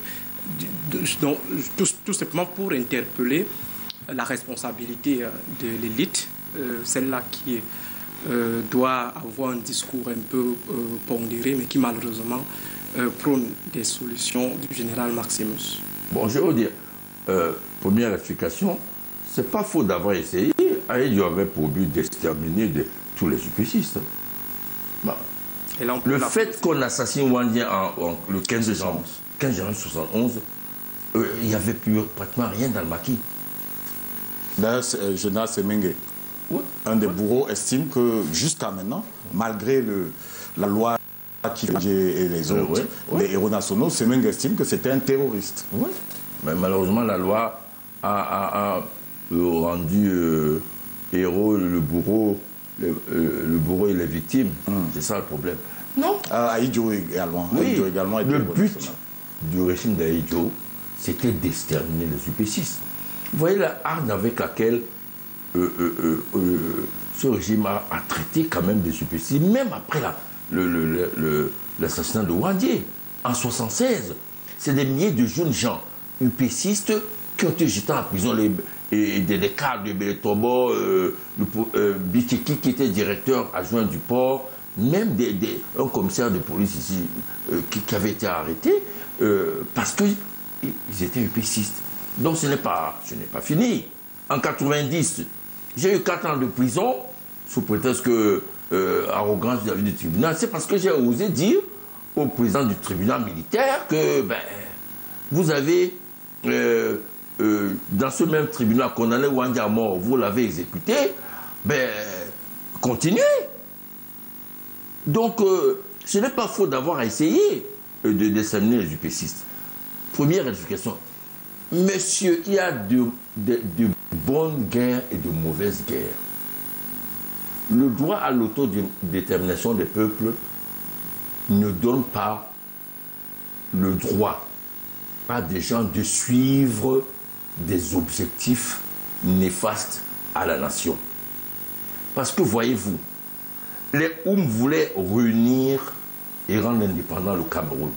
[SPEAKER 4] Donc, tout, tout simplement pour interpeller la responsabilité de l'élite, euh, celle-là qui est Euh, doit avoir un discours un peu euh, pondéré, mais qui malheureusement euh, prône des solutions du général Maximus.
[SPEAKER 2] Bon, je veux dire, euh, première explication, c'est pas faux d'avoir essayé. Il avait pour but d'exterminer de, tous les U P C istes. Bon. Et là, on le fait qu'on assassine Wandien en, en, le quinze janvier soixante et onze, euh, il n'y avait plus pratiquement rien dans le maquis.
[SPEAKER 1] D'ailleurs, euh, Jonas Semengue, oui. un des oui. bourreaux, estime que jusqu'à maintenant, malgré le, la loi qui fait et les autres, oui. Oui. les héros nationaux, Semengue estime que c'était un terroriste.
[SPEAKER 2] Oui. Mais malheureusement, la loi a, a, a rendu euh, héros le bourreau, le, euh, le bourreau et les victimes. Mm. C'est ça le problème.
[SPEAKER 1] Non. Euh, Aïdjo également.
[SPEAKER 2] Oui.
[SPEAKER 1] Aïdjo également
[SPEAKER 2] le but du régime d'Aïdjo, c'était d'exterminer les U P C istes. Vous voyez la hargne avec laquelle euh, euh, euh, ce régime a, a traité quand même des U P C istes, même après la, le, le, le, le, l'assassinat de Wandien en soixante-seize. C'est des milliers de jeunes gens U P C istes qui ont été jetés en prison. Les, et des, des cadres de Beletobo, euh, euh, Bicheki qui était directeur adjoint du port, même des, des, un commissaire de police ici euh, qui, qui avait été arrêté euh, parce qu'ils étaient U P C istes. Donc ce n'est pas, ce n'est pas fini. En quatre-vingt-dix, j'ai eu quatre ans de prison sous prétexte que euh, arrogance vis-à-vis du tribunal. C'est parce que j'ai osé dire au président du tribunal militaire que ben, vous avez euh, euh, dans ce même tribunal condamné Wandien à mort, vous l'avez exécuté, ben continuez. Donc euh, ce n'est pas faux d'avoir essayé de déterminer les U P C istes. Première explication. Monsieur, il y a de, de, de bonnes guerres et de mauvaises guerres. Le droit à l'autodétermination des peuples ne donne pas le droit à des gens de suivre des objectifs néfastes à la nation. Parce que, voyez-vous, les Oum voulaient réunir et rendre indépendant le Cameroun.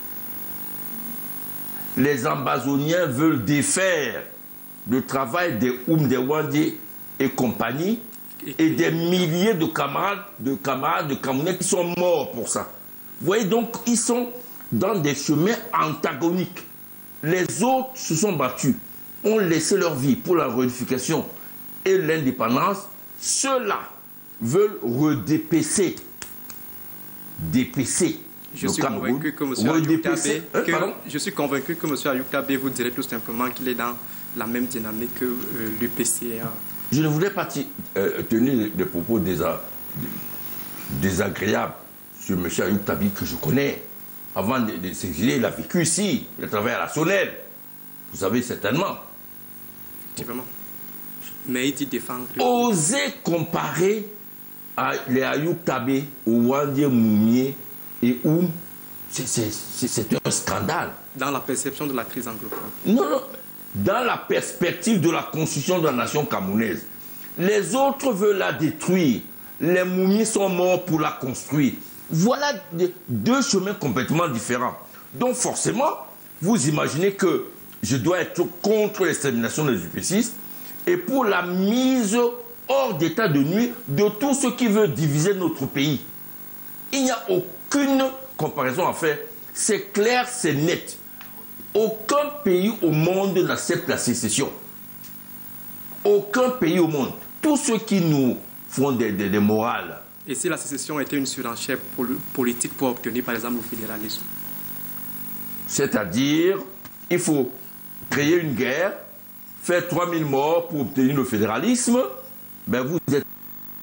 [SPEAKER 2] Les Ambazoniens veulent défaire le travail des Oum, des Wandé et compagnie, et des milliers de camarades de camarades de Camerounais qui sont morts pour ça. Vous voyez, donc, ils sont dans des chemins antagoniques. Les autres se sont battus, ont laissé leur vie pour la réunification et l'indépendance. Ceux-là veulent redépecer, dépecer.
[SPEAKER 4] Je suis, convaincu que M. Ayub Tabé, que, je suis convaincu que M. Ayub Tabé vous dirait tout simplement qu'il est dans la même dynamique que euh, l'U P C A.
[SPEAKER 2] Je ne voulais pas euh, tenir des propos désa, désagréables sur M. Ayub Tabé que je connais. Avant de, de s'exiler, il a vécu ici, il a travaillé à la Sonnelle. Vous savez certainement.
[SPEAKER 4] Effectivement. Mais il dit défendre.
[SPEAKER 2] Osez comparer à les Ayub Tabé au Wandien Moumié et Oum, c'est un scandale.
[SPEAKER 4] Dans la perception de la crise anglophone.
[SPEAKER 2] Non, non. Dans la perspective de la constitution de la nation camerounaise. Les autres veulent la détruire. Les Moumis sont morts pour la construire. Voilà deux chemins complètement différents. Donc forcément, vous imaginez que je dois être contre l'extermination des U P C istes et pour la mise hors d'état de nuire de tout ce qui veut diviser notre pays. Il n'y a aucune comparaison à faire. C'est clair, c'est net. Aucun pays au monde n'accepte la sécession. Aucun pays au monde. Tous ceux qui nous font des, des, des morales.
[SPEAKER 4] Et si la sécession était une surenchère politique pour obtenir, par exemple, le fédéralisme?
[SPEAKER 2] C'est-à-dire, il faut créer une guerre, faire trois mille morts pour obtenir le fédéralisme. Ben vous êtes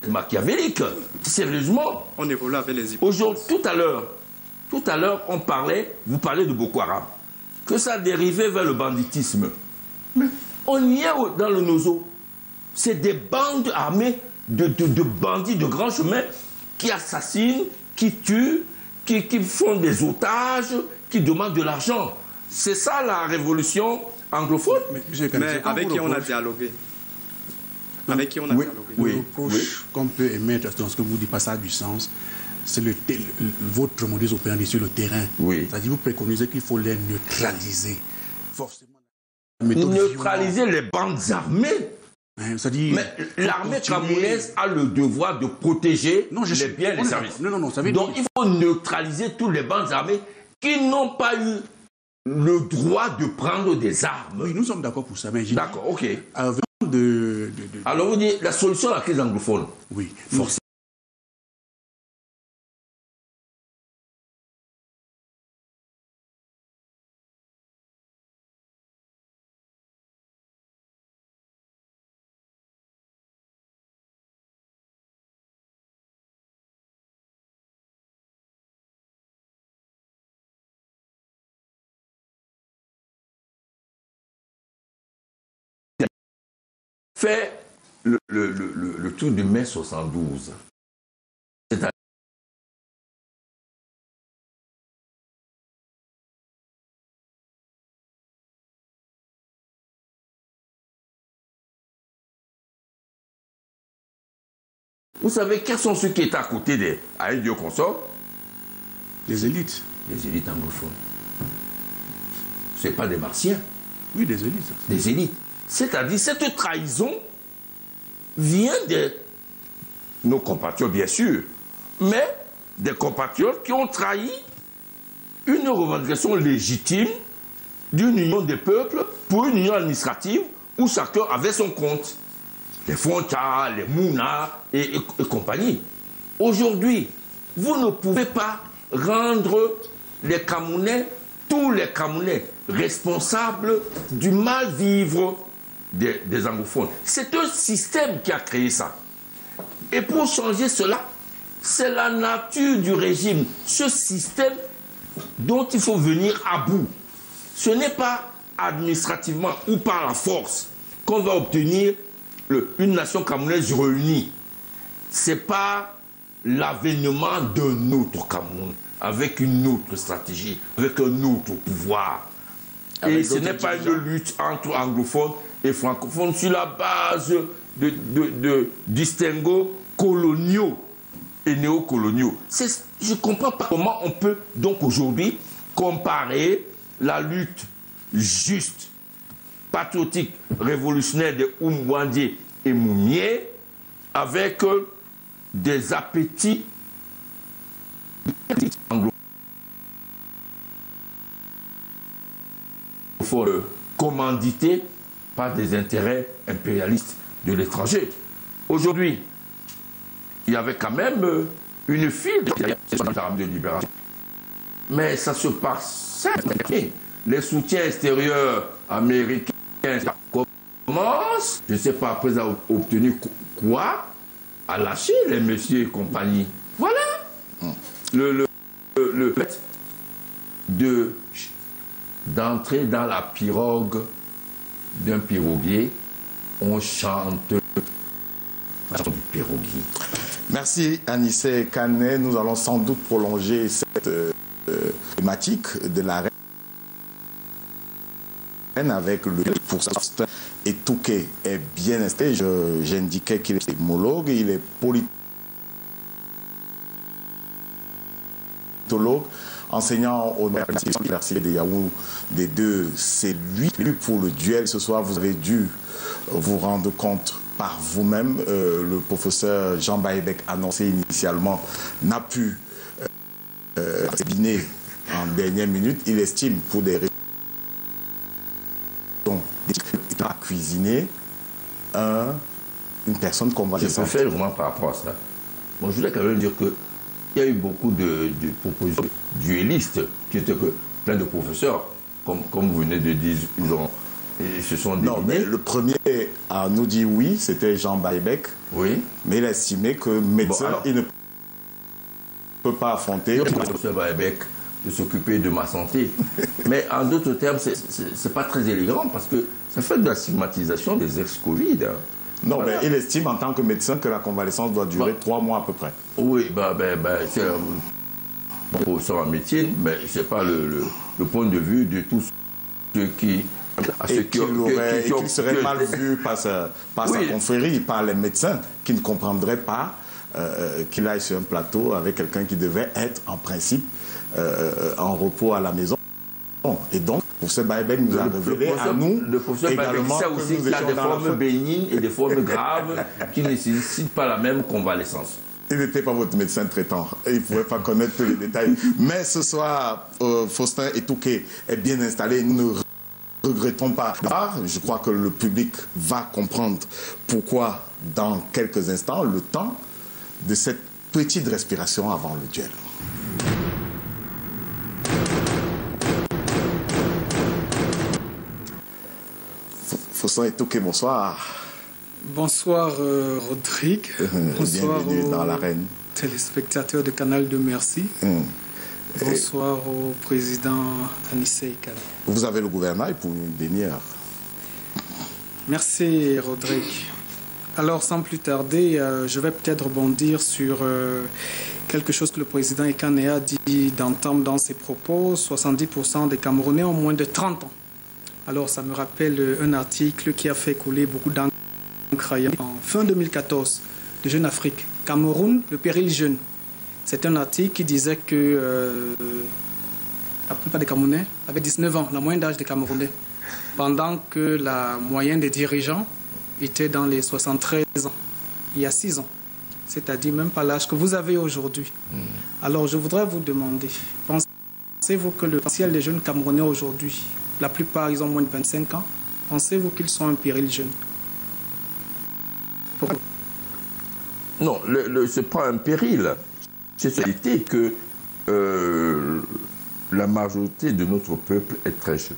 [SPEAKER 2] machiavélique. Sérieusement.
[SPEAKER 4] On évolue avec les hypothèses.
[SPEAKER 2] Aujourd'hui, tout à l'heure, tout à l'heure, on parlait, vous parlez de Boko Haram, que ça dérivait vers le banditisme. Mais on y est dans le Nozo. C'est des bandes armées de, de, de bandits de grand chemin qui assassinent, qui tuent, qui, qui font des otages, qui demandent de l'argent. C'est ça la révolution anglophone.
[SPEAKER 3] Mais,
[SPEAKER 4] Mais avec qui on a dialogué. Avec qui on a
[SPEAKER 3] oui,
[SPEAKER 4] dialogué.
[SPEAKER 3] Oui,
[SPEAKER 2] Oui,
[SPEAKER 3] reproche
[SPEAKER 2] oui.
[SPEAKER 3] qu'on peut émettre dans ce que vous dites, pas ça a du sens. C'est le, le, votre modèle opérandi sur le terrain.
[SPEAKER 2] Oui.
[SPEAKER 3] C'est-à-dire vous préconisez qu'il faut les neutraliser. Forcément. Méthode
[SPEAKER 2] Neutraliser les bandes armées.
[SPEAKER 3] Hein, c'est-à-dire,
[SPEAKER 2] Mais l'armée
[SPEAKER 3] continuer.
[SPEAKER 2] camerounaise a le devoir de protéger
[SPEAKER 3] Non, je
[SPEAKER 2] les
[SPEAKER 3] suis-
[SPEAKER 2] biens et les
[SPEAKER 3] on est
[SPEAKER 2] services.
[SPEAKER 3] d'accord. Non, non, non, ça veut
[SPEAKER 2] Donc
[SPEAKER 3] dire-
[SPEAKER 2] il faut neutraliser toutes les bandes armées qui n'ont pas eu le droit de prendre des armes.
[SPEAKER 3] Oui, nous sommes d'accord pour ça. Mais j'ai
[SPEAKER 2] D'accord, ok.
[SPEAKER 3] dit, avant de, de, de-
[SPEAKER 2] Alors vous dites la solution à la crise anglophone.
[SPEAKER 3] oui,
[SPEAKER 2] Forcément. Fait le, le, le, le, le tour de mai soixante-douze. C'est-à-dire vous savez quels sont ceux qui étaient à côté des Aïdio consorts?
[SPEAKER 3] des élites.
[SPEAKER 2] Les élites anglophones. Ce n'est pas des martiens,
[SPEAKER 3] Oui, des élites.
[SPEAKER 2] des élites. C'est-à-dire cette trahison vient de nos compatriotes, bien sûr, mais des compatriotes qui ont trahi une revendication légitime d'une union des peuples pour une union administrative où chacun avait son compte. Les Fonta, les Mouna et, et, et compagnie. Aujourd'hui, vous ne pouvez pas rendre les Camerounais, tous les Camerounais, responsables du mal-vivre des, des anglophones. C'est un système qui a créé ça. Et pour changer cela, c'est la nature du régime, ce système dont il faut venir à bout. Ce n'est pas administrativement ou par la force qu'on va obtenir le, une nation camerounaise réunie. Ce n'est pas l'avènement d'un autre Cameroun, avec une autre stratégie, avec un autre pouvoir.
[SPEAKER 1] Avec
[SPEAKER 2] Et ce n'est pas une lutte entre anglophones et francophones sur la base de, de, de distinguos coloniaux et néocoloniaux. C'est- Je ne comprends pas comment on peut donc aujourd'hui comparer la lutte juste, patriotique, révolutionnaire de Oumouandie et Moumié avec euh, des appétits anglophones commandités par des intérêts impérialistes de l'étranger. Aujourd'hui, il y avait quand même euh, une file de, de libération. Mais ça se passe. Les soutiens extérieurs américains commencent, je ne sais pas après avoir obtenu quoi, à lâcher les messieurs et compagnie. Voilà. Le, le, le, le fait de, d'entrer dans la pirogue d'un piroguier, on chante la chanson du piroguier.
[SPEAKER 1] Merci Anissé Kané. Nous allons sans doute prolonger cette euh, thématique de la reine avec le pour ça. Et Touquet est bien installé. Je- J'indiquais qu'il est homologue, il est politologue, enseignant au l'université de Yaoundé des deux. C'est lui pour le duel. Ce soir, vous avez dû vous rendre compte par vous-même. Euh, le professeur Jean Baïbek, annoncé initialement, n'a pu euh, terminer en dernière minute. Il estime, pour des raisons à cuisiner, un, une personne qu'on va
[SPEAKER 2] Je peux faire vraiment par rapport à cela. Bon, je voudrais quand même dire qu'il y a eu beaucoup de, de propositions duellistes qui étaient que plein de professeurs, comme, comme vous venez de dire, ils ont Et se sont
[SPEAKER 1] Non, mais
[SPEAKER 2] déminés.
[SPEAKER 1] le premier à nous dire oui, c'était Jean Baïbek.
[SPEAKER 2] Oui.
[SPEAKER 1] Mais il a estimé que médecin,
[SPEAKER 2] Bon, alors-
[SPEAKER 1] il ne peut pas affronter.
[SPEAKER 2] Le professeur Baïbek de s'occuper de ma santé. Mais en d'autres termes, c'est- c'est c'est pas très élégant parce que ça fait de la stigmatisation des ex-Covid. hein.
[SPEAKER 1] Non,
[SPEAKER 2] Voilà.
[SPEAKER 1] mais il estime en tant que médecin que la convalescence doit durer
[SPEAKER 2] Bah.
[SPEAKER 1] trois mois à peu près.
[SPEAKER 2] Oui, bah, ben, ben, c'est un professeur en médecine, mais c'est pas le, le, le point de vue de tous ceux qui... à ceux
[SPEAKER 1] Et
[SPEAKER 2] qui ont-
[SPEAKER 1] qu'il
[SPEAKER 2] qui-
[SPEAKER 1] aurait-
[SPEAKER 2] qui
[SPEAKER 1] et
[SPEAKER 2] ont-
[SPEAKER 1] qu'il serait
[SPEAKER 2] qui-
[SPEAKER 1] mal vu par, sa, par sa
[SPEAKER 2] Oui.
[SPEAKER 1] confrérie, par les médecins, qui ne comprendraient pas euh, qu'il aille sur un plateau avec quelqu'un qui devait être en principe euh, en repos à la maison. Et donc, pour ce Baïbek nous a
[SPEAKER 2] Le,
[SPEAKER 1] révélé
[SPEAKER 2] professeur-
[SPEAKER 1] à nous
[SPEAKER 2] le professeur Baïbek
[SPEAKER 1] également
[SPEAKER 2] sait
[SPEAKER 1] que
[SPEAKER 2] aussi
[SPEAKER 1] nous
[SPEAKER 2] qu'il y a
[SPEAKER 1] étions
[SPEAKER 2] des
[SPEAKER 1] dans la
[SPEAKER 2] formes
[SPEAKER 1] faute.
[SPEAKER 2] bénignes et des formes graves qui ne nécessitent pas la même convalescence.
[SPEAKER 1] Il n'était pas votre médecin traitant. Il ne pouvait pas connaître tous les détails. Mais ce soir, euh, Faustin Etouké est bien installé. Nous ne regrettons pas. Ah, je crois que le public va comprendre pourquoi, dans quelques instants, le temps de cette petite respiration avant le duel. Faustin Etouké, bonsoir.
[SPEAKER 4] Bonsoir euh, Rodrigue. Bonsoir
[SPEAKER 1] Bienvenue
[SPEAKER 4] aux
[SPEAKER 1] dans l'arène.
[SPEAKER 4] téléspectateurs de Canal de Merci.
[SPEAKER 1] Hum.
[SPEAKER 4] Bonsoir au président Anissé Kane.
[SPEAKER 1] Vous avez le gouvernail pour une demi-heure.
[SPEAKER 4] Merci Rodrigue. Alors sans plus tarder, euh, je vais peut-être rebondir sur euh, quelque chose que le président Ekane a dit d'entendre dans ses propos. soixante-dix pour cent des Camerounais ont moins de trente ans. Alors ça me rappelle un article qui a fait couler beaucoup d'encre en fin deux mille quatorze de Jeune Afrique. Cameroun, le péril jeune. C'est un article qui disait que euh, la plupart des Camerounais avaient dix-neuf ans, la moyenne d'âge des Camerounais, pendant que la moyenne des dirigeants était dans les soixante-treize ans, il y a six ans, c'est-à-dire même pas l'âge que vous avez aujourd'hui. Alors je voudrais vous demander, pensez-vous que le potentiel des jeunes Camerounais aujourd'hui, la plupart ils ont moins de vingt-cinq ans, pensez-vous qu'ils sont un péril jeune? Pourquoi?
[SPEAKER 2] Non, le, le, ce n'est pas un péril. C'est une réalité que euh, la majorité de notre peuple est très jeune.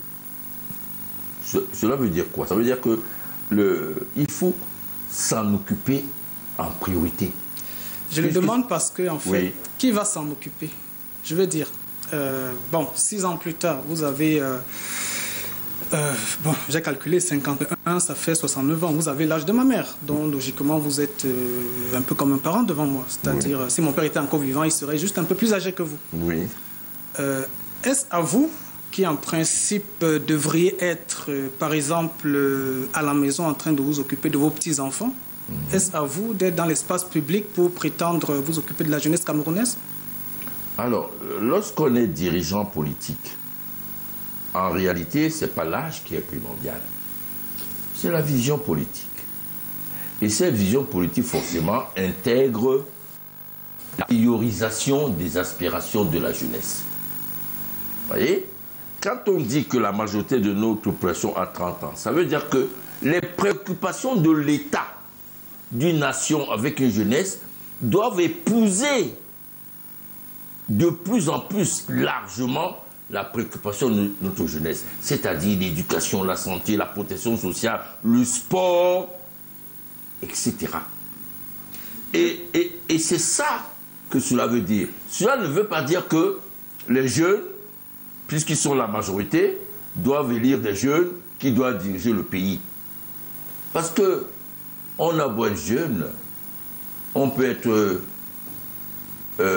[SPEAKER 2] Ce, cela veut dire quoi? Ça veut dire que le, il faut s'en occuper en priorité.
[SPEAKER 4] Je le
[SPEAKER 2] Puisque-
[SPEAKER 4] demande parce que, en fait,
[SPEAKER 2] Oui.
[SPEAKER 4] qui va s'en occuper? Je veux dire, euh, bon, six ans plus tard, vous avez, euh, euh, bon, j'ai calculé cinquante et un, ça fait soixante-neuf ans. Vous avez l'âge de ma mère, donc logiquement, vous êtes euh, un peu comme un parent devant moi. C'est-à-dire, si mon père était encore vivant, il serait juste un peu plus âgé que vous.
[SPEAKER 2] Oui.
[SPEAKER 4] Euh, Est-ce à vous qui, en principe, euh, devriez être, euh, par exemple, euh, à la maison en train de vous occuper de vos petits-enfants, est-ce à vous d'être dans l'espace public pour prétendre vous occuper de la jeunesse camerounaise?
[SPEAKER 2] Alors, lorsqu'on est dirigeant politique, en réalité, ce n'est pas l'âge qui est primordial. C'est la vision politique. Et cette vision politique, forcément, intègre la priorisation des aspirations de la jeunesse. Vous voyez? Quand on dit que la majorité de notre population a trente ans, ça veut dire que les préoccupations de l'État, d'une nation avec une jeunesse, doivent épouser de plus en plus largement la préoccupation de notre jeunesse, c'est-à-dire l'éducation, la santé, la protection sociale, le sport, et cetera. Et, et, et c'est ça que cela veut dire. Cela ne veut pas dire que les jeunes, puisqu'ils sont la majorité, doivent élire des jeunes qui doivent diriger le pays. Parce que on a beau être jeune, on peut être euh, euh,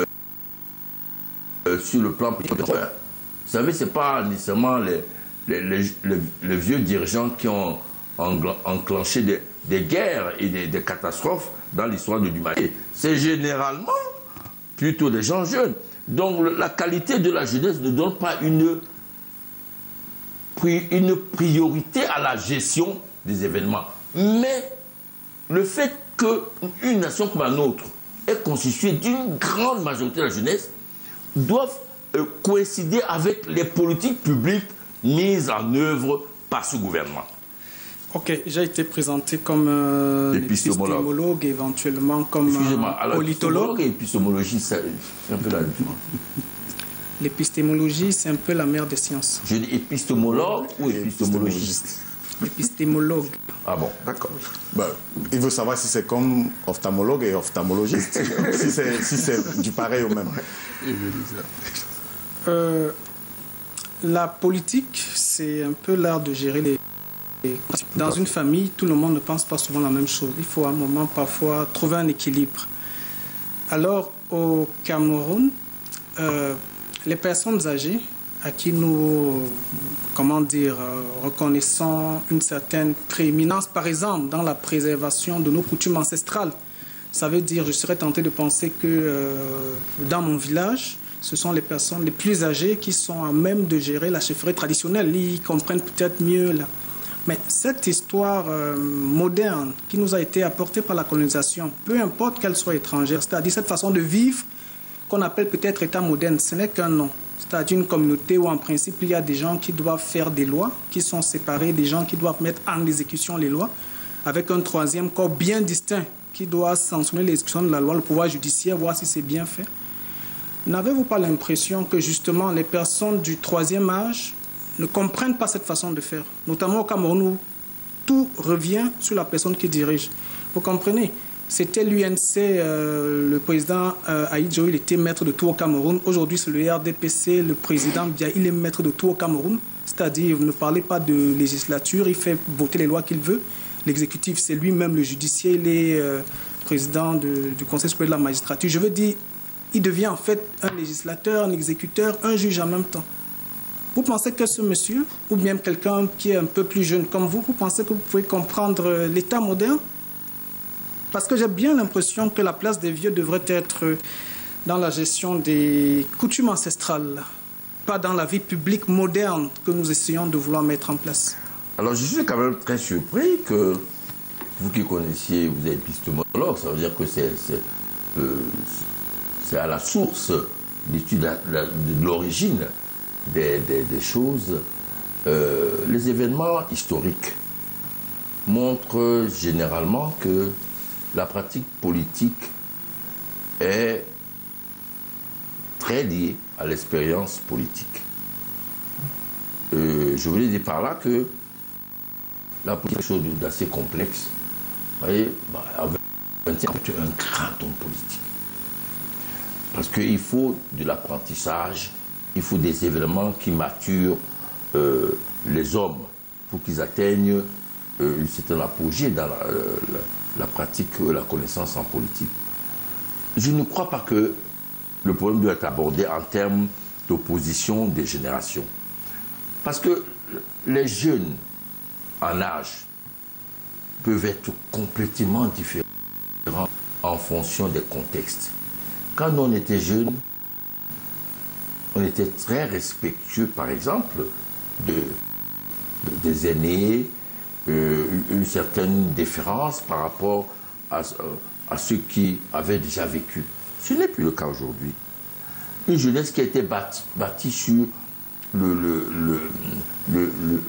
[SPEAKER 2] euh, sur le plan politique. Vous savez, ce n'est pas nécessairement les, les, les, les, les vieux dirigeants qui ont enclenché des, des guerres et des, des catastrophes dans l'histoire de l'humanité. C'est généralement plutôt des gens jeunes. Donc la qualité de la jeunesse ne donne pas une, une priorité à la gestion des événements. Mais le fait qu'une nation comme la nôtre est constituée d'une grande majorité de la jeunesse doit euh, coïncider avec les politiques publiques mises en œuvre par ce gouvernement.
[SPEAKER 4] Ok, j'ai été présenté comme euh,
[SPEAKER 2] Épistémologue.
[SPEAKER 4] épistémologue, éventuellement comme
[SPEAKER 2] Excusez-moi,
[SPEAKER 4] euh, politologue.
[SPEAKER 2] et épistémologie, c'est un peu la même chose.
[SPEAKER 4] L'épistémologie, c'est un peu la mère des sciences.
[SPEAKER 2] Je dis épistémologue ou épistémologiste?
[SPEAKER 4] épistémologue.
[SPEAKER 2] Ah bon, d'accord.
[SPEAKER 1] Ben, il veut savoir si c'est comme ophtalmologue et ophtalmologiste, si c'est si c'est du pareil au même.
[SPEAKER 6] Euh, la politique, c'est un peu l'art de gérer les... Dans une famille, tout le monde ne pense pas souvent la même chose. Il faut à un moment, parfois, trouver un équilibre. Alors, au Cameroun, euh, les personnes âgées à qui nous, comment dire, euh, reconnaissons une certaine prééminence, par exemple, dans la préservation de nos coutumes ancestrales. Ça veut dire, je serais tenté de penser que euh, dans mon village, ce sont les personnes les plus âgées qui sont à même de gérer la chefferie traditionnelle. Ils comprennent peut-être mieux là. Mais cette histoire euh, moderne qui nous a été apportée par la colonisation, peu importe qu'elle soit étrangère, c'est-à-dire cette façon de vivre qu'on appelle peut-être État moderne, ce n'est qu'un nom. C'est-à-dire une communauté où en principe il y a des gens qui doivent faire des lois, qui sont séparés, des gens qui doivent mettre en exécution les lois, avec un troisième corps bien distinct qui doit sanctionner l'exécution de la loi, le pouvoir judiciaire, voir si c'est bien fait. N'avez-vous pas l'impression que justement les personnes du troisième âge ne comprennent pas cette façon de faire, notamment au Cameroun où tout revient sur la personne qui dirige? Vous comprenez? C'était l'U N C, euh, le président euh, Aïdjo, il était maître de tout au Cameroun. Aujourd'hui, c'est le R D P C, le président Biya, il est maître de tout au Cameroun. C'est-à-dire, vous ne parlez pas de législature, il fait voter les lois qu'il veut. L'exécutif, c'est lui-même, le judiciaire, il est euh, président de, du Conseil supérieur de la magistrature. Je veux dire, il devient en fait un législateur, un exécuteur, un juge en même temps. Vous pensez que ce monsieur, ou bien quelqu'un qui est un peu plus jeune comme vous, vous pensez que vous pouvez comprendre l'État moderne? Parce que j'ai bien l'impression que la place des vieux devrait être dans la gestion des coutumes ancestrales, pas dans la vie publique moderne que nous essayons de vouloir mettre en place.
[SPEAKER 2] Alors je suis quand même très surpris que vous qui connaissiez, vous êtes épistémologue, ça veut dire que c'est euh, c'est à la source l'étude de l'origine des, des, des choses. Euh, les événements historiques montrent généralement que la pratique politique est très liée à l'expérience politique. Euh, je voulais dire par là que la politique est quelque chose d'assez complexe. Vous voyez, bah, avec un grand homme politique. Parce qu'il faut de l'apprentissage, il faut des événements qui maturent euh, les hommes pour qu'ils atteignent euh, une certaine apogée dans la, la, la pratique, la connaissance en politique. Je ne crois pas que le problème doit être abordé en termes d'opposition des générations. Parce que les jeunes en âge peuvent être complètement différents en fonction des contextes. Quand on était jeune, on était très respectueux, par exemple, de, de, des aînés, euh, une certaine déférence par rapport à, à ceux qui avaient déjà vécu. Ce n'est plus le cas aujourd'hui. Une jeunesse qui a été bâtie, bâtie sur le, le, le, le, le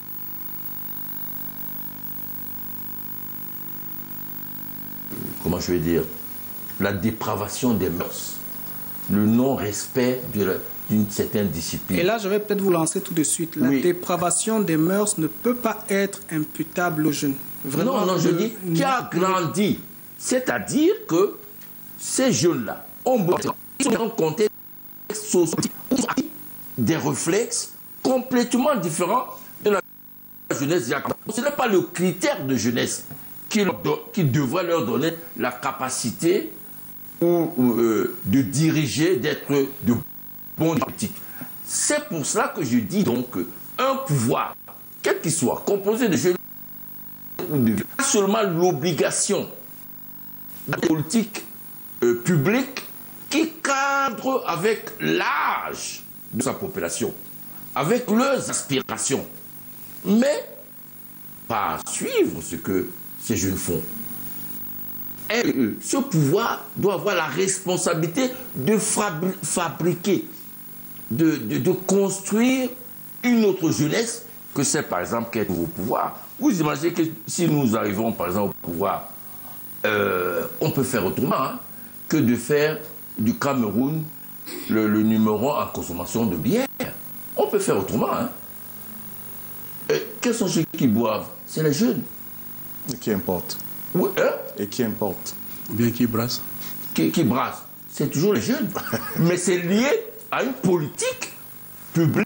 [SPEAKER 2] comment je vais dire, la dépravation des mœurs, le non-respect d'une certaine discipline.
[SPEAKER 6] Et là, je vais peut-être vous lancer tout de suite. La oui. dépravation des mœurs ne peut pas être imputable aux jeunes.
[SPEAKER 2] Vraiment, non, non, je dis qui a grandi. C'est-à-dire que ces jeunes-là ont dans un contexte social des réflexes complètement différents de la jeunesse. Ce n'est pas le critère de jeunesse qui, qui devrait leur donner la capacité ou, ou, euh, de diriger, d'être de bons politiques. C'est pour cela que je dis donc qu'un pouvoir, quel qu'il soit, composé de jeunes ou de vieux, pas seulement l'obligation de la politique euh, publique qui cadre avec l'âge de sa population, avec leurs aspirations, mais pas suivre ce que ces jeunes font. Et ce pouvoir doit avoir la responsabilité de fabri fabriquer, de, de, de construire une autre jeunesse que celle, par exemple, qui est au pouvoir. Vous imaginez que si nous arrivons, par exemple, au pouvoir, euh, on peut faire autrement hein, que de faire du Cameroun le, le numéro en consommation de bière. On peut faire autrement. Hein. Et quels sont ceux qui boivent? C'est les jeunes.
[SPEAKER 1] Et qui importent.
[SPEAKER 2] Oui, hein?
[SPEAKER 1] Et qui importent.
[SPEAKER 3] Ou bien qui brassent.
[SPEAKER 2] Qui, qui brassent. C'est toujours les jeunes. Mais c'est lié à une politique publique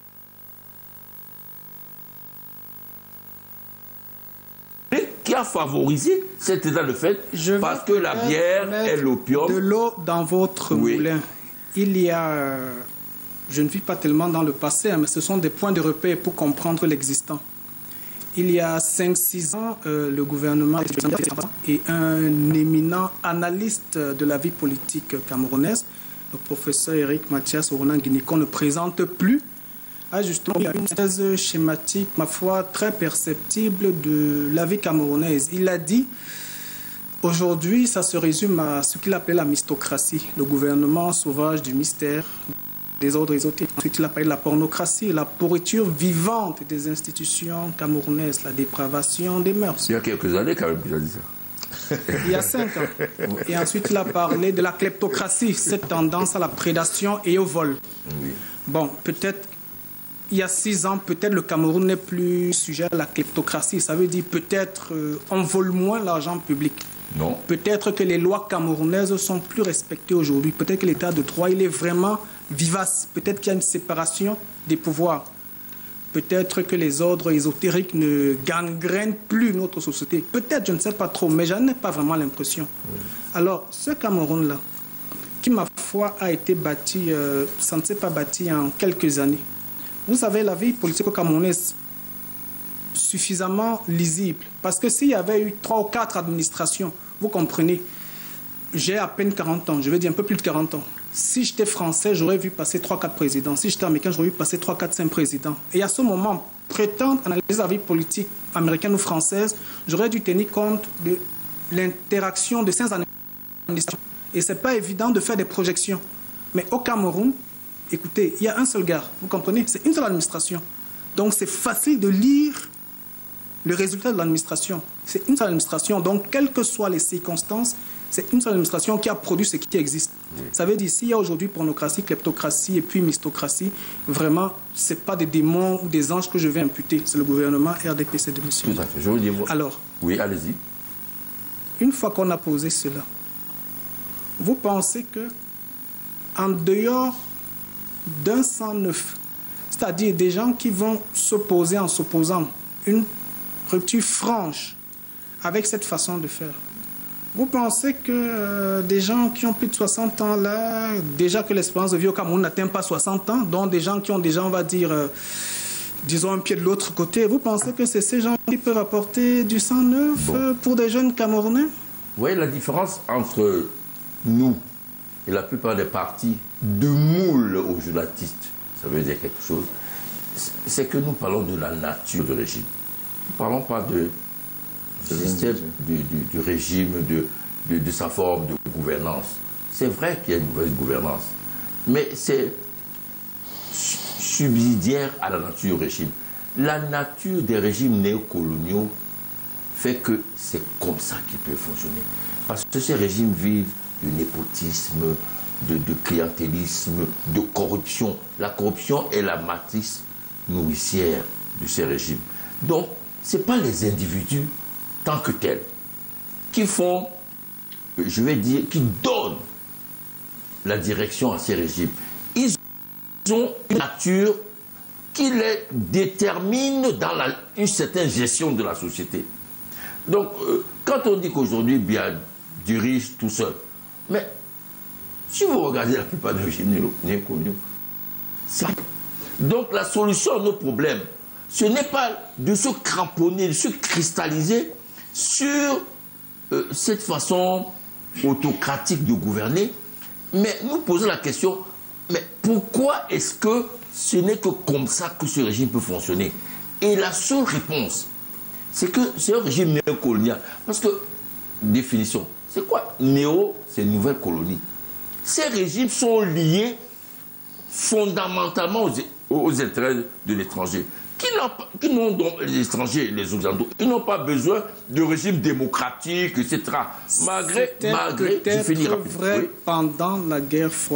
[SPEAKER 2] qui a favorisé cet état de fait
[SPEAKER 6] Je
[SPEAKER 2] parce que la bière est l'opium.
[SPEAKER 6] De l'eau dans votre
[SPEAKER 2] Oui.
[SPEAKER 6] moulin. Il y a, euh, je ne vis pas tellement dans le passé, hein, mais ce sont des points de repère pour comprendre l'existant. Il y a cinq six ans, euh, le gouvernement et un éminent analyste de la vie politique camerounaise, le professeur Eric Mathias Oronan-Guinée, qu'on ne présente plus, a justement une thèse schématique, ma foi, très perceptible de la vie camerounaise. Il a dit, aujourd'hui, ça se résume à ce qu'il appelle la mystocratie, le gouvernement sauvage du mystère, des ordres ésotériques. Ensuite, il appelle la pornocratie, la pourriture vivante des institutions camerounaises, la dépravation des mœurs.
[SPEAKER 2] Il y a quelques années quand même qu'il a dit ça.
[SPEAKER 6] Il y a cinq ans. Et ensuite, il a parlé de la kleptocratie, cette tendance à la prédation et au vol.
[SPEAKER 2] Oui.
[SPEAKER 6] Bon, peut-être, il y a six ans, peut-être le Cameroun n'est plus sujet à la kleptocratie. Ça veut dire peut-être euh, on vole moins l'argent public.
[SPEAKER 2] Non.
[SPEAKER 6] Peut-être que les lois camerounaises sont plus respectées aujourd'hui. Peut-être que l'état de droit, il est vraiment vivace. Peut-être qu'il y a une séparation des pouvoirs. Peut-être que les ordres ésotériques ne gangrènent plus notre société. Peut-être, je ne sais pas trop, mais je n'en ai pas vraiment l'impression. Oui. Alors, ce Cameroun-là, qui, ma foi, a été bâti, euh, ça ne s'est pas bâti en quelques années. Vous savez, la vie politique camerounaise suffisamment lisible. Parce que s'il y avait eu trois ou quatre administrations, vous comprenez, j'ai à peine quarante ans, je vais dire un peu plus de quarante ans. Si j'étais français, j'aurais vu passer trois quatre présidents. Si j'étais américain, j'aurais vu passer trois quatre cinq présidents. Et à ce moment, prétendre analyser la vie politique américaine ou française, j'aurais dû tenir compte de l'interaction de ces administrations. Et ce n'est pas évident de faire des projections. Mais au Cameroun, écoutez, il y a un seul gars, vous comprenez, c'est une seule administration. Donc c'est facile de lire le résultat de l'administration. C'est une seule administration, donc quelles que soient les circonstances, c'est une seule administration qui a produit ce qui existe. Oui. Ça veut dire, s'il y a aujourd'hui pornocratie, kleptocratie et puis mystocratie, vraiment, ce n'est pas des démons ou des anges que je vais imputer. C'est le gouvernement R D P C de monsieur.
[SPEAKER 2] Tout à fait. Je veux dire,
[SPEAKER 6] alors,
[SPEAKER 2] oui, allez-y.
[SPEAKER 6] Une fois qu'on a posé cela, vous pensez que en dehors d'un cent neuf, c'est-à-dire des gens qui vont s'opposer en s'opposant, une rupture franche avec cette façon de faire, vous pensez que euh, des gens qui ont plus de soixante ans là, déjà que l'espérance de vie au Cameroun n'atteint pas soixante ans, donc des gens qui ont déjà, on va dire, euh, disons un pied de l'autre côté, vous pensez que c'est ces gens qui peuvent apporter du cent neuf bon. euh, pour des jeunes Camerounais?
[SPEAKER 2] Vous voyez la différence entre nous et la plupart des partis de moule aux journalistes, ça veut dire quelque chose, c'est que nous parlons de la nature du régime. Nous ne parlons pas de, du système du, du, du régime, de, de, de sa forme de gouvernance. C'est vrai qu'il y a une mauvaise gouvernance, mais c'est subsidiaire à la nature du régime. La nature des régimes néocoloniaux fait que c'est comme ça qu'ils peuvent fonctionner. Parce que ces régimes vivent de népotisme, de, de clientélisme, de corruption. La corruption est la matrice nourricière de ces régimes. Donc, ce n'est pas les individus tant que tels qui font, je vais dire, qui donnent la direction à ces régimes. Ils ont une nature qui les détermine dans la, une certaine gestion de la société. Donc, euh, quand on dit qu'aujourd'hui, il y a du riche tout seul, mais si vous regardez la plupart des régimes néocoloniaux, c'est vrai. Donc, la solution à nos problèmes, ce n'est pas de se cramponner, de se cristalliser sur euh, cette façon autocratique de gouverner, mais nous posons la question, mais pourquoi est-ce que ce n'est que comme ça que ce régime peut fonctionner? Et la seule réponse, c'est que c'est un régime néocolonial. Parce que, définition, c'est quoi? Néo, c'est nouvelle colonie. Ces régimes sont liés fondamentalement aux, aux intérêts de l'étranger. Qui n'ont donc, les étrangers, les Occidentaux, ils n'ont pas besoin de régime démocratique, et cetera. Malgré, malgré,
[SPEAKER 6] je finis rapidement. Vrai oui. Pendant la guerre froide,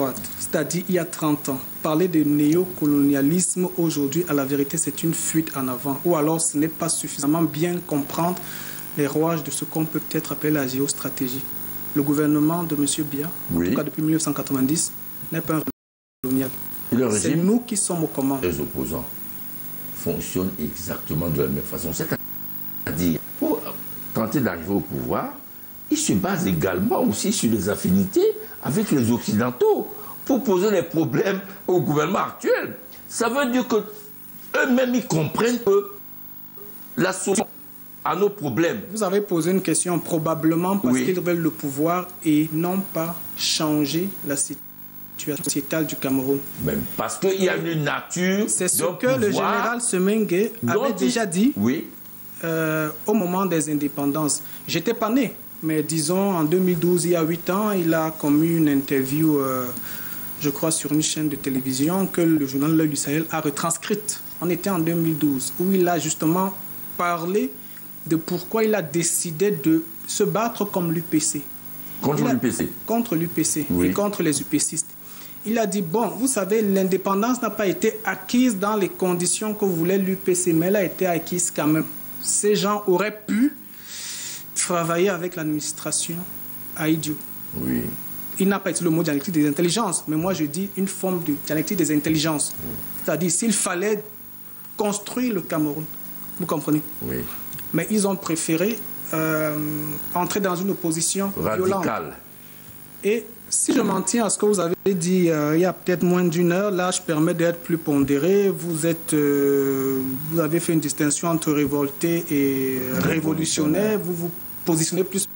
[SPEAKER 6] c'est-à-dire il y a trente ans. Parler de néocolonialisme aujourd'hui, à la vérité, c'est une fuite en avant. Ou alors ce n'est pas suffisamment bien comprendre les rouages de ce qu'on peut peut-être appeler la géostratégie. Le gouvernement de M. Biya, oui. en tout cas depuis mille neuf cent quatre-vingt-dix, n'est pas un colonial. C'est nous qui sommes aux commandes.
[SPEAKER 2] Les opposants fonctionnent exactement de la même façon. C'est-à-dire, pour tenter d'arriver au pouvoir, ils se basent également aussi sur les affinités avec les Occidentaux pour poser les problèmes au gouvernement actuel. Ça veut dire qu'eux-mêmes, ils comprennent que la solution à nos problèmes...
[SPEAKER 6] Vous avez posé une question probablement parce oui. qu'ils veulent le pouvoir et non pas changer la situation sociétale du Cameroun.
[SPEAKER 2] Même parce qu'il y a une nature...
[SPEAKER 6] C'est ce que pouvoir, le général Semengue avait déjà dit
[SPEAKER 2] oui.
[SPEAKER 6] euh, au moment des indépendances. J'étais pas né, mais disons en deux mille douze, il y a huit ans, il a commis une interview, euh, je crois, sur une chaîne de télévision que le journal L'Œil du Sahel a retranscrite. On était en deux mille douze, où il a justement parlé de pourquoi il a décidé de se battre comme l'U P C.
[SPEAKER 2] Contre l'U P C.
[SPEAKER 6] Contre l'U P C
[SPEAKER 2] oui.
[SPEAKER 6] et contre les UPCistes. Il a dit, bon, vous savez, l'indépendance n'a pas été acquise dans les conditions que voulait l'U P C, mais elle a été acquise quand même. Ces gens auraient pu travailler avec l'administration à idiot.
[SPEAKER 2] Oui.
[SPEAKER 6] Il n'a pas été le mot dialectique des intelligences, mais moi je dis une forme de dialectique des intelligences. Oui. C'est-à-dire s'il fallait construire le Cameroun, vous comprenez?
[SPEAKER 2] Oui.
[SPEAKER 6] Mais ils ont préféré euh, entrer dans une opposition
[SPEAKER 2] radicale.
[SPEAKER 6] Violente. Et si je m'en tiens à ce que vous avez dit euh, il y a peut-être moins d'une heure, là je permets d'être plus pondéré. Vous êtes, euh, vous avez fait une distinction entre révolté et révolutionnaire. révolutionnaire. Vous vous positionnez plus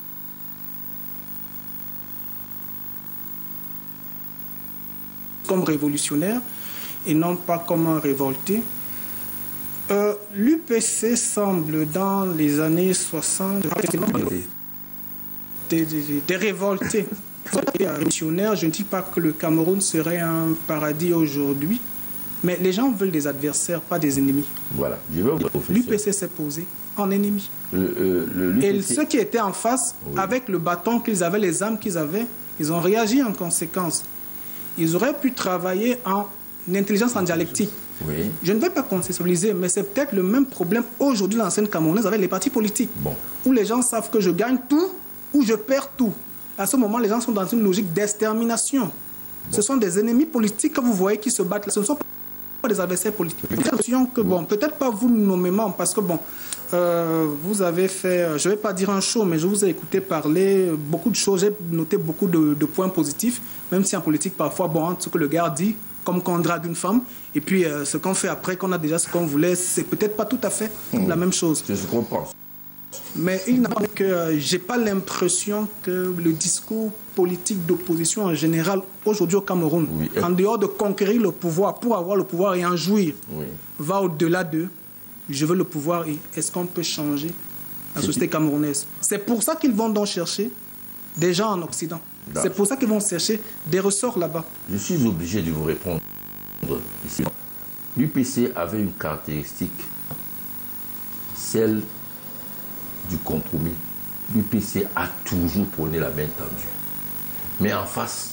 [SPEAKER 6] comme révolutionnaire et non pas comme un révolté. Euh, L'U P C semble dans les années soixante des, des, des révoltés. Révolutionnaire, je ne dis pas que le Cameroun serait un paradis aujourd'hui, mais les gens veulent des adversaires, pas des ennemis.
[SPEAKER 2] Voilà.
[SPEAKER 6] L'U P C s'est posé en ennemi.
[SPEAKER 2] Le, euh, le,
[SPEAKER 6] Et ceux qui étaient en face, oui. avec le bâton qu'ils avaient, les armes qu'ils avaient, ils ont réagi en conséquence. Ils auraient pu travailler en intelligence, en dialectique.
[SPEAKER 2] Oui.
[SPEAKER 6] Je ne vais pas conceptualiser, mais c'est peut-être le même problème aujourd'hui dans la scène camerounaise avec les partis politiques,
[SPEAKER 2] bon.
[SPEAKER 6] où les gens savent que je gagne tout ou je perds tout. À ce moment, les gens sont dans une logique d'extermination. Bon. Ce sont des ennemis politiques que vous voyez qui se battent. Ce ne sont pas des adversaires politiques. J'ai l'impression que, bon, peut-être pas vous nommément, parce que, bon, euh, vous avez fait, je ne vais pas dire un show, mais je vous ai écouté parler beaucoup de choses. J'ai noté beaucoup de, de points positifs, même si en politique, parfois, bon, ce que le gars dit, comme qu'on drague une femme, et puis euh, ce qu'on fait après, qu'on a déjà ce qu'on voulait, c'est peut-être pas tout à fait mmh. la même chose.
[SPEAKER 2] C'est ce qu'on pense.
[SPEAKER 6] Mais il n'a pas que euh, j'ai pas l'impression que le discours politique d'opposition en général aujourd'hui au Cameroun,
[SPEAKER 2] oui.
[SPEAKER 6] en dehors de conquérir le pouvoir pour avoir le pouvoir et en jouir,
[SPEAKER 2] oui.
[SPEAKER 6] va au-delà de je veux le pouvoir et est-ce qu'on peut changer la société camerounaise. C'est pour ça qu'ils vont donc chercher des gens en Occident. C'est pour ça qu'ils vont chercher des ressorts là-bas.
[SPEAKER 2] Je suis obligé de vous répondre ici. L'U P C avait une caractéristique, celle du compromis. L'U P C a toujours prôné la main tendue. Mais en face,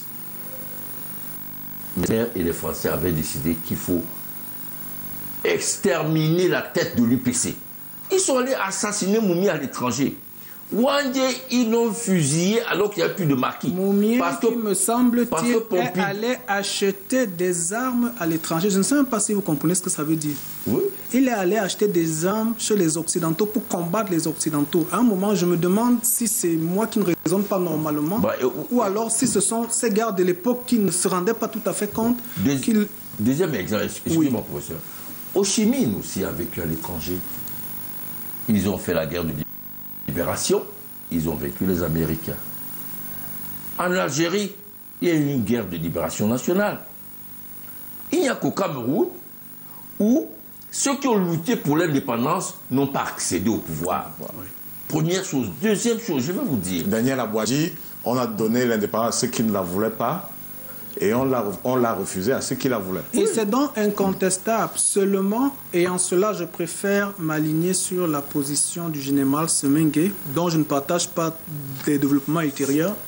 [SPEAKER 2] les Français et les Français avaient décidé qu'il faut exterminer la tête de l'U P C. Ils sont allés assassiner Moumi à l'étranger. Wandje, ils l'ont fusillé alors qu'il n'y a plus de marquis.
[SPEAKER 6] Moumi, qui me semble-t-il, est allé acheter des armes à l'étranger. Je ne sais même pas si vous comprenez ce que ça veut dire.
[SPEAKER 2] Oui.
[SPEAKER 6] Il est allé acheter des armes chez les Occidentaux pour combattre les Occidentaux. À un moment, je me demande si c'est moi qui ne raisonne pas normalement, bah, euh, ou alors si ce sont ces gars de l'époque qui ne se rendaient pas tout à fait compte.
[SPEAKER 2] Deux,
[SPEAKER 6] qu'ils...
[SPEAKER 2] Deuxième exemple, excusez-moi, oui. professeur. Ho Chi Minh aussi a vécu à l'étranger. Ils ont fait la guerre de libération, ils ont vécu les Américains. En Algérie, il y a eu une guerre de libération nationale. Il n'y a qu'au Cameroun où ceux qui ont lutté pour l'indépendance n'ont pas accédé au pouvoir. Oui. Première chose. Deuxième chose, je vais vous dire.
[SPEAKER 1] Daniel Abouadji, on a donné l'indépendance à ceux qui ne la voulaient pas et on l'a, on l'a refusé à ceux qui la voulaient.
[SPEAKER 6] Et oui. c'est donc incontestable. Seulement, et en cela, je préfère m'aligner sur la position du général Semengue, dont je ne partage pas des développements ultérieurs.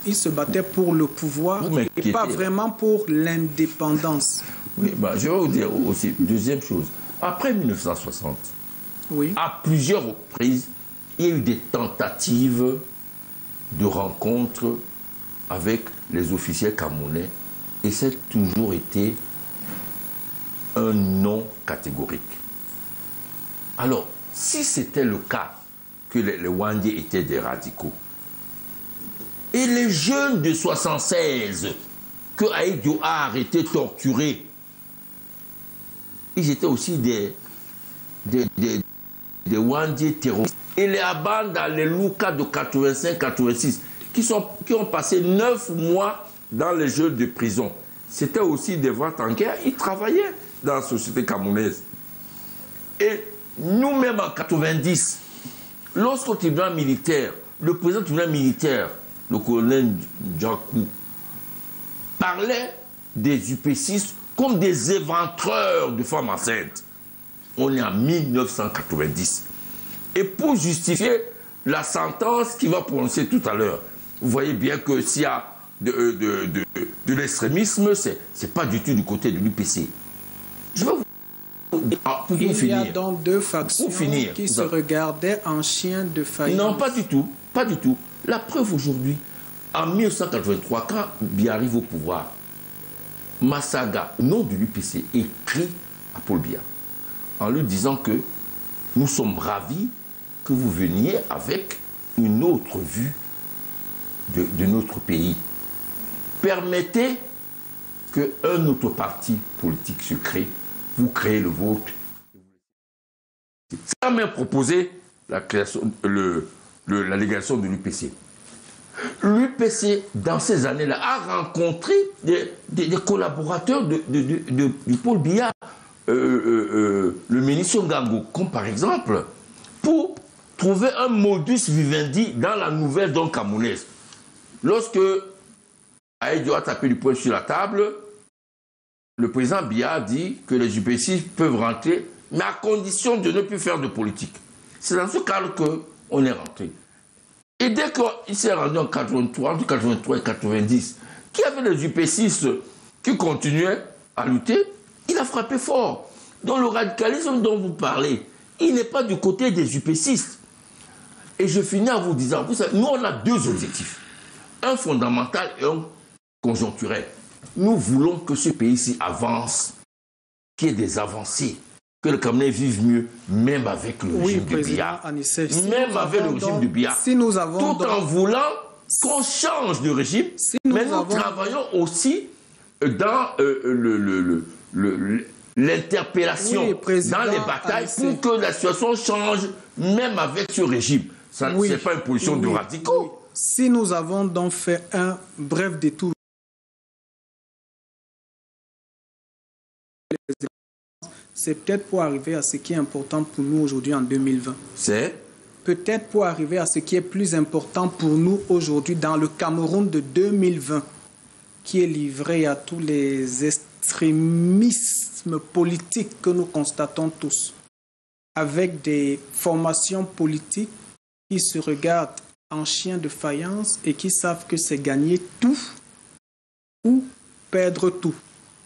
[SPEAKER 6] ils se battaient pour le pouvoir et pas vraiment pour l'indépendance.
[SPEAKER 2] Oui, bah, je vais vous dire aussi, deuxième chose. Après mille neuf cent soixante,
[SPEAKER 6] oui.
[SPEAKER 2] à plusieurs reprises, il y a eu des tentatives de rencontres avec les officiels camerounais et c'est toujours été un non catégorique. Alors, si c'était le cas que les, les Wandé étaient des radicaux, et les jeunes de soixante-seize que Aïdjo a arrêtés, torturés, ils étaient aussi des, des, des, des Wandé terroristes. Et les Abanda, les Loukas de quatre-vingt-cinq quatre-vingt-six, qui, sont, qui ont passé neuf mois dans les jeux de prison, c'était aussi des ventes en guerre. Ils travaillaient dans la société camerounaise. Et nous-mêmes en quatre-vingt-dix, lorsqu'au tribunal militaire, le président du tribunal militaire, le colonel Djakou, parlait des U P six comme des éventreurs de femmes enceintes. On est en mille neuf cent quatre-vingt-dix. Et pour justifier la sentence qu'il va prononcer tout à l'heure, vous voyez bien que s'il y a de, de, de, de l'extrémisme, ce n'est pas du tout du côté de l'U P C. Je vais vous Ah, pour
[SPEAKER 6] Il
[SPEAKER 2] finir,
[SPEAKER 6] y a donc deux factions
[SPEAKER 2] finir,
[SPEAKER 6] qui se regardaient en chiens de faïence.
[SPEAKER 2] Non, pas du tout. Pas du tout. La preuve aujourd'hui, en mille neuf cent quatre-vingt-trois, quand Biya arrive au pouvoir, Massaga, au nom de l'U P C, écrit à Paul Biya en lui disant que nous sommes ravis que vous veniez avec une autre vue de, de notre pays. Permettez qu'un autre parti politique se crée, vous créez le vôtre. Ça m'a proposé la, création, le, le, la légalisation de l'U P C. L'U P C, dans ces années-là, a rencontré des, des, des collaborateurs de, de, de, de, de Paul Biya, euh, euh, euh, le ministre Ngango, comme par exemple, pour trouver un modus vivendi dans la nouvelle donne camerounaise. Lorsque Aïdjo a tapé du poing sur la table, le président Biya dit que les U P six peuvent rentrer, mais à condition de ne plus faire de politique. C'est dans ce cadre qu'on est rentré. Et dès qu'il s'est rendu en quatre-vingt-trois, entre quatre-vingt-trois et quatre-vingt-dix, qu'il y avait les U P six qui continuaient à lutter, il a frappé fort. Donc le radicalisme dont vous parlez, il n'est pas du côté des U P six. Et je finis en vous disant, vous savez, nous on a deux objectifs. Un fondamental et un conjoncturel. Nous voulons que ce pays-ci avance, qu'il y ait des avancées, que le Camerounais vive mieux, même avec le
[SPEAKER 6] oui,
[SPEAKER 2] régime de Biya.
[SPEAKER 6] Anissé, si
[SPEAKER 2] même avec le régime
[SPEAKER 6] donc,
[SPEAKER 2] de Biya.
[SPEAKER 6] Si nous avons
[SPEAKER 2] tout
[SPEAKER 6] donc,
[SPEAKER 2] en voulant qu'on change de régime,
[SPEAKER 6] si
[SPEAKER 2] mais nous
[SPEAKER 6] avons...
[SPEAKER 2] travaillons aussi dans euh, le, le, le, le, l'interpellation,
[SPEAKER 6] oui,
[SPEAKER 2] dans les batailles,
[SPEAKER 6] Anissé.
[SPEAKER 2] pour que la situation change, même avec ce régime. Ça,
[SPEAKER 6] oui,
[SPEAKER 2] ce n'est pas une position
[SPEAKER 6] oui,
[SPEAKER 2] de radicaux.
[SPEAKER 6] Oui. Si nous avons donc fait un bref détour, c'est peut-être pour arriver à ce qui est important pour nous aujourd'hui en deux mille vingt.
[SPEAKER 2] C'est
[SPEAKER 6] peut-être pour arriver à ce qui est plus important pour nous aujourd'hui dans le Cameroun de deux mille vingt, qui est livré à tous les extrémismes politiques que nous constatons tous, avec des formations politiques qui se regardent en chiens de faïence et qui savent que c'est gagner tout ou perdre tout.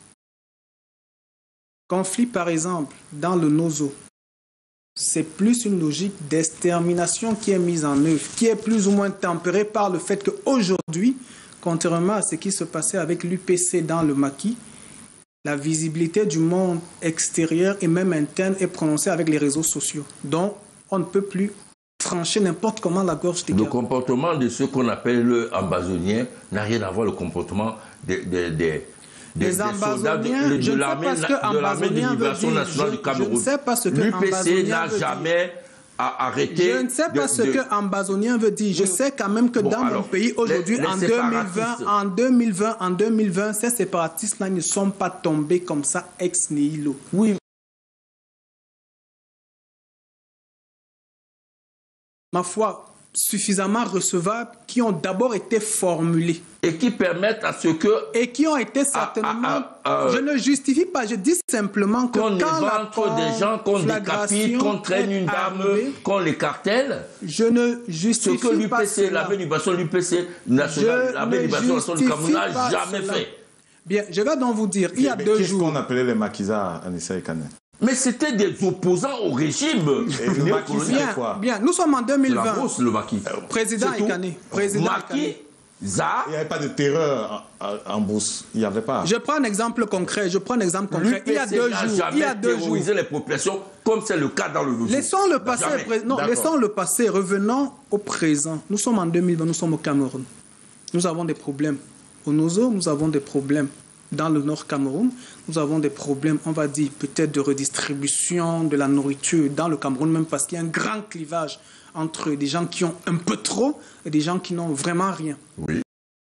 [SPEAKER 6] Conflit, par exemple, dans le Nozo, c'est plus une logique d'extermination qui est mise en œuvre, qui est plus ou moins tempérée par le fait qu'aujourd'hui, contrairement à ce qui se passait avec l'U P C dans le maquis, la visibilité du monde extérieur et même interne est prononcée avec les réseaux sociaux. Donc, on ne peut plus trancher n'importe comment la gorge des
[SPEAKER 2] Le
[SPEAKER 6] gars.
[SPEAKER 2] comportement de ceux qu'on appelle le ambazoniens n'a rien à voir avec le comportement des... des, des Des,
[SPEAKER 6] les ambazoniens,
[SPEAKER 2] de, de,
[SPEAKER 6] je ne
[SPEAKER 2] l'armée
[SPEAKER 6] sais pas ce que ambazonien veut dire.
[SPEAKER 2] nationale du Cameroun.
[SPEAKER 6] Je ne sais pas ce que
[SPEAKER 2] L'U P C n'a
[SPEAKER 6] veut
[SPEAKER 2] jamais arrêté.
[SPEAKER 6] Je ne sais pas
[SPEAKER 2] de,
[SPEAKER 6] ce
[SPEAKER 2] de...
[SPEAKER 6] que ambazonien veut dire. Je sais quand même que
[SPEAKER 2] bon,
[SPEAKER 6] dans
[SPEAKER 2] alors,
[SPEAKER 6] mon pays aujourd'hui, en deux mille vingt, en deux mille vingt, en deux mille vingt, ces séparatistes-là ne sont pas tombés comme ça ex nihilo.
[SPEAKER 2] Oui.
[SPEAKER 6] Ma foi, suffisamment recevables, qui ont d'abord été formulés.
[SPEAKER 2] Et qui permettent à ce que...
[SPEAKER 6] Et qui ont été certainement...
[SPEAKER 2] Ah, ah, ah,
[SPEAKER 6] je ne justifie pas, je dis simplement que
[SPEAKER 2] qu'on
[SPEAKER 6] quand la
[SPEAKER 2] éventre des gens, qu'on décapite, qu'on traîne une dame, qu'on les cartèle.
[SPEAKER 6] Je ne justifie
[SPEAKER 2] ce que l'U P C,
[SPEAKER 6] pas
[SPEAKER 2] l'armée libération, l'U P C nationale, l'armée libération du Cameroun n'a jamais
[SPEAKER 6] cela.
[SPEAKER 2] fait.
[SPEAKER 6] Bien, je vais donc vous dire, il y a
[SPEAKER 1] mais
[SPEAKER 6] deux
[SPEAKER 1] qu'est-ce
[SPEAKER 6] jours...
[SPEAKER 1] qu'on appelait les maquisards, Anissa et Kané?
[SPEAKER 2] Mais c'était des opposants au régime.
[SPEAKER 1] Et le maquis,
[SPEAKER 6] Bien,
[SPEAKER 1] quoi?
[SPEAKER 6] bien, nous sommes en deux mille vingt.
[SPEAKER 2] C'est la grosse, le maquis.
[SPEAKER 6] Président Ekané. Président
[SPEAKER 2] Maquis, Za.
[SPEAKER 1] Il n'y avait pas de terreur en, en bourse. Il n'y avait pas.
[SPEAKER 6] Je prends un exemple concret. Je prends un exemple concret. Il y a
[SPEAKER 2] L'U P C
[SPEAKER 6] deux
[SPEAKER 2] n'a
[SPEAKER 6] jours.
[SPEAKER 2] jamais
[SPEAKER 6] Il y a deux jours.
[SPEAKER 2] terrorisé les populations comme c'est le cas dans le dossier.
[SPEAKER 6] Laissons le passé.
[SPEAKER 2] Jamais.
[SPEAKER 6] Non, laissons le passé. Revenons au présent. Nous sommes en deux mille vingt. Nous sommes au Cameroun. Nous avons des problèmes. Au Nozo, nous avons des problèmes. Dans le Nord Cameroun, nous avons des problèmes, on va dire, peut-être de redistribution de la nourriture dans le Cameroun, même parce qu'il y a un grand clivage entre des gens qui ont un peu trop et des gens qui n'ont vraiment rien.
[SPEAKER 1] Oui.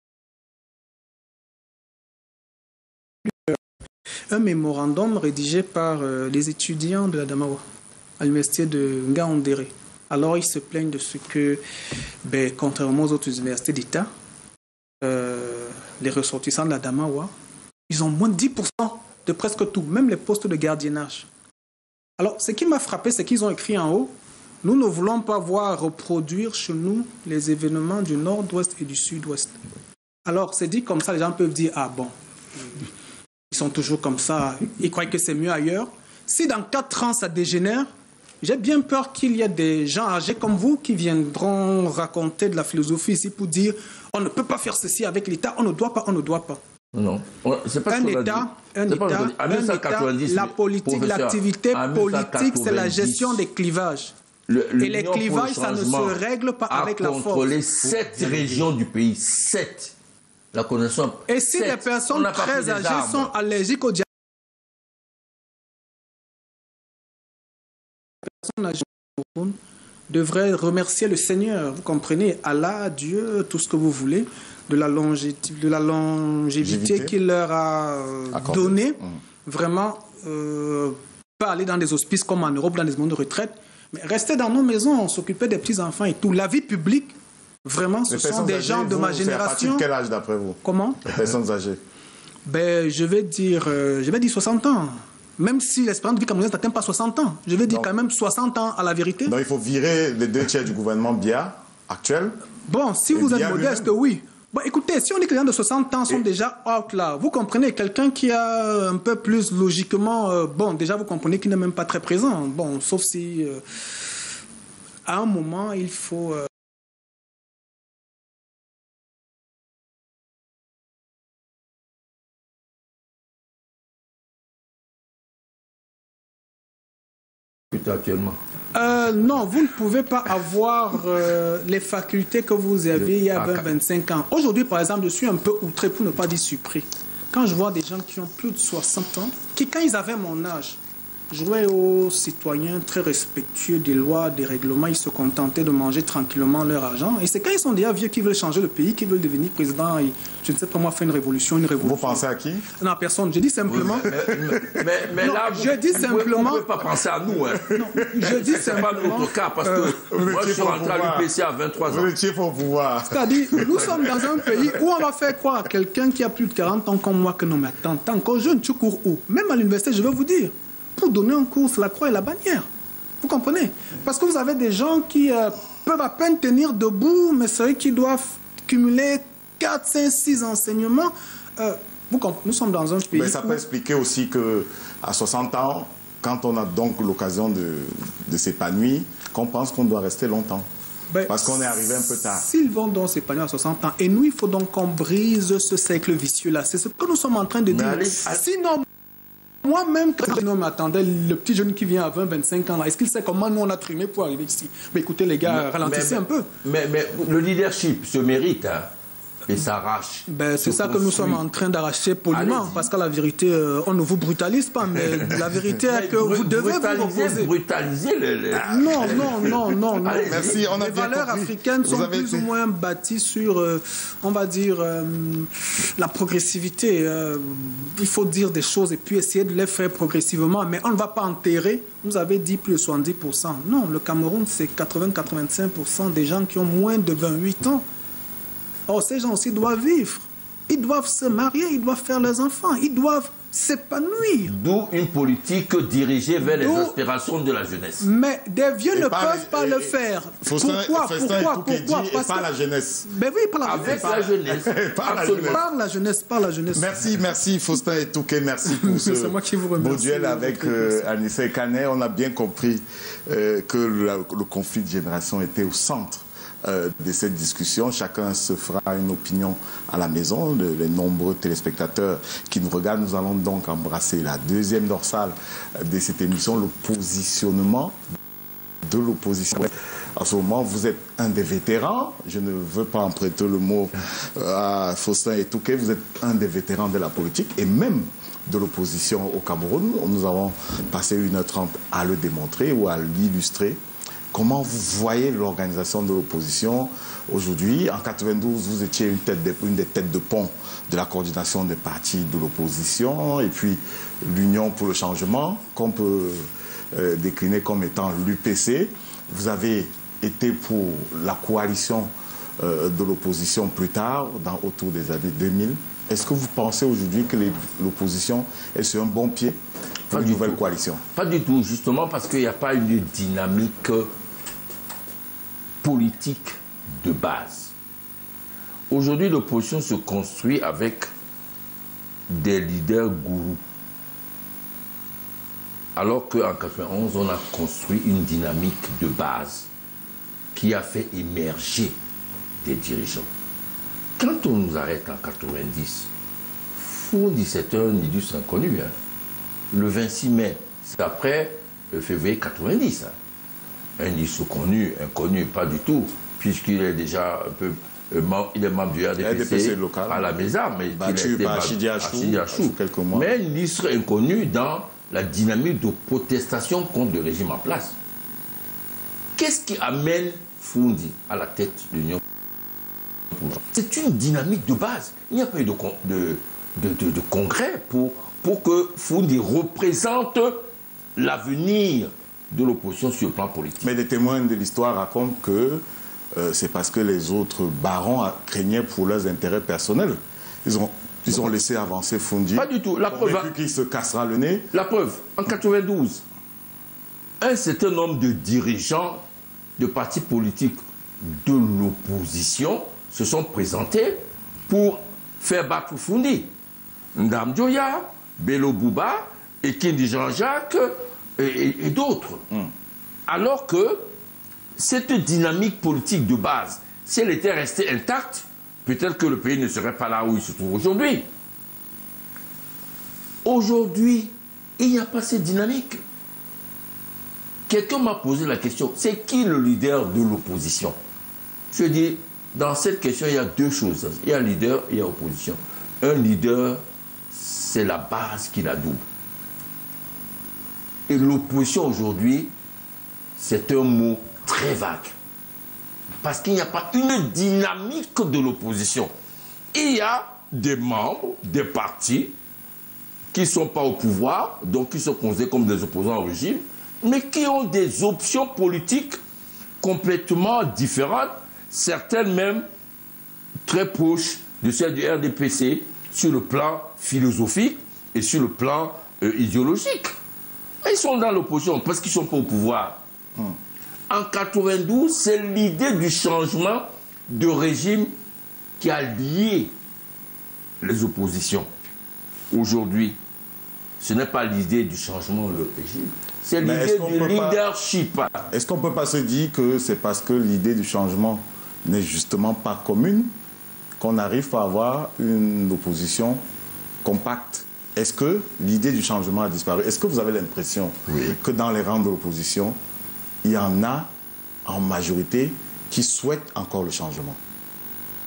[SPEAKER 6] Un mémorandum rédigé par euh, les étudiants de la Damawa, à l'université de Ngaoundéré. Alors, ils se plaignent de ce que, ben, contrairement aux autres universités d'État, euh, les ressortissants de la Damawa, ils ont moins de dix pour cent de presque tout, même les postes de gardiennage. Alors, ce qui m'a frappé, c'est qu'ils ont écrit en haut, nous ne voulons pas voir reproduire chez nous les événements du nord-ouest et du sud-ouest. Alors, c'est dit comme ça, les gens peuvent dire, ah bon, ils sont toujours comme ça, ils croient que c'est mieux ailleurs. Si dans quatre ans, ça dégénère, j'ai bien peur qu'il y ait des gens âgés comme vous qui viendront raconter de la philosophie ici pour dire, on ne peut pas faire ceci avec l'État, on ne doit pas, on ne doit pas.
[SPEAKER 2] Non, c'est pas
[SPEAKER 6] un
[SPEAKER 2] ce
[SPEAKER 6] État, un État,
[SPEAKER 2] en
[SPEAKER 6] un État, la politique, l'activité politique, c'est la gestion des clivages.
[SPEAKER 2] Le,
[SPEAKER 6] et les clivages, ça ne se règle pas avec la force.
[SPEAKER 2] Contrôler sept régions du pays, sept. La connaissance.
[SPEAKER 6] Et si
[SPEAKER 2] sept.
[SPEAKER 6] les personnes très âgées sont allergiques aux diabète, les personnes âgées devraient remercier le Seigneur. Vous comprenez, Allah, Dieu, tout ce que vous voulez, de la, longévité, de la longévité qu'il leur a donnée. Mmh. Vraiment, euh, pas aller dans des hospices comme en Europe, dans des maisons de retraite, mais rester dans nos maisons, s'occuper des petits-enfants et tout. La vie publique, vraiment, ce sont des gens de ma génération.
[SPEAKER 1] De quel âge d'après vous?
[SPEAKER 6] Comment?
[SPEAKER 1] Les personnes âgées.
[SPEAKER 6] Ben, je vais dire, euh, je vais dire soixante ans. Même si l'espérance de vie camerounaise n'atteint pas soixante ans. Je vais dire donc, quand même soixante ans à la vérité.
[SPEAKER 1] Donc il faut virer les deux tiers du gouvernement Biya actuel.
[SPEAKER 6] Bon, si vous êtes modeste, oui. Bon, écoutez, si on dit que les gens de soixante ans sont et... déjà out là, vous comprenez, quelqu'un qui a un peu plus logiquement, euh, bon, déjà vous comprenez qu'il n'est même pas très présent. Bon, sauf si, euh, à un moment, il faut... Euh,
[SPEAKER 2] actuellement.
[SPEAKER 6] Euh, non, vous ne pouvez pas avoir euh, les facultés que vous avez il y a vingt à vingt-cinq ans. Aujourd'hui, par exemple, je suis un peu outré, pour ne pas dire surpris. Quand je vois des gens qui ont plus de soixante ans, qui, quand ils avaient mon âge, jouaient aux citoyens très respectueux des lois, des règlements, ils se contentaient de manger tranquillement leur argent. Et c'est quand ils sont déjà vieux qu'ils veulent changer le pays, qu'ils veulent devenir président et, je ne sais pas moi, faire une révolution, une révolution.
[SPEAKER 1] Vous pensez à qui?
[SPEAKER 6] Non, personne. Je dis simplement...
[SPEAKER 2] Oui, mais, mais, mais
[SPEAKER 6] non,
[SPEAKER 2] là,
[SPEAKER 6] je dis simplement...
[SPEAKER 2] On ne peut pas penser à nous. Hein.
[SPEAKER 6] Non, je dis simplement...
[SPEAKER 2] C'est pas notre cas, parce que euh, moi, je suis rentré à l'U P C à vingt-trois ans.
[SPEAKER 1] Vous étiez pour pouvoir.
[SPEAKER 6] C'est-à-dire, nous sommes dans un pays où on va faire croire à quelqu'un qui a plus de quarante ans comme moi que non, mais attends, t'es encore jeune, tu cours où? Même à l'université, je vais vous dire. Pour donner un cours, c'est la croix et la bannière. Vous comprenez? Parce que vous avez des gens qui euh, peuvent à peine tenir debout, mais c'est eux qui doivent cumuler quatre, cinq, six enseignements. Euh, vous comprenez? Nous sommes dans un pays.
[SPEAKER 1] Mais ça peut
[SPEAKER 6] où...
[SPEAKER 1] expliquer aussi qu'à soixante ans, quand on a donc l'occasion de, de s'épanouir, qu'on pense qu'on doit rester longtemps. Ben, parce qu'on est arrivé un peu tard.
[SPEAKER 6] S'ils vont donc s'épanouir à soixante ans, et nous, il faut donc qu'on brise ce cercle vicieux-là. C'est ce que nous sommes en train de mais dire. Allez, sinon. Moi-même, quand je m'attendais, le petit jeune qui vient à vingt, vingt-cinq ans, là, est-ce qu'il sait comment nous on a trimé pour arriver ici? Mais écoutez, les gars, mais, ralentissez
[SPEAKER 2] mais,
[SPEAKER 6] un peu.
[SPEAKER 2] Mais, mais le leadership se mérite. Hein. et s'arrachent.
[SPEAKER 6] Ben, c'est ça que nous sommes en train d'arracher poliment, parce qu'à la vérité, euh, on ne vous brutalise pas, mais la vérité est que vous devez vous opposer.
[SPEAKER 2] Brutaliser les... les...
[SPEAKER 6] Non, non, non, non, non.
[SPEAKER 1] Allez, merci, on a
[SPEAKER 6] les
[SPEAKER 1] bien
[SPEAKER 6] valeurs
[SPEAKER 1] compris.
[SPEAKER 6] africaines sont
[SPEAKER 1] Vous avez
[SPEAKER 6] plus
[SPEAKER 1] été...
[SPEAKER 6] ou moins bâties sur, euh, on va dire, euh, la progressivité. Euh, il faut dire des choses et puis essayer de les faire progressivement, mais on ne va pas enterrer. Vous avez dit plus de soixante-dix pour cent. Non, le Cameroun, c'est quatre-vingts à quatre-vingt-cinq pour cent des gens qui ont moins de vingt-huit ans. Or, ces gens aussi doivent vivre. Ils doivent se marier, ils doivent faire leurs enfants, ils doivent s'épanouir.
[SPEAKER 2] D'où une politique dirigée vers les aspirations de la jeunesse.
[SPEAKER 6] Mais des vieux
[SPEAKER 1] Et
[SPEAKER 6] ne
[SPEAKER 1] pas
[SPEAKER 6] peuvent
[SPEAKER 1] les-
[SPEAKER 6] pas
[SPEAKER 1] et-
[SPEAKER 6] le
[SPEAKER 1] et-
[SPEAKER 6] faire.
[SPEAKER 1] Faustin-
[SPEAKER 6] Pourquoi
[SPEAKER 1] Faustin
[SPEAKER 6] Pourquoi
[SPEAKER 1] Touquet
[SPEAKER 6] Pourquoi
[SPEAKER 1] dit, et
[SPEAKER 6] Parce
[SPEAKER 1] pas
[SPEAKER 6] que-
[SPEAKER 1] la jeunesse.
[SPEAKER 6] Ben oui, par la
[SPEAKER 2] Avec
[SPEAKER 6] jeunesse.
[SPEAKER 2] la jeunesse.
[SPEAKER 1] Par la
[SPEAKER 2] Absolument.
[SPEAKER 1] jeunesse.
[SPEAKER 6] Par la jeunesse, par la jeunesse.
[SPEAKER 1] Merci, merci Faustin et Touquet, merci pour ce
[SPEAKER 6] C'est moi qui vous remercie.
[SPEAKER 1] beau duel avec euh, Anissé Canet. On a bien compris euh, que la- le conflit de génération était au centre euh, de cette discussion. Chacun se fera une opinion à la maison. Le- les nombreux téléspectateurs qui nous regardent, nous allons donc embrasser la deuxième dorsale de cette émission, le positionnement de l'opposition. En ce moment, vous êtes un des vétérans. Je ne veux pas emprunter le mot euh, à Faustin et Touquet. Vous êtes un des vétérans de la politique et même de l'opposition au Cameroun. Nous avons passé une heure trente à le démontrer ou à l'illustrer. Comment vous voyez l'organisation de l'opposition aujourd'hui? En quatre-vingt-douze, vous étiez une, tête de, une des têtes de pont de la coordination des partis de l'opposition et puis l'Union pour le changement, qu'on peut euh, décliner comme étant l'U P C. Vous avez été pour la coalition euh, de l'opposition plus tard, dans, autour des années deux mille. Est-ce que vous pensez aujourd'hui que les- l'opposition est sur un bon pied pour
[SPEAKER 2] Pas
[SPEAKER 1] une
[SPEAKER 2] du
[SPEAKER 1] nouvelle
[SPEAKER 2] tout.
[SPEAKER 1] coalition?
[SPEAKER 2] Pas du tout, justement parce qu'il n'y a pas une dynamique politique de base. Aujourd'hui, l'opposition se construit avec des leaders gourous. Alors qu'en quatre-vingt-onze, on a construit une dynamique de base qui a fait émerger des dirigeants. Quand on nous arrête en quatre-vingt-dix, Foundi, c'est un idus inconnu. Hein. Le vingt-six mai, c'est après le février quatre-vingt-dix. Hein. Un indus connu, inconnu, pas du tout, puisqu'il est déjà un peu... euh, mem- il est membre du R D P C,
[SPEAKER 1] R D P C local.
[SPEAKER 2] à la Mesa, mais
[SPEAKER 1] Battu
[SPEAKER 2] il a été
[SPEAKER 1] par
[SPEAKER 2] battu
[SPEAKER 1] Achidi Achou,
[SPEAKER 2] par Achidi Achou.
[SPEAKER 1] Achou, quelques mois.
[SPEAKER 2] Mais un ministre inconnu dans la dynamique de protestation contre le régime en place. Qu'est-ce qui amène Foundi à la tête de l'Union? C'est une dynamique de base. Il n'y a pas eu de, con- de, de, de- de congrès pour, pour que Foundi représente l'avenir de l'opposition sur le plan politique.
[SPEAKER 1] Mais les témoins de l'histoire racontent que euh, c'est parce que les autres barons a- craignaient pour leurs intérêts personnels. Ils ont, ils ont laissé avancer Foundi.
[SPEAKER 2] Pas du tout. La preuve,
[SPEAKER 1] Convaincu qu'il se cassera le nez.
[SPEAKER 2] La preuve, en quatre-vingt-douze, un certain nombre de dirigeants de partis politiques de l'opposition se sont présentés pour faire battre Foundi. Ndam Dioya, Bello Bouba, Ekindi Jean-Jacques et, et- et d'autres. Alors que cette dynamique politique de base, si elle était restée intacte, peut-être que le pays ne serait pas là où il se trouve aujourd'hui. Aujourd'hui, il n'y a pas cette dynamique. Quelqu'un m'a posé la question, c'est qui le leader de l'opposition? Je dis, dans cette question, il y a deux choses. Il y a leader, il y a opposition. Un leader, c'est la base qui la double. Et l'opposition aujourd'hui, c'est un mot très vague. Parce qu'il n'y a pas une dynamique de l'opposition. Il y a des membres, des partis qui ne sont pas au pouvoir, donc qui sont considérés comme des opposants au régime, mais qui ont des options politiques complètement différentes, certaines même très proches de celles du R D P C sur le plan philosophique et sur le plan euh, idéologique. Mais ils sont dans l'opposition parce qu'ils ne sont pas au pouvoir. Hmm. En quatre-vingt-douze, c'est l'idée du changement de régime qui a lié les oppositions. Aujourd'hui, ce n'est pas l'idée du changement de régime, c'est l'idée du leadership.
[SPEAKER 1] Pas, est-ce qu'on ne peut pas se dire que c'est parce que l'idée du changement n'est justement pas commune qu'on arrive à avoir une opposition compacte? Est-ce que l'idée du changement a disparu? Est-ce que vous avez l'impression oui. que dans les rangs de l'opposition, il y en a en majorité qui souhaitent encore le changement?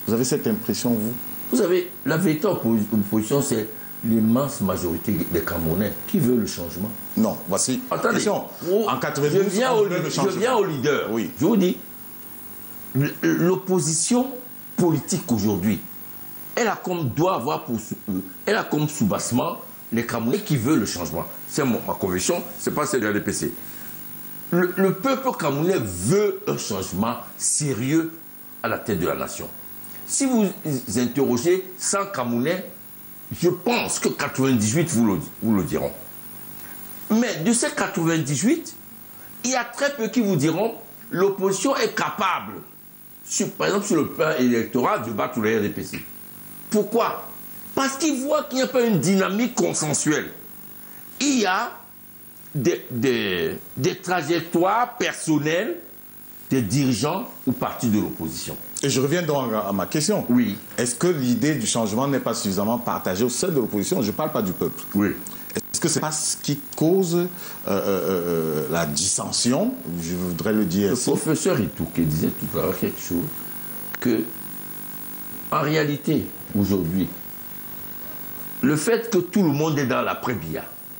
[SPEAKER 1] Vous avez cette impression, vous?
[SPEAKER 2] Vous savez, la véritable opposition, c'est l'immense majorité des Camerounais qui veulent le changement.
[SPEAKER 1] Non, voici.
[SPEAKER 2] Attendez,
[SPEAKER 1] question.
[SPEAKER 2] Oh,
[SPEAKER 1] En quatre-vingt-douze,
[SPEAKER 2] je viens,
[SPEAKER 1] on
[SPEAKER 2] au,
[SPEAKER 1] veut le
[SPEAKER 2] je
[SPEAKER 1] changement.
[SPEAKER 2] viens au leader.
[SPEAKER 1] Oui.
[SPEAKER 2] Je vous dis, l'opposition politique aujourd'hui, elle a comme doit avoir pour, elle a comme sous-bassement les Camerounais qui veulent le changement. C'est ma conviction, c'est pas celle de l'R D P C. Le, le peuple camerounais veut un changement sérieux à la tête de la nation. Si vous interrogez cent Camerounais, je pense que quatre-vingt-dix-huit vous le, vous le diront. Mais de ces quatre-vingt-dix-huit, il y a très peu qui vous diront l'opposition est capable, sur, par exemple sur le plan électoral, de battre le R D P C. Pourquoi? Parce qu'ils voient qu'il n'y a pas une dynamique consensuelle. Il y a des, des, des trajectoires personnelles des dirigeants ou partis de l'opposition.
[SPEAKER 1] Et je reviens donc à ma question.
[SPEAKER 2] Oui.
[SPEAKER 1] Est-ce que l'idée du changement n'est pas suffisamment partagée au sein de l'opposition? Je ne parle pas du peuple.
[SPEAKER 2] Oui.
[SPEAKER 1] Est-ce que c'est pas ce qui cause euh, euh, la dissension? Je voudrais le dire.
[SPEAKER 2] Le
[SPEAKER 1] ainsi.
[SPEAKER 2] professeur Itouké disait tout à l'heure quelque chose, que en réalité, aujourd'hui, le fait que tout le monde est dans l'après-Biya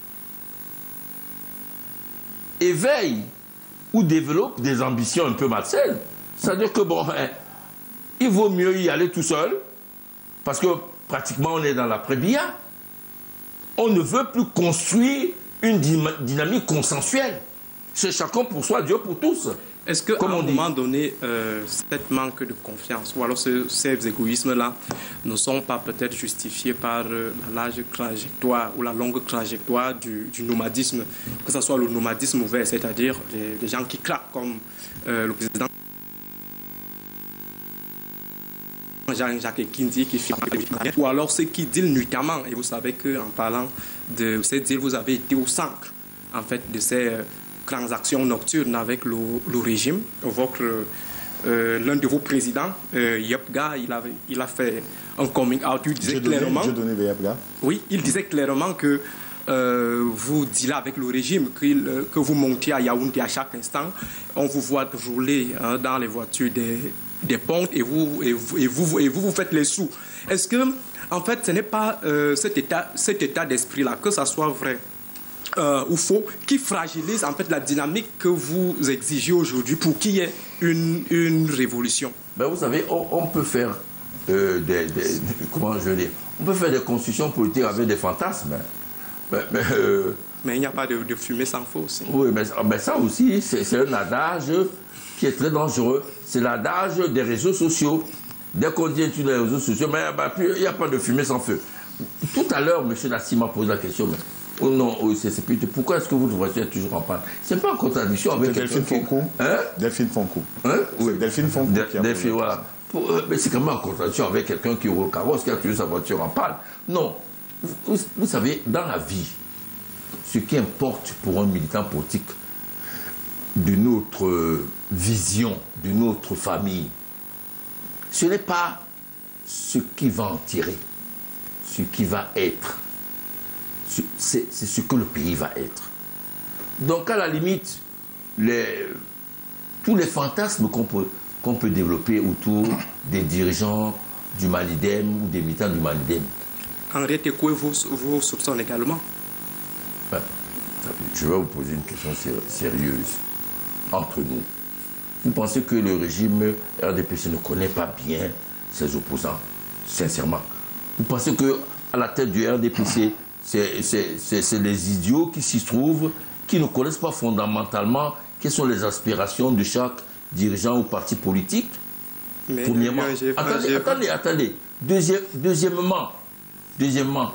[SPEAKER 2] éveille ou développe des ambitions un peu malsaines. C'est-à-dire que, bon, hein, il vaut mieux y aller tout seul, parce que pratiquement on est dans l'après-Biya. On ne veut plus construire une dynamique consensuelle. C'est chacun pour soi, Dieu pour tous.
[SPEAKER 4] Est-ce qu'à un moment donné, euh, cet manque de confiance ou alors ce, ces égoïsmes-là ne sont pas peut-être justifiés par euh, la large trajectoire ou la longue trajectoire du, du nomadisme, que ce soit le nomadisme ouvert, c'est-à-dire des, des gens qui craquent comme euh, le président Jean-Jacques Ekindi qui fait ou alors ceux qui dealent nuitamment. Et vous savez qu'en parlant de ces deals, vous avez été au centre en fait de ces euh, transactions nocturnes avec le, le régime. Votre, euh, l'un de vos présidents, euh, Yepga, il, avait, il a fait un coming out. Il disait
[SPEAKER 1] je
[SPEAKER 4] clairement.
[SPEAKER 1] Donnais, je donnais Yepga.
[SPEAKER 4] Oui, il disait clairement que euh, vous dealez avec le régime, que, euh, que vous montiez à Yaoundé à chaque instant. On vous voit rouler hein, dans les voitures des, des pontes et vous, et, vous, et, vous, et vous vous faites les sous. Est-ce que, en fait, ce n'est pas euh, cet état, cet état d'esprit-là, que ça soit vrai Euh, ou faux, qui fragilise en fait la dynamique que vous exigez aujourd'hui pour qu'il y ait une, une révolution?
[SPEAKER 2] Ben vous savez, on, on peut faire euh, des, des, comment je veux dire, on peut faire des constructions politiques avec des fantasmes. Mais, mais, euh,
[SPEAKER 4] mais il n'y a pas de, de fumée sans feu aussi.
[SPEAKER 2] Oui, mais, mais ça aussi, c'est un adage qui est très dangereux. C'est l'adage des réseaux sociaux. Dès qu'on dit sur les réseaux sociaux, mais ben, il n'y a pas de fumée sans feu. Tout à l'heure, M. Nassi m'a posé la question, mais oh non, oh, c'est plutôt pourquoi est-ce que votre voiture est toujours en panne? C'est pas en contradiction avec
[SPEAKER 1] Delphine Fonkou.
[SPEAKER 2] Hein?
[SPEAKER 1] Delphine Fonkou.
[SPEAKER 2] Hein?
[SPEAKER 1] Oui, Delphine Fonkou.
[SPEAKER 2] De, Delphine, voilà. Pour, euh, mais c'est quand même en contradiction avec quelqu'un qui roule carrosse, qui a toujours sa voiture en panne. Non. Vous, vous savez, dans la vie, ce qui importe pour un militant politique de notre vision, de notre famille, ce n'est pas ce qui va en tirer, ce qui va être. C'est ce que le pays va être. Donc, à la limite, les, tous les fantasmes qu'on peut, qu'on peut développer autour des dirigeants du Malidem ou des militants du Malidem.
[SPEAKER 4] Henriette Ekoué vous, vous soupçonne également?
[SPEAKER 2] Ben, je vais vous poser une question sérieuse. Entre nous, vous pensez que le régime R D P C ne connaît pas bien ses opposants? Sincèrement. Vous pensez qu'à la tête du R D P C, c'est les idiots qui s'y trouvent, qui ne connaissent pas fondamentalement quelles sont les aspirations de chaque dirigeant ou parti politique? Mais Premièrement. J'ai, attendez, j'ai... attendez, attendez. Deuxième, deuxièmement, deuxièmement,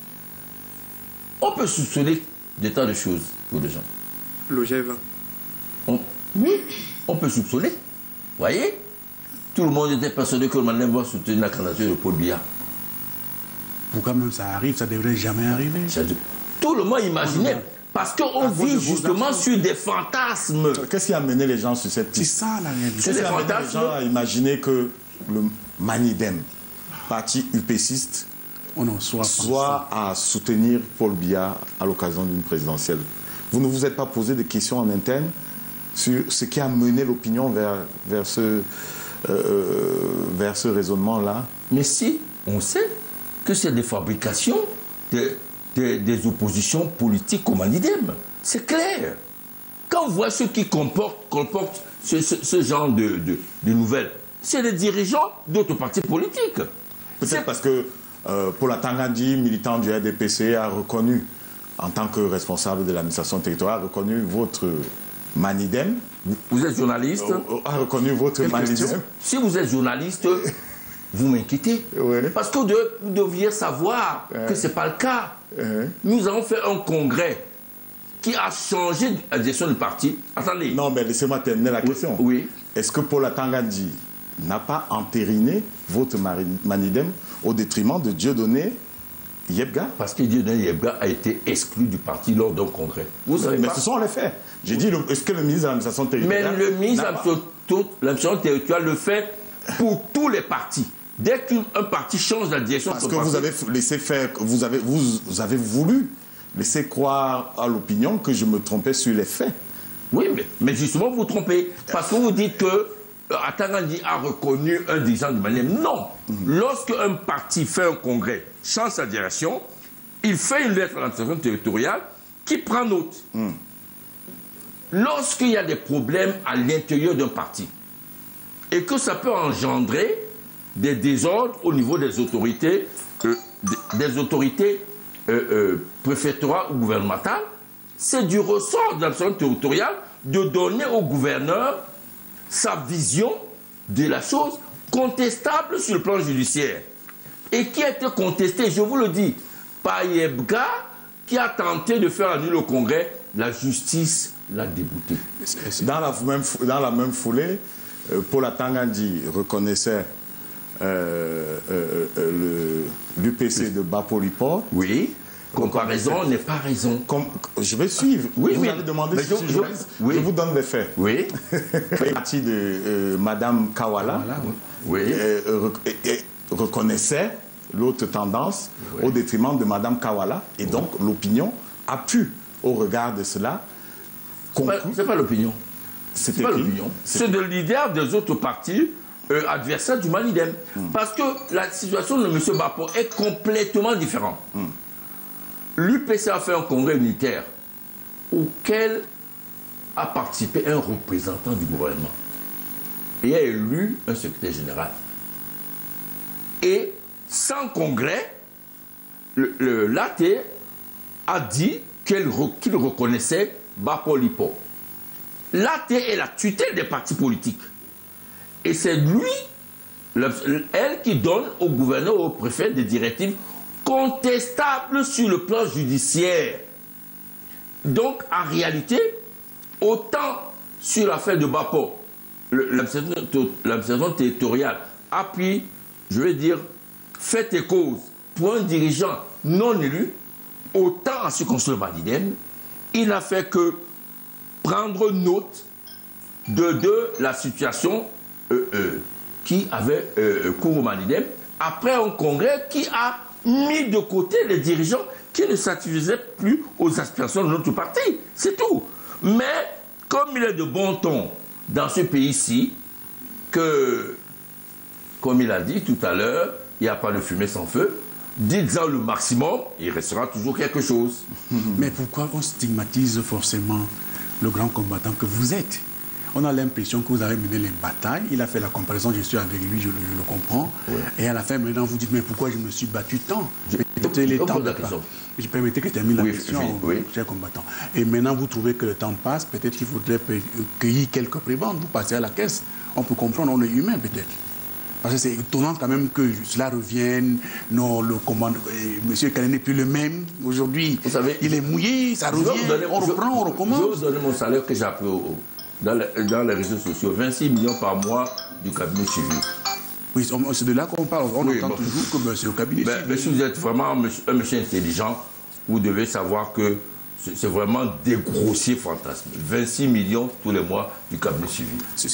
[SPEAKER 2] on peut soupçonner des tas de choses pour les gens.
[SPEAKER 4] Le G vingt.
[SPEAKER 2] On, oui, on peut soupçonner. Vous voyez? Tout le monde était persuadé que le Malien va soutenir la candidature de Paul Biya.
[SPEAKER 3] Pourquoi même ça arrive, ça ne devrait jamais arriver?
[SPEAKER 2] Tout le monde imaginait. Parce qu'on vit justement sur des fantasmes.
[SPEAKER 1] Qu'est-ce qui a amené les gens sur cette piste?
[SPEAKER 3] C'est ça la réalité.
[SPEAKER 1] Qu'est-ce qui a amené les gens à imaginer que le Manidem, parti upéciste, soit, soit à soutenir Paul Biya à l'occasion d'une présidentielle? Vous ne vous êtes pas posé des questions en interne sur ce qui a mené l'opinion vers, vers ce, euh, vers ce raisonnement-là?
[SPEAKER 2] Mais si, on sait que c'est des fabrications des, des, des oppositions politiques au Manidem. C'est clair. Quand on voit ceux qui comportent, comportent ce, ce, ce genre de, de, de nouvelles, c'est les dirigeants d'autres partis politiques.
[SPEAKER 1] Peut-être parce que euh, Paula Tangandji, militant du R D P C, a reconnu, en tant que responsable de l'administration territoriale, a reconnu votre Manidem.
[SPEAKER 2] Vous êtes journaliste?
[SPEAKER 1] Euh, a reconnu votre
[SPEAKER 3] Quelle
[SPEAKER 1] Manidem.
[SPEAKER 3] question?
[SPEAKER 2] Si vous êtes journaliste, vous m'inquiétez.
[SPEAKER 1] Ouais.
[SPEAKER 2] Parce que de, vous deviez savoir ouais. que ce n'est pas le cas.
[SPEAKER 1] Ouais.
[SPEAKER 2] Nous avons fait un congrès qui a changé la direction du parti. Attendez.
[SPEAKER 1] Non, mais laissez-moi terminer la question.
[SPEAKER 2] Oui.
[SPEAKER 1] Est-ce que Paula Tangandji n'a pas entériné votre Manidem au détriment de Dieudonné Yebga?
[SPEAKER 2] Parce que Dieudonné Yebga a été exclu du parti lors d'un congrès. Vous savez
[SPEAKER 1] mais
[SPEAKER 2] pas?
[SPEAKER 1] ce sont les faits. J'ai dit, est-ce que le ministre de l'administration territoriale...
[SPEAKER 2] Mais le ministre de l'administration territoriale le fait pour tous les partis. Dès qu'un parti change la direction...
[SPEAKER 1] Parce que vous avez laissé faire, vous avez, vous, vous avez voulu laisser croire à l'opinion que je me trompais sur les faits.
[SPEAKER 2] Oui, mais, mais justement, vous vous trompez. Parce que vous dites que Tangandji a reconnu un dirigeant du Manidem. Non. Mm-hmm. Lorsqu'un parti fait un congrès, change sa direction, il fait une lettre à l'administration territoriale qui prend note. Mm. Lorsqu'il y a des problèmes à l'intérieur d'un parti et que ça peut engendrer des désordres au niveau des autorités, euh, des autorités euh, euh, préfectorales ou gouvernementales, c'est du ressort de l'administration territoriale de donner au gouverneur sa vision de la chose contestable sur le plan judiciaire et qui a été contestée, je vous le dis, par Yebga qui a tenté de faire annuler le congrès. La justice l'a débouté.
[SPEAKER 1] Dans la même, dans la même foulée, euh, Paula Tangandji reconnaissait euh, euh, euh, l'U P C de Bapoliport.
[SPEAKER 2] Oui. Comparaison n'est pas raison.
[SPEAKER 1] Comme, je vais suivre.
[SPEAKER 2] Oui,
[SPEAKER 1] vous
[SPEAKER 2] mais,
[SPEAKER 1] allez demander
[SPEAKER 2] mais
[SPEAKER 1] si
[SPEAKER 2] je,
[SPEAKER 1] je,
[SPEAKER 2] je, oui.
[SPEAKER 1] je vous donne les faits.
[SPEAKER 2] Oui.
[SPEAKER 1] Partie de euh, Madame Kawala,
[SPEAKER 2] voilà, oui.
[SPEAKER 1] euh, et, et, reconnaissait l'autre tendance oui. au détriment de Madame Kawala. Et oui. donc, l'opinion a pu, au regard de cela, conclure...
[SPEAKER 2] Ce n'est pas l'opinion.
[SPEAKER 1] C'est
[SPEAKER 2] pas l'opinion. C'est de leader des autres partis euh, adversaires du Manidem. Mm. Parce que la situation de M. Bapo est complètement différente. Mm. L'U P C a fait un congrès unitaire auquel a participé un représentant du gouvernement et a élu un secrétaire général. Et sans congrès, l'A T a dit qu'il reconnaissait Bapoliport. L'A T est la tutelle des partis politiques. Et c'est lui, elle, qui donne au gouverneur, au préfet des directives contestables sur le plan judiciaire. Donc, en réalité, autant sur l'affaire de Bapo, l'administration territoriale a pris, je vais dire, fait et cause pour un dirigeant non élu, autant en ce qui concerne le Manidem, il n'a fait que prendre note de, de la situation euh, euh, qui avait euh, cours au Manidem, après un congrès qui a mis de côté les dirigeants qui ne satisfaisaient plus aux aspirations de notre parti. C'est tout. Mais, comme il est de bon ton dans ce pays-ci, que, comme il a dit tout à l'heure, il n'y a pas de fumée sans feu, dites-en le maximum, il restera toujours quelque chose.
[SPEAKER 3] Mais pourquoi on stigmatise forcément le grand combattant que vous êtes? On a l'impression que vous avez mené les batailles. Il a fait la comparaison, je suis avec lui, je, je le comprends. Oui. Et à la fin, maintenant, vous dites, mais pourquoi je me suis battu tant? Les temps de pas. Je permettais que je termine la oui, question, oui, oui. cher combattant. Et maintenant, vous trouvez que le temps passe, peut-être qu'il faudrait cueillir quelques prébendes, vous passez à la caisse. On peut comprendre, on est humain peut-être. Parce que c'est étonnant quand même que cela revienne. Non, le commandant, M. Kané n'est plus le même. Aujourd'hui, il est mouillé, ça revient, donner, on reprend, je, on recommence.
[SPEAKER 2] Je vais vous donner mon salaire que j'ai appris au, dans, les, dans les réseaux sociaux. vingt-six millions par mois du cabinet civil.
[SPEAKER 3] Oui, c'est de là qu'on parle. On oui, entend bon. toujours que ben, c'est au cabinet
[SPEAKER 2] ben, civil. Mais si vous êtes vraiment un monsieur, un monsieur intelligent, vous devez savoir que c'est vraiment des grossiers fantasmes. vingt-six millions tous les mois du cabinet civil.
[SPEAKER 3] C'est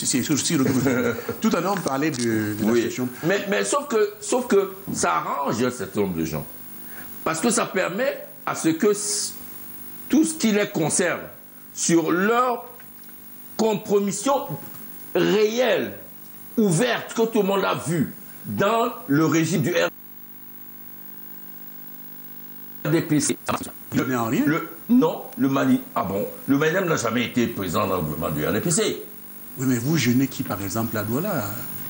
[SPEAKER 3] Tout à l'heure, on parlait de, de
[SPEAKER 2] oui.
[SPEAKER 3] la question.
[SPEAKER 2] Mais, mais sauf, que, sauf que ça arrange un certain nombre de gens. Parce que ça permet à ce que tout ce qui les concerne sur leur compromission réelle ouverte que tout le monde a vue dans le régime du R D P C.
[SPEAKER 3] Il n'est en rien.
[SPEAKER 2] Le, non, le Mali. Ah bon? Le Mali n'a jamais été président dans le gouvernement du R D P C.
[SPEAKER 3] Oui, mais vous gênez qui, par exemple, à Douala?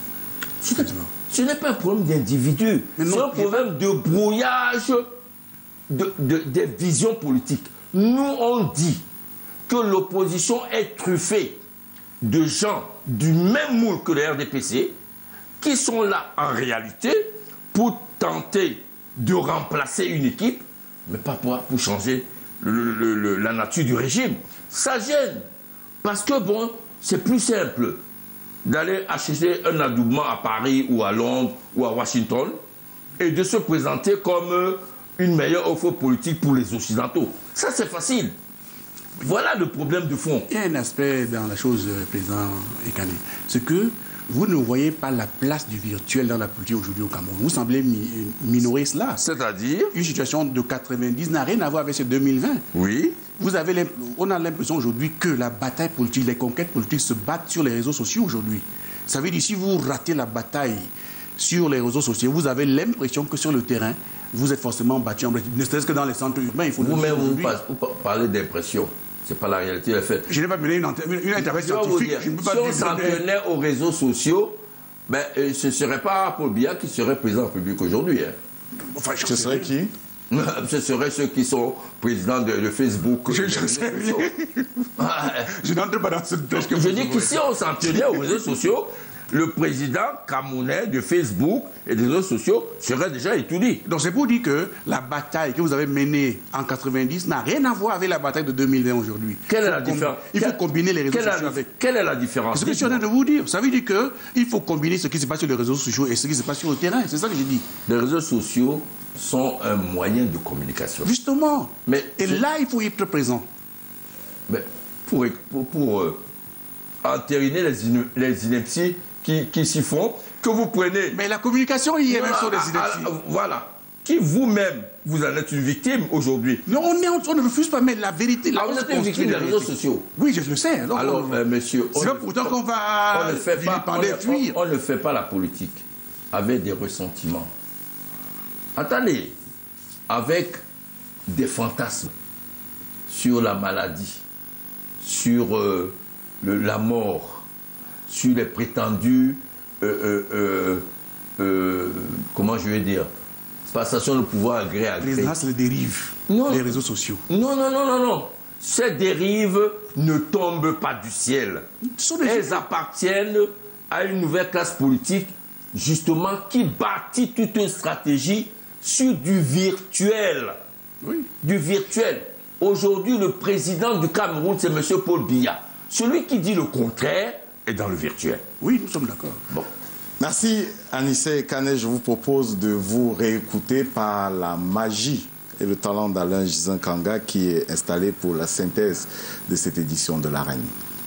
[SPEAKER 2] Ce n'est pas un problème d'individu. C'est un problème de brouillage de, de, des visions politiques. Nous, on dit que l'opposition est truffée de gens du même moule que le R D P C qui sont là en réalité pour tenter de remplacer une équipe, mais pas pour, pour changer le, le, le, la nature du régime. Ça gêne. Parce que, bon, c'est plus simple d'aller acheter un adoubement à Paris ou à Londres ou à Washington et de se présenter comme une meilleure offre politique pour les Occidentaux. Ça, c'est facile. Voilà le problème de fond.
[SPEAKER 3] Il y a un aspect dans la chose, président Ekane, c'est que vous ne voyez pas la place du virtuel dans la politique aujourd'hui au Cameroun. Vous semblez mi minorer cela.
[SPEAKER 2] C'est-à-dire
[SPEAKER 3] une situation de quatre-vingt-dix n'a rien à voir avec ce deux mille vingt.
[SPEAKER 2] Oui.
[SPEAKER 3] Vous avez on a l'impression aujourd'hui que la bataille politique, les conquêtes politiques se battent sur les réseaux sociaux aujourd'hui. Ça veut dire si vous ratez la bataille sur les réseaux sociaux, vous avez l'impression que sur le terrain, vous êtes forcément battu en Bretagne. Ne serait-ce que dans les centres urbains, il faut
[SPEAKER 2] vous même vous, vous parlez d'impression. Ce n'est pas la réalité des faits.
[SPEAKER 3] Je n'ai pas mené une, une intervention scientifique.
[SPEAKER 2] Dire,
[SPEAKER 3] je ne peux pas
[SPEAKER 2] si on s'en tenait aux réseaux sociaux, ben, euh, ce ne serait pas Paul Biya qui serait président public aujourd'hui. Hein.
[SPEAKER 1] Enfin, ce serait qui?
[SPEAKER 2] Ce seraient ceux qui sont présidents de, de Facebook.
[SPEAKER 3] Je, je sais. Je n'entre pas dans cette tâche que
[SPEAKER 2] Je
[SPEAKER 3] vous
[SPEAKER 2] dis qu'ici, on s'en tenait aux réseaux sociaux. Le président camerounais de Facebook et des réseaux sociaux serait déjà étudié.
[SPEAKER 3] Donc c'est pour dire que la bataille que vous avez menée en quatre-vingt-dix n'a rien à voir avec la bataille de deux mille vingt aujourd'hui.
[SPEAKER 2] Quelle est la différence?
[SPEAKER 3] Il faut combiner les réseaux
[SPEAKER 2] quelle
[SPEAKER 3] sociaux avec...
[SPEAKER 2] Quelle est la différence?
[SPEAKER 3] C'est ce que je suis en train de vous dire. Ça veut dire qu'il faut combiner ce qui se passe sur les réseaux sociaux et ce qui se passe sur le terrain. C'est ça que j'ai dit.
[SPEAKER 2] Les réseaux sociaux sont un moyen de communication.
[SPEAKER 3] Justement.
[SPEAKER 2] Mais
[SPEAKER 3] et là, il faut être présent.
[SPEAKER 2] Mais pour, pour, pour euh, entériner les, in, les inepties qui, qui s'y font, que vous prenez...
[SPEAKER 3] Mais la communication, il y a même sur les inepties.
[SPEAKER 2] Ah, ah, voilà. Qui vous-même, vous en êtes une victime aujourd'hui.
[SPEAKER 3] Non, on, est, on ne refuse pas, mais la vérité...
[SPEAKER 2] Ah, vous êtes une victime des réseaux sociaux.
[SPEAKER 3] Oui, je le sais.
[SPEAKER 2] Donc alors, on, euh, monsieur...
[SPEAKER 3] C'est pas pourtant qu'on va...
[SPEAKER 2] On ne, fait pas, on,
[SPEAKER 3] fuir.
[SPEAKER 2] On, on ne fait pas la politique avec des ressentiments. Attendez, avec des fantasmes sur la maladie, sur euh, le, la mort, sur les prétendus, euh, euh, euh, comment je vais dire, passation de pouvoir à gré à gré.
[SPEAKER 3] Les races les dérivent, non, les réseaux sociaux.
[SPEAKER 2] Non, non, non, non, non. Ces dérives ne tombent pas du ciel. Elles gens. appartiennent à une nouvelle classe politique, justement, qui bâtit toute une stratégie sur du virtuel.
[SPEAKER 3] Oui.
[SPEAKER 2] Du virtuel. Aujourd'hui, le président du Cameroun, c'est M. Paul Biya. Celui qui dit le contraire est dans le virtuel.
[SPEAKER 3] Oui, nous sommes d'accord.
[SPEAKER 1] Bon. Merci, Anissé Ekane. Je vous propose de vous réécouter par la magie et le talent d'Alain Gizankanga qui est installé pour la synthèse de cette édition de l'Arène.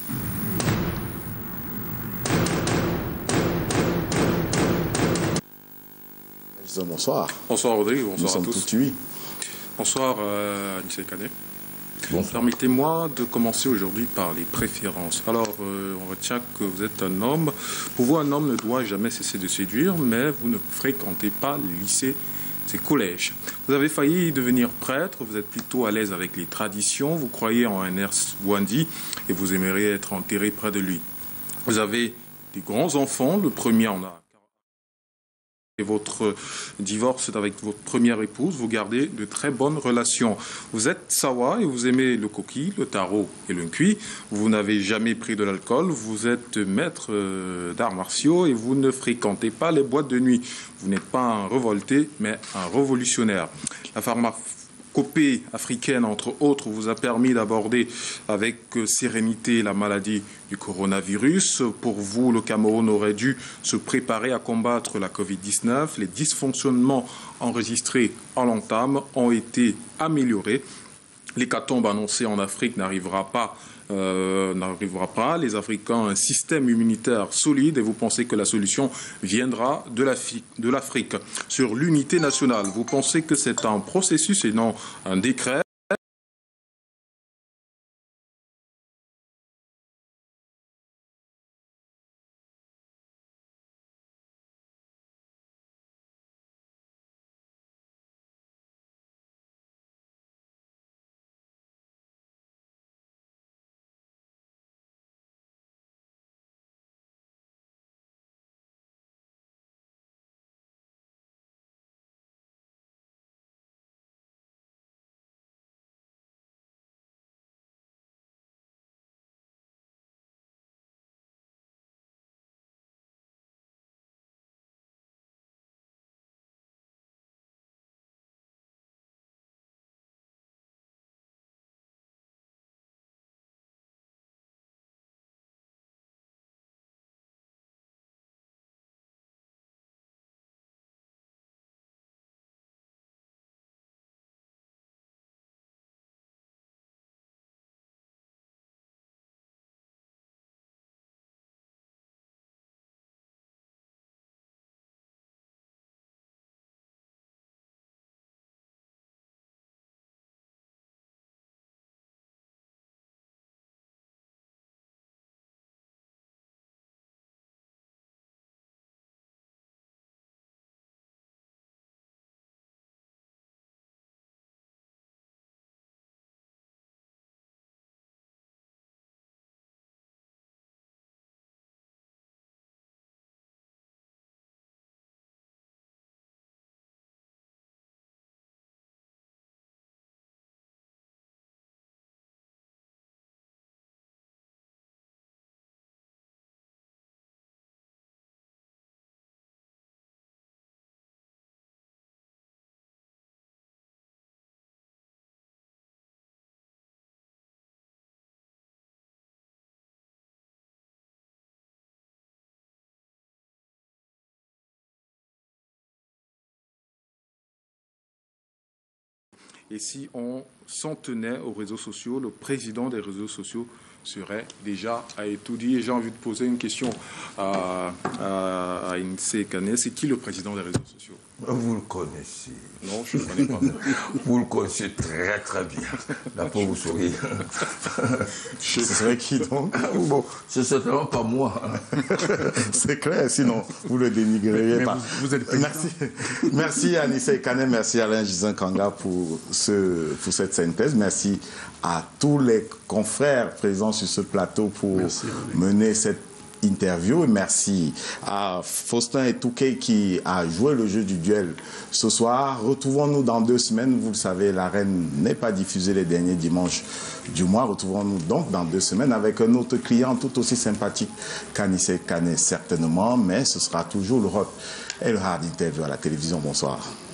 [SPEAKER 1] Bonsoir.
[SPEAKER 7] Bonsoir Rodrigue, bonsoir
[SPEAKER 1] Nous
[SPEAKER 7] à tous.
[SPEAKER 1] Tout tués.
[SPEAKER 7] Bonsoir euh, Anissé Ekane. Permettez-moi de commencer aujourd'hui par les préférences. Alors, euh, on retient que vous êtes un homme. Pour vous, un homme ne doit jamais cesser de séduire, mais vous ne fréquentez pas le lycée, ces collèges. Vous avez failli devenir prêtre, vous êtes plutôt à l'aise avec les traditions, vous croyez en un Ernest Bouandi et vous aimeriez être enterré près de lui. Vous avez des grands-enfants, le premier en a. Et votre divorce est avec votre première épouse, vous gardez de très bonnes relations. Vous êtes Sawa et vous aimez le coquille, le tarot et le cuit. Vous n'avez jamais pris de l'alcool, vous êtes maître d'arts martiaux et vous ne fréquentez pas les boîtes de nuit. Vous n'êtes pas un révolté, mais un révolutionnaire. La pharmacopée africaine, entre autres, vous a permis d'aborder avec sérénité la maladie du coronavirus. Pour vous, le Cameroun aurait dû se préparer à combattre la covid dix-neuf. Les dysfonctionnements enregistrés en l'entame ont été améliorés. L'hécatombe annoncée en Afrique n'arrivera pas. Euh, n'arrivera pas. Les Africains ont un système immunitaire solide et vous pensez que la solution viendra de l'Afrique. Sur l'unité nationale, vous pensez que c'est un processus et non un décret. Et si on s'en tenait aux réseaux sociaux, le président des réseaux sociaux serait déjà à étudier. Et j'ai envie de poser une question à, à, à Inse Kane. C'est qui le président des réseaux sociaux?
[SPEAKER 2] Vous le connaissez.
[SPEAKER 7] Non, je ne le connais pas.
[SPEAKER 2] Vous le connaissez très très bien. D'après vous sourire.
[SPEAKER 1] Ce serait qui donc?
[SPEAKER 2] Bon, c'est certainement pas moi.
[SPEAKER 1] C'est clair, sinon vous le dénigreriez pas.
[SPEAKER 3] Vous, vous êtes
[SPEAKER 1] merci, merci à Inse Kane, merci à Alain Gisin Kanga pour, ce, pour cette synthèse. Merci à tous les confrères présents sur ce plateau pour merci, mener cette interview. Et merci à Faustin et Touquet qui a joué le jeu du duel ce soir. Retrouvons-nous dans deux semaines. Vous le savez, l'arène n'est pas diffusée les derniers dimanches du mois. Retrouvons-nous donc dans deux semaines avec un autre client tout aussi sympathique qu'Inse Kane certainement, mais ce sera toujours le Hot et le Hard Interview à la télévision. Bonsoir.